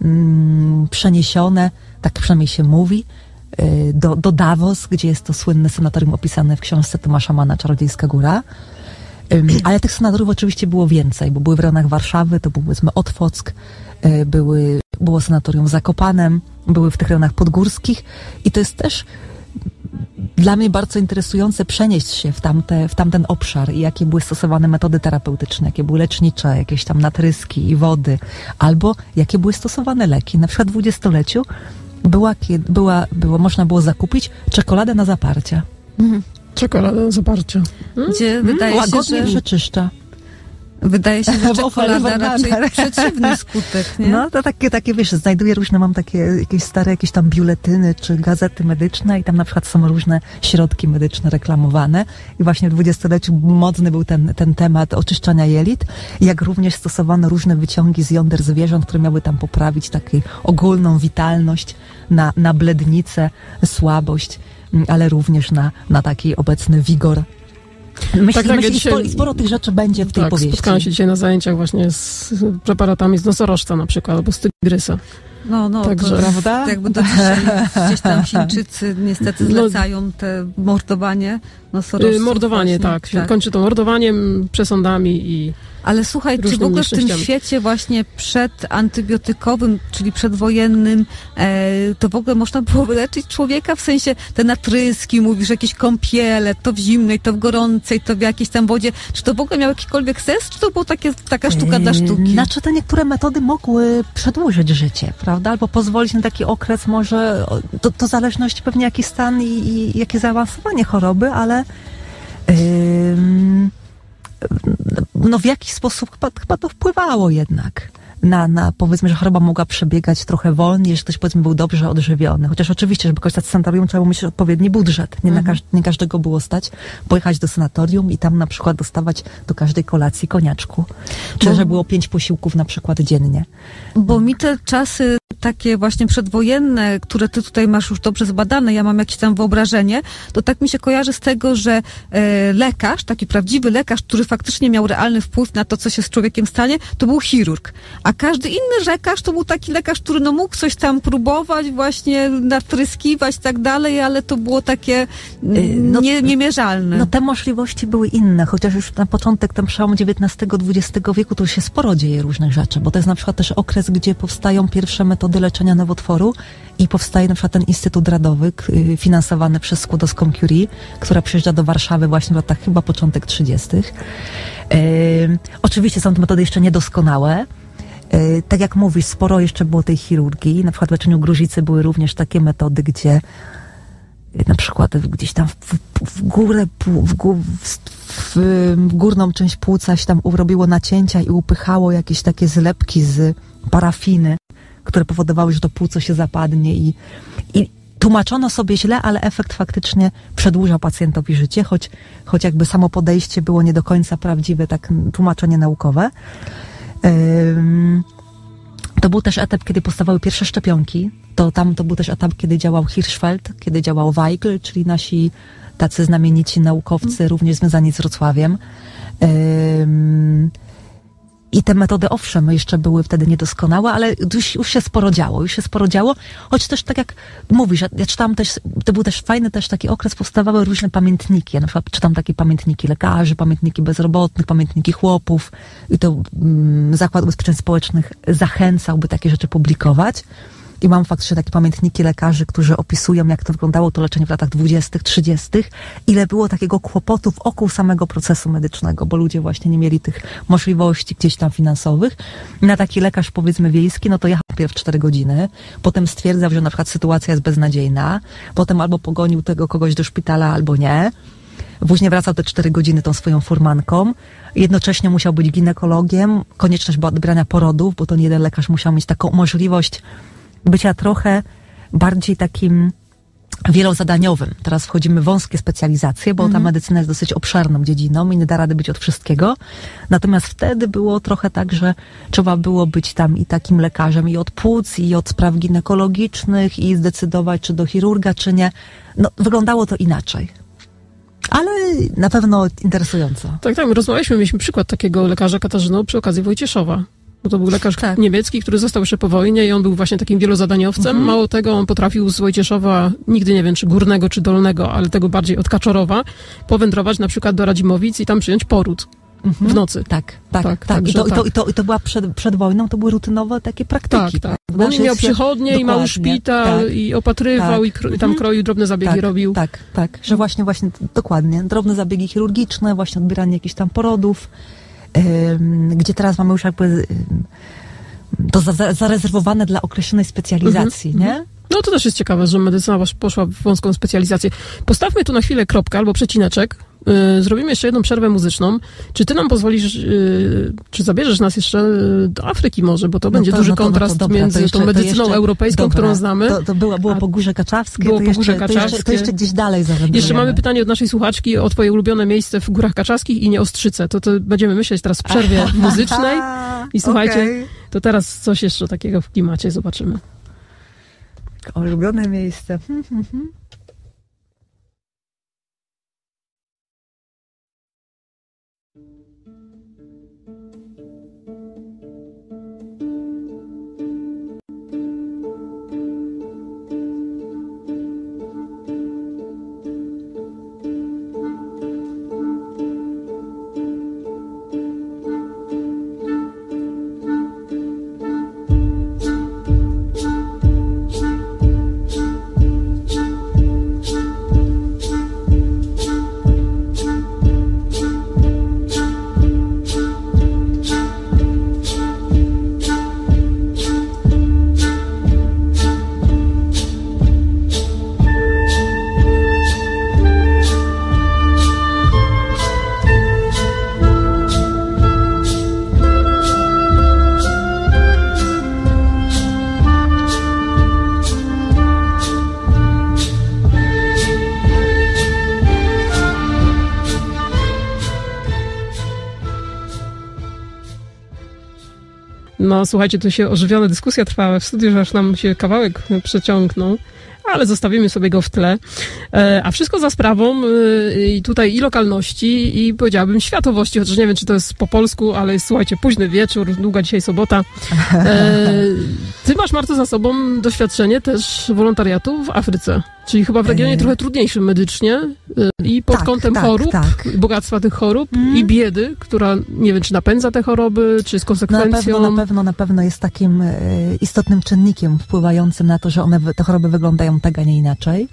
mm, przeniesione, tak przynajmniej się mówi, do, do Davos, gdzie jest to słynne sanatorium opisane w książce Tomasza Manna, Czarodziejska Góra. Ale tych sanatoriów oczywiście było więcej, bo były w rejonach Warszawy, to był, powiedzmy, Otwock, były, było sanatorium w Zakopanem, były w tych rejonach podgórskich i to jest też dla mnie bardzo interesujące przenieść się w, tamte, w tamten obszar i jakie były stosowane metody terapeutyczne, jakie były lecznicze, jakieś tam natryski i wody, albo jakie były stosowane leki. Na przykład w dwudziestoleciu była, była, było, można było zakupić czekoladę na zaparcia. Mhm. Czekolada na zaparcie. Gdzie mm, wydaje łagodnie się, że... przeczyszcza. Wydaje się, że czekolada raczej przeciwny skutek, nie? No to takie, takie, wiesz, znajduję różne, mam takie jakieś stare jakieś tam biuletyny czy gazety medyczne i tam na przykład są różne środki medyczne reklamowane i właśnie w dwudziestoleciu mocny był ten, ten temat oczyszczania jelit, jak również stosowano różne wyciągi z jąder zwierząt, które miały tam poprawić taką ogólną witalność na, na blednicę, słabość, ale również na, na taki obecny wigor. Myślę, tak, tak, myślę ja dzisiaj, sporo, sporo tych rzeczy będzie w tej tak, powieści. Spotkałam się dzisiaj na zajęciach właśnie z preparatami z nosorożca na przykład, albo z tygrysa. No, no, Także, to prawda? Jakby do dzisiaj gdzieś tam Chińczycy niestety zlecają te mordowanie nosorożców. Mordowanie, właśnie, tak. tak. Kończy to mordowaniem, przesądami i Ale słuchaj, czy w ogóle w tym świecie właśnie przedantybiotykowym, czyli przedwojennym, e, to w ogóle można było wyleczyć człowieka? W sensie te natryski, mówisz, jakieś kąpiele, to w zimnej, to w gorącej, to w jakiejś tam wodzie. Czy to w ogóle miał jakikolwiek sens, czy to była takie, taka sztuka dla sztuki? Znaczy, to niektóre metody mogły przedłużyć życie, prawda? Albo pozwolić na taki okres, może, to, to zależność pewnie jaki stan i, i jakie zaawansowanie choroby, ale yy, no w jakiś sposób chyba, chyba to wpływało jednak na, na, powiedzmy, że choroba mogła przebiegać trochę wolniej, że ktoś, powiedzmy, był dobrze odżywiony. Chociaż oczywiście, żeby korzystać z sanatorium, trzeba było mieć odpowiedni budżet. Nie, mhm. na każ- nie każdego było stać pojechać do sanatorium i tam na przykład dostawać do każdej kolacji koniaczku. Czy Bo... że było pięć posiłków na przykład dziennie. Bo mi te czasy takie właśnie przedwojenne, które ty tutaj masz już dobrze zbadane, ja mam jakieś tam wyobrażenie, to tak mi się kojarzy z tego, że e, lekarz, taki prawdziwy lekarz, który faktycznie miał realny wpływ na to, co się z człowiekiem stanie, to był chirurg. A każdy inny lekarz to był taki lekarz, który no mógł coś tam próbować, właśnie natryskiwać i tak dalej, ale to było takie no, nie, niemierzalne. No te możliwości były inne, chociaż już na początek, ten przełom dziewiętnastego dwudziestego wieku, to już się sporo dzieje różnych rzeczy, bo to jest na przykład też okres, gdzie powstają pierwsze metody leczenia nowotworu i powstaje na przykład ten Instytut Radowy, finansowany przez Skłodowską Curie, która przyjeżdża do Warszawy właśnie w latach chyba początek trzydziestych. Yy, oczywiście są te metody jeszcze niedoskonałe. Yy, tak jak mówisz, sporo jeszcze było tej chirurgii. Na przykład w leczeniu gruźlicy były również takie metody, gdzie yy, na przykład gdzieś tam w, w górę, w, gó- w, w, w górną część płuca się tam robiło nacięcia i upychało jakieś takie zlepki z parafiny, które powodowały, że to płuco się zapadnie i, i tłumaczono sobie źle, ale efekt faktycznie przedłużał pacjentowi życie, choć, choć jakby samo podejście było nie do końca prawdziwe, tak tłumaczenie naukowe. Ym, to był też etap, kiedy powstawały pierwsze szczepionki. To tam to był też etap, kiedy działał Hirschfeld, kiedy działał Weigl, czyli nasi tacy znamienici naukowcy, mm. również związani z Wrocławiem. Ym, I te metody, owszem, jeszcze były wtedy niedoskonałe, ale już, już się sporo działo, już się sporo działo, choć też tak jak mówisz, ja, ja czytam też, to był też fajny też taki okres, powstawały różne pamiętniki, ja na przykład czytam takie pamiętniki lekarzy, pamiętniki bezrobotnych, pamiętniki chłopów i to mm, Zakład Ubezpieczeń Społecznych zachęcał, by takie rzeczy publikować. I mam faktycznie takie pamiętniki lekarzy, którzy opisują, jak to wyglądało to leczenie w latach dwudziestych, trzydziestych. Ile było takiego kłopotu wokół samego procesu medycznego, bo ludzie właśnie nie mieli tych możliwości gdzieś tam finansowych. Na taki lekarz, powiedzmy, wiejski, no to jechał najpierw cztery godziny, potem stwierdzał, że na przykład sytuacja jest beznadziejna, potem albo pogonił tego kogoś do szpitala, albo nie. Później wracał te cztery godziny tą swoją furmanką. Jednocześnie musiał być ginekologiem, konieczność była odbierania porodów, bo to nie jeden lekarz musiał mieć taką możliwość bycia trochę bardziej takim wielozadaniowym. Teraz wchodzimy w wąskie specjalizacje, bo ta medycyna jest dosyć obszerną dziedziną i nie da rady być od wszystkiego. Natomiast wtedy było trochę tak, że trzeba było być tam i takim lekarzem i od płuc, i od spraw ginekologicznych, i zdecydować, czy do chirurga, czy nie. No, wyglądało to inaczej. Ale na pewno interesująco. Tak, tak. My rozmawialiśmy, mieliśmy przykład takiego lekarza Katarzyno przy okazji Wojcieszowa. Bo to był lekarz Tak. niemiecki, który został jeszcze po wojnie i on był właśnie takim wielozadaniowcem. Mhm. Mało tego, on potrafił z Wojcieszowa, nigdy nie wiem, czy górnego, czy dolnego, ale tego bardziej od Kaczorowa, powędrować na przykład do Radzimowic i tam przyjąć poród Mhm. w nocy. Tak, tak, Tak, tak. I, także to, i, to, tak. i, to, I to była przed, przed wojną, to były rutynowe takie praktyki. Tak, tak. prawda? On Że miał jest- przychodnie i mały dokładnie, szpital tak. i opatrywał Tak. i, kro, i tam Mhm. kroił, drobne zabiegi tak, robił. Tak, tak, że właśnie, właśnie, dokładnie, drobne zabiegi chirurgiczne, właśnie odbieranie jakichś tam porodów, ym, gdzie teraz mamy już jakby ym, to za, za, zarezerwowane dla określonej specjalizacji, Mhm, nie? No to też jest ciekawe, że medycyna wasz- poszła w wąską specjalizację. Postawmy tu na chwilę kropkę albo przecineczek. Yy, zrobimy jeszcze jedną przerwę muzyczną. Czy ty nam pozwolisz, yy, czy zabierzesz nas jeszcze yy, do Afryki może, bo to będzie to- duży no to- no to kontrast dobra, to między jeszcze- tą to medycyną jeszcze- europejską, dobra, którą znamy. To, to było, było a Pogórze Kaczawskie, było to, jeszcze, Pogórze to, jeszcze, to Kaczawskie. jeszcze gdzieś dalej zawędrujemy. Jeszcze mamy pytanie od naszej słuchaczki o twoje ulubione miejsce w Górach Kaczawskich i nie Ostrzyce. To, to będziemy myśleć teraz w przerwie muzycznej. I słuchajcie, Okej. to teraz coś jeszcze takiego w klimacie zobaczymy. Ulubione miejsce. Hmm, hmm, hmm. No słuchajcie, tu się ożywiona dyskusja trwała w studiu, że aż nam się kawałek przeciągnął, ale zostawimy sobie go w tle. E, a wszystko za sprawą e, i tutaj i lokalności, i powiedziałabym światowości, chociaż nie wiem, czy to jest po polsku, ale jest, słuchajcie, późny wieczór, długa dzisiaj sobota. E, ty masz, Marto, za sobą doświadczenie też wolontariatu w Afryce, czyli chyba w regionie E. trochę trudniejszym medycznie e, i pod Tak, kątem tak, chorób, tak. bogactwa tych chorób Mm. i biedy, która nie wiem, czy napędza te choroby, czy z No na konsekwencją. pewno, na pewno, na pewno jest takim e, istotnym czynnikiem wpływającym na to, że one, wy- te choroby wyglądają tak, a nie inaczej.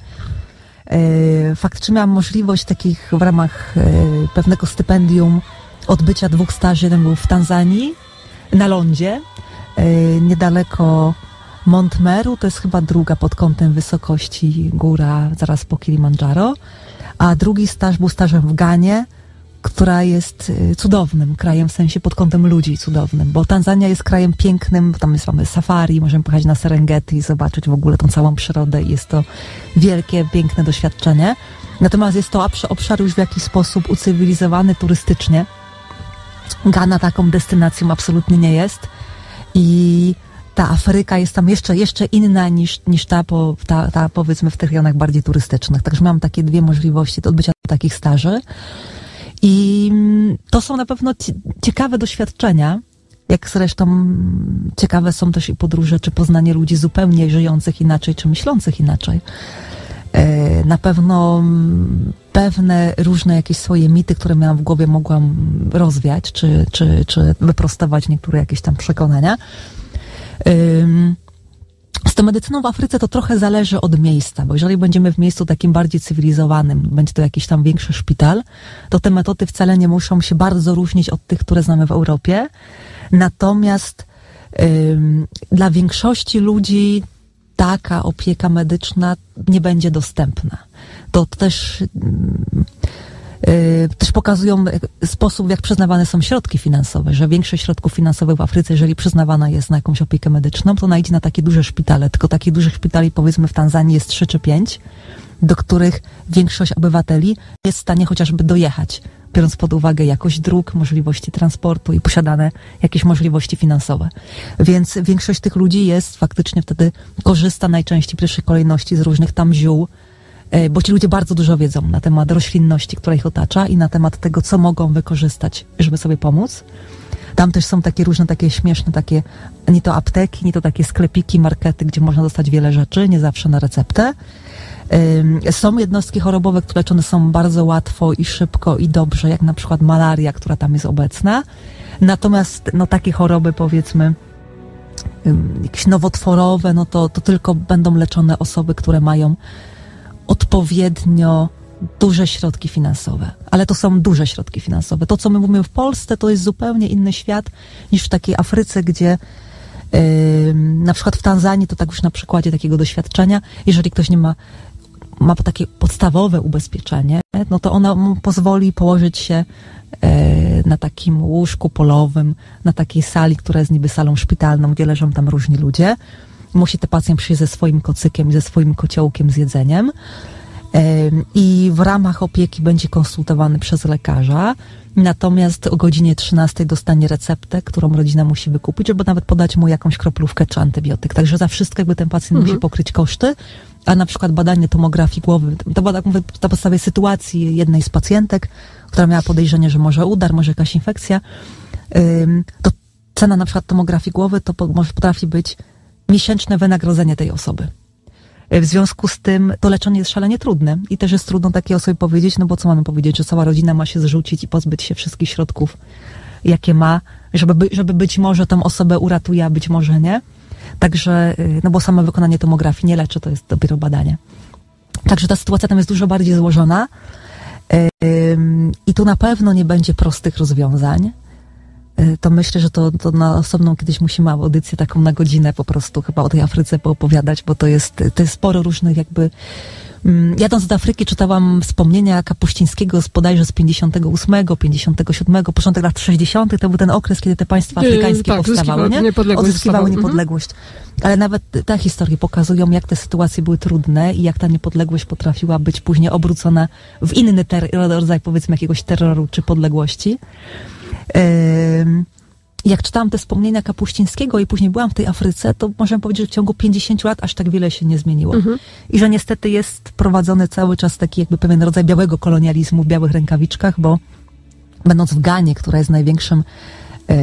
E, faktycznie miałam możliwość takich w ramach e, pewnego stypendium odbycia dwóch staży. Jeden był w Tanzanii, na lądzie, e, niedaleko Mont Meru, to jest chyba druga pod kątem wysokości góra, zaraz po Kilimandżaro. A drugi staż był stażem w Ganie, która jest y, cudownym krajem, w sensie pod kątem ludzi cudownym, bo Tanzania jest krajem pięknym, tam jest, mamy safari, możemy pojechać na Serengeti i zobaczyć w ogóle tą całą przyrodę i jest to wielkie, piękne doświadczenie. Natomiast jest to obsz- obszar już w jakiś sposób ucywilizowany turystycznie. Ghana taką destynacją absolutnie nie jest i ta Afryka jest tam jeszcze, jeszcze inna niż, niż ta, po, ta, ta, powiedzmy, w tych rejonach bardziej turystycznych. Także mam takie dwie możliwości do odbycia takich staży. I mm, to są na pewno cie- ciekawe doświadczenia, jak zresztą mm, ciekawe są też i podróże, czy poznanie ludzi zupełnie żyjących inaczej, czy myślących inaczej. E, Na pewno mm, pewne różne jakieś swoje mity, które miałam w głowie, mogłam rozwiać, czy, czy, czy wyprostować niektóre jakieś tam przekonania. Ym, Z tą medycyną w Afryce to trochę zależy od miejsca, bo jeżeli będziemy w miejscu takim bardziej cywilizowanym, będzie to jakiś tam większy szpital, to te metody wcale nie muszą się bardzo różnić od tych, które znamy w Europie. Natomiast ym, dla większości ludzi taka opieka medyczna nie będzie dostępna. To też ym, Też pokazują sposób, jak przyznawane są środki finansowe, że większość środków finansowych w Afryce, jeżeli przyznawana jest na jakąś opiekę medyczną, to ona idzie na takie duże szpitale. Tylko takich dużych szpitali, powiedzmy w Tanzanii jest trzy czy pięć, do których większość obywateli jest w stanie chociażby dojechać, biorąc pod uwagę jakość dróg, możliwości transportu i posiadane jakieś możliwości finansowe. Więc większość tych ludzi jest faktycznie wtedy, korzysta najczęściej w pierwszej kolejności z różnych tam ziół, bo ci ludzie bardzo dużo wiedzą na temat roślinności, która ich otacza i na temat tego, co mogą wykorzystać, żeby sobie pomóc. Tam też są takie różne, takie śmieszne, takie nie to apteki, nie to takie sklepiki, markety, gdzie można dostać wiele rzeczy, nie zawsze na receptę. Są jednostki chorobowe, które leczone są bardzo łatwo i szybko i dobrze, jak na przykład malaria, która tam jest obecna. Natomiast no, takie choroby, powiedzmy, jakieś nowotworowe, no to, to tylko będą leczone osoby, które mają odpowiednio duże środki finansowe. Ale to są duże środki finansowe. To, co my mówimy w Polsce, to jest zupełnie inny świat niż w takiej Afryce, gdzie yy, na przykład w Tanzanii, to tak już na przykładzie takiego doświadczenia, jeżeli ktoś nie ma ma takie podstawowe ubezpieczenie, no to ona mu pozwoli położyć się e, na takim łóżku polowym, na takiej sali, która jest niby salą szpitalną, gdzie leżą tam różni ludzie. Musi ten pacjent przyjść ze swoim kocykiem i ze swoim kociołkiem z jedzeniem e, i w ramach opieki będzie konsultowany przez lekarza. Natomiast o godzinie trzynastej dostanie receptę, którą rodzina musi wykupić, żeby nawet podać mu jakąś kroplówkę czy antybiotyk. Także za wszystko jakby ten pacjent mhm. musi pokryć koszty, a na przykład badanie tomografii głowy, to była tak mówię, na podstawie sytuacji jednej z pacjentek, która miała podejrzenie, że może udar, może jakaś infekcja, to cena na przykład tomografii głowy to może potrafi być miesięczne wynagrodzenie tej osoby. W związku z tym to leczenie jest szalenie trudne i też jest trudno takiej osobie powiedzieć, no bo co mamy powiedzieć, że cała rodzina ma się zrzucić i pozbyć się wszystkich środków, jakie ma, żeby, żeby być może tą osobę uratuje, a być może nie. Także, no bo samo wykonanie tomografii nie leczy, to jest dopiero badanie. Także ta sytuacja tam jest dużo bardziej złożona i tu na pewno nie będzie prostych rozwiązań. To myślę, że to, to na osobną kiedyś musimy audycję taką na godzinę po prostu chyba o tej Afryce poopowiadać, bo to jest, to jest sporo różnych jakby... Jadąc do Afryki czytałam wspomnienia Kapuścińskiego z bodajże z pięćdziesiątego ósmego, pięćdziesiątego siódmego, początek lat sześćdziesiątych. To był ten okres, kiedy te państwa afrykańskie tak, powstawały, nie? Niepodległość Odzyskiwały mhm. niepodległość. Ale nawet te historie pokazują, jak te sytuacje były trudne i jak ta niepodległość potrafiła być później obrócona w inny ter- rodzaj, powiedzmy, jakiegoś terroru czy podległości. Yy, jak czytałam te wspomnienia Kapuścińskiego i później byłam w tej Afryce, to możemy powiedzieć, że w ciągu pięćdziesięciu lat aż tak wiele się nie zmieniło. Mhm. I że niestety jest prowadzony cały czas taki jakby pewien rodzaj białego kolonializmu w białych rękawiczkach, bo będąc w Ganie, która jest największym yy,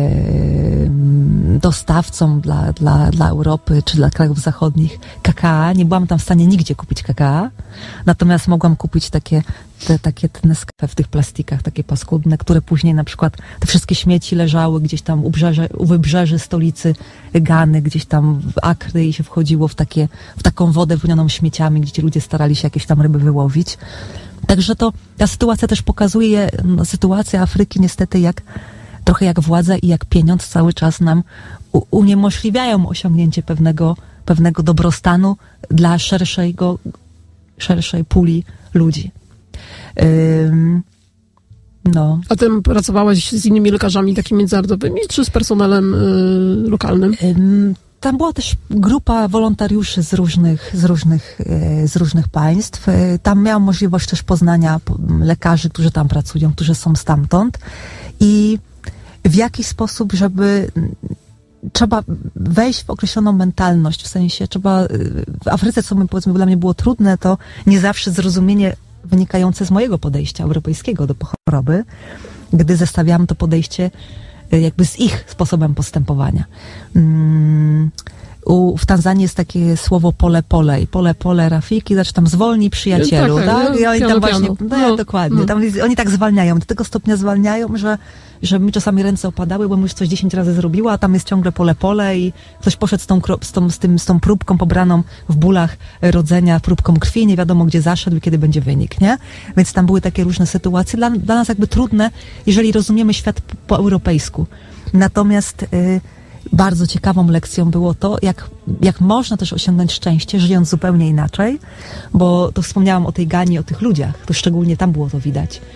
dostawcą dla, dla, dla Europy czy dla krajów zachodnich kakao, nie byłam tam w stanie nigdzie kupić kakao, natomiast mogłam kupić takie te, takie te Nescafe w tych plastikach, takie paskudne, które później na przykład te wszystkie śmieci leżały gdzieś tam u, brzeże, u wybrzeży stolicy Gany, gdzieś tam w Akry i się wchodziło w takie, w taką wodę wypełnioną śmieciami, gdzie ci ludzie starali się jakieś tam ryby wyłowić. Także to, ta sytuacja też pokazuje, no, sytuacja Afryki niestety jak trochę jak władza i jak pieniądz cały czas nam u, uniemożliwiają osiągnięcie pewnego, pewnego dobrostanu dla szerszego, szerszej puli ludzi. Ym, no. A ty pracowałeś z innymi lekarzami takimi międzynarodowymi, czy z personelem y, lokalnym? Ym, tam była też grupa wolontariuszy z różnych, z różnych, y, z różnych państw. Y, tam miałam możliwość też poznania lekarzy, którzy tam pracują, którzy są stamtąd i w jaki sposób, żeby trzeba wejść w określoną mentalność, w sensie trzeba, w Afryce, co my, powiedzmy, dla mnie było trudne, to nie zawsze zrozumienie wynikające z mojego podejścia europejskiego do choroby, gdy zestawiałam to podejście jakby z ich sposobem postępowania. Mm, u, w Tanzanii jest takie słowo pole pole i pole pole Rafiki, znaczy tam zwolnij przyjacielu, tak? tak? No, I oni tam właśnie, no, no, dokładnie, no. Tam, oni tak zwalniają, do tego stopnia zwalniają, że że mi czasami ręce opadały, bo już coś dziesięć razy zrobiła, a tam jest ciągle pole pole i ktoś poszedł z tą, z tą, z tym, z tą próbką pobraną w bólach rodzenia, próbką krwi, nie wiadomo gdzie zaszedł i kiedy będzie wynik, nie? Więc tam były takie różne sytuacje, dla, dla nas jakby trudne, jeżeli rozumiemy świat po, po europejsku. Natomiast y, bardzo ciekawą lekcją było to, jak, jak można też osiągnąć szczęście, żyjąc zupełnie inaczej, bo to wspomniałam o tej Ganii, o tych ludziach, to szczególnie tam było to widać,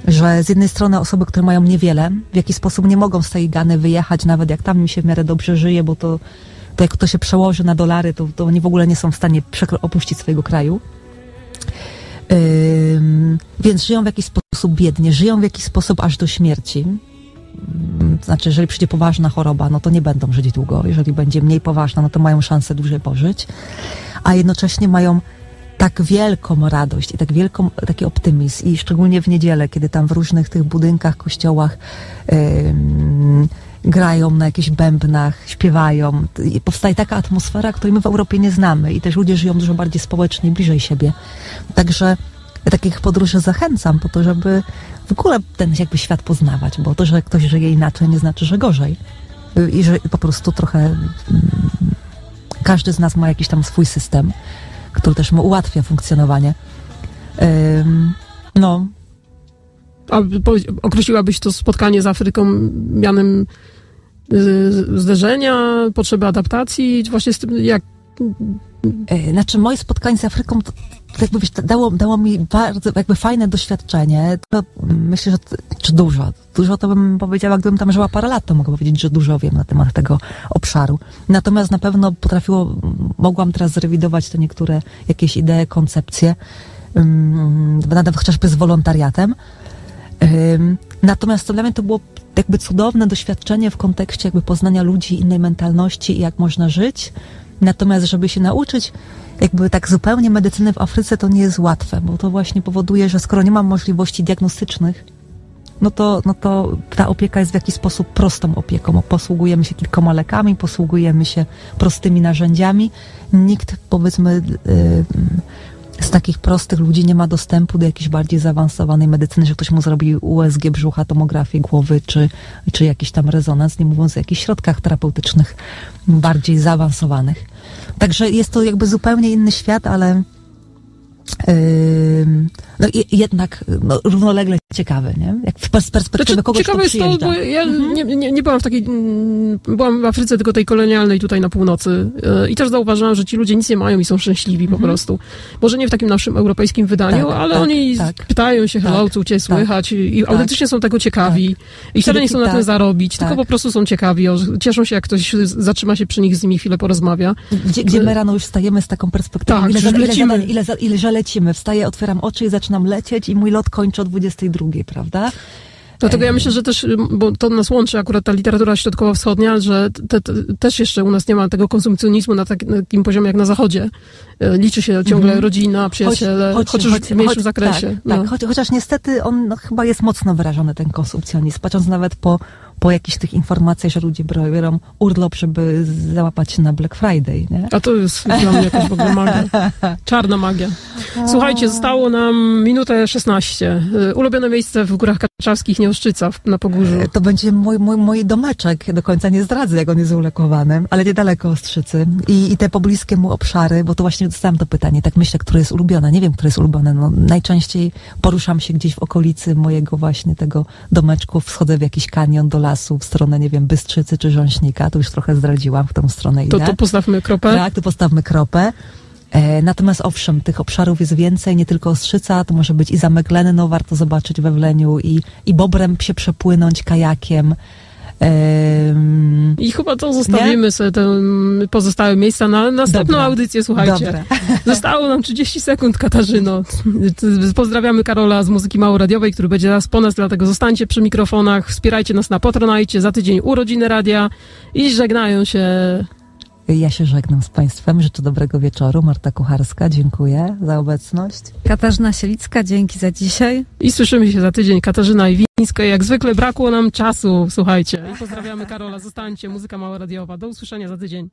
że z jednej strony osoby, które mają niewiele, w jakiś sposób nie mogą z tej Gany wyjechać, nawet jak tam im się w miarę dobrze żyje, bo to, to jak to się przełoży na dolary, to, to oni w ogóle nie są w stanie przekro- opuścić swojego kraju. Ym, więc żyją w jakiś sposób biednie, żyją w jakiś sposób aż do śmierci. Ym, to znaczy, jeżeli przyjdzie poważna choroba, no to nie będą żyć długo. Jeżeli będzie mniej poważna, no to mają szansę dłużej pożyć. A jednocześnie mają tak wielką radość i tak wielką, taki optymizm. I szczególnie w niedzielę, kiedy tam w różnych tych budynkach, kościołach ym, grają na jakichś bębnach, śpiewają. I powstaje taka atmosfera, której my w Europie nie znamy. I też ludzie żyją dużo bardziej społecznie, bliżej siebie. Także ja takich podróży zachęcam po to, żeby w ogóle ten jakby świat poznawać, bo to, że ktoś żyje inaczej, nie znaczy, że gorzej. I że po prostu trochę mm, każdy z nas ma jakiś tam swój system, który też mu ułatwia funkcjonowanie. Ym, no. A powiedz- określiłabyś to spotkanie z Afryką mianem y, zderzenia, potrzeby adaptacji, właśnie z tym, jak... Yy, Znaczy moje spotkanie z Afryką to, to jakby wiesz, to dało, dało mi bardzo jakby fajne doświadczenie. To myślę, że to, czy dużo. Dużo to bym powiedziała, gdybym tam żyła parę lat, to mogę powiedzieć, że dużo wiem na temat tego obszaru. Natomiast na pewno potrafiło, mogłam teraz zrewidować te niektóre jakieś idee, koncepcje, um, nawet chociażby z wolontariatem. Um, natomiast to dla mnie to było jakby cudowne doświadczenie w kontekście jakby poznania ludzi, innej mentalności i jak można żyć. Natomiast żeby się nauczyć jakby tak zupełnie medycyny w Afryce, to nie jest łatwe, bo to właśnie powoduje, że skoro nie mam możliwości diagnostycznych, no to, no to ta opieka jest w jakiś sposób prostą opieką. Posługujemy się kilkoma lekami, posługujemy się prostymi narzędziami. Nikt, powiedzmy, yy, z takich prostych ludzi nie ma dostępu do jakiejś bardziej zaawansowanej medycyny, że ktoś mu zrobi U S G brzucha, tomografię głowy, czy, czy jakiś tam rezonans, nie mówiąc o jakichś środkach terapeutycznych bardziej zaawansowanych. Także jest to jakby zupełnie inny świat, ale yy, no i jednak no, równolegle ciekawy, nie? Jak w pers- perspektywy Znaczy, kogoś, ciekawe kto jest to, przyjeżdża. bo ja Mhm. nie, nie, nie byłam w takiej, mm, byłam w Afryce tylko tej kolonialnej tutaj na północy yy, i też zauważyłam, że ci ludzie nic nie mają i są szczęśliwi po Mhm. prostu. Może nie w takim naszym europejskim wydaniu, Tak, ale tak, oni tak. pytają się, hello, Tak, co u ciebie tak, słychać i, i tak, autentycznie są tego ciekawi i wcale nie chcą na tak, tym zarobić, tak. tylko po prostu są ciekawi, o, cieszą się, jak ktoś zatrzyma się przy nich, z nimi chwilę porozmawia. Gdzie, gdzie my rano już wstajemy z taką perspektywą, Tak, ile, że za, ile, lecimy. zadań, ile, za, ile że lecimy. Wstaję, otwieram oczy i zaczynam lecieć i mój lot kończy o dwudziestej drugiej, prawda? Dlatego ja myślę, że też, bo to nas łączy akurat ta literatura środkowo-wschodnia, że te, te, też jeszcze u nas nie ma tego konsumpcjonizmu na, tak, na takim poziomie jak na Zachodzie. E, Liczy się ciągle Mhm. rodzina, przyjaciele, choć, chociaż w mniejszym choć- zakresie. Tak, no. tak. Choć, chociaż niestety on no, chyba jest mocno wyrażony, ten konsumpcjonizm. Patrząc nawet po, po jakichś tych informacjach, że ludzie biorą urlop, żeby załapać się na Black Friday, nie? A to jest dla mnie jakaś w ogóle magia. Czarna magia. Słuchajcie, zostało nam minutę szesnaście. E, Ulubione miejsce w Górach Karczawskich, Nieoszczyca w- na Pogórzu. To będzie mój, mój, mój domeczek. Do końca nie zdradzę, jak on jest ulokowany, ale niedaleko Ostrzycy. I, I te pobliskie mu obszary, bo to właśnie dostałam to pytanie, tak myślę, które jest ulubione. Nie wiem, które jest ulubione. No, najczęściej poruszam się gdzieś w okolicy mojego właśnie tego domeczku, wschodzę w jakiś kanion do lasu, w stronę, nie wiem, Bystrzycy czy Rząśnika. To już trochę zdradziłam, w tą stronę To, idę. to postawmy kropę. Tak, tu postawmy kropę. E, natomiast owszem, tych obszarów jest więcej, nie tylko Ostrzyca, to może być i Zamek Lenno, warto zobaczyć we Wleniu, i, i Bobrem się przepłynąć kajakiem. Em, I chyba to zostawimy sobie te mm, pozostałe miejsca na następną Dobra. audycję, słuchajcie. Dobra. Zostało nam trzydzieści sekund, Katarzyno. Pozdrawiamy Karola z Muzyki Mało Radiowej, który będzie zaraz po nas, dlatego zostańcie przy mikrofonach, wspierajcie nas na Patronite, za tydzień urodziny radia i żegnają się. Ja się żegnam z Państwem, życzę dobrego wieczoru. Marta Kucharska, dziękuję za obecność. Katarzyna Sielicka, dzięki za dzisiaj. I słyszymy się za tydzień. Katarzyna Iwińska. Jak zwykle brakło nam czasu, słuchajcie. I pozdrawiamy Karola, zostańcie. Muzyka Mała Radiowa. Do usłyszenia za tydzień.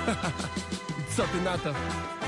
Co ty na to?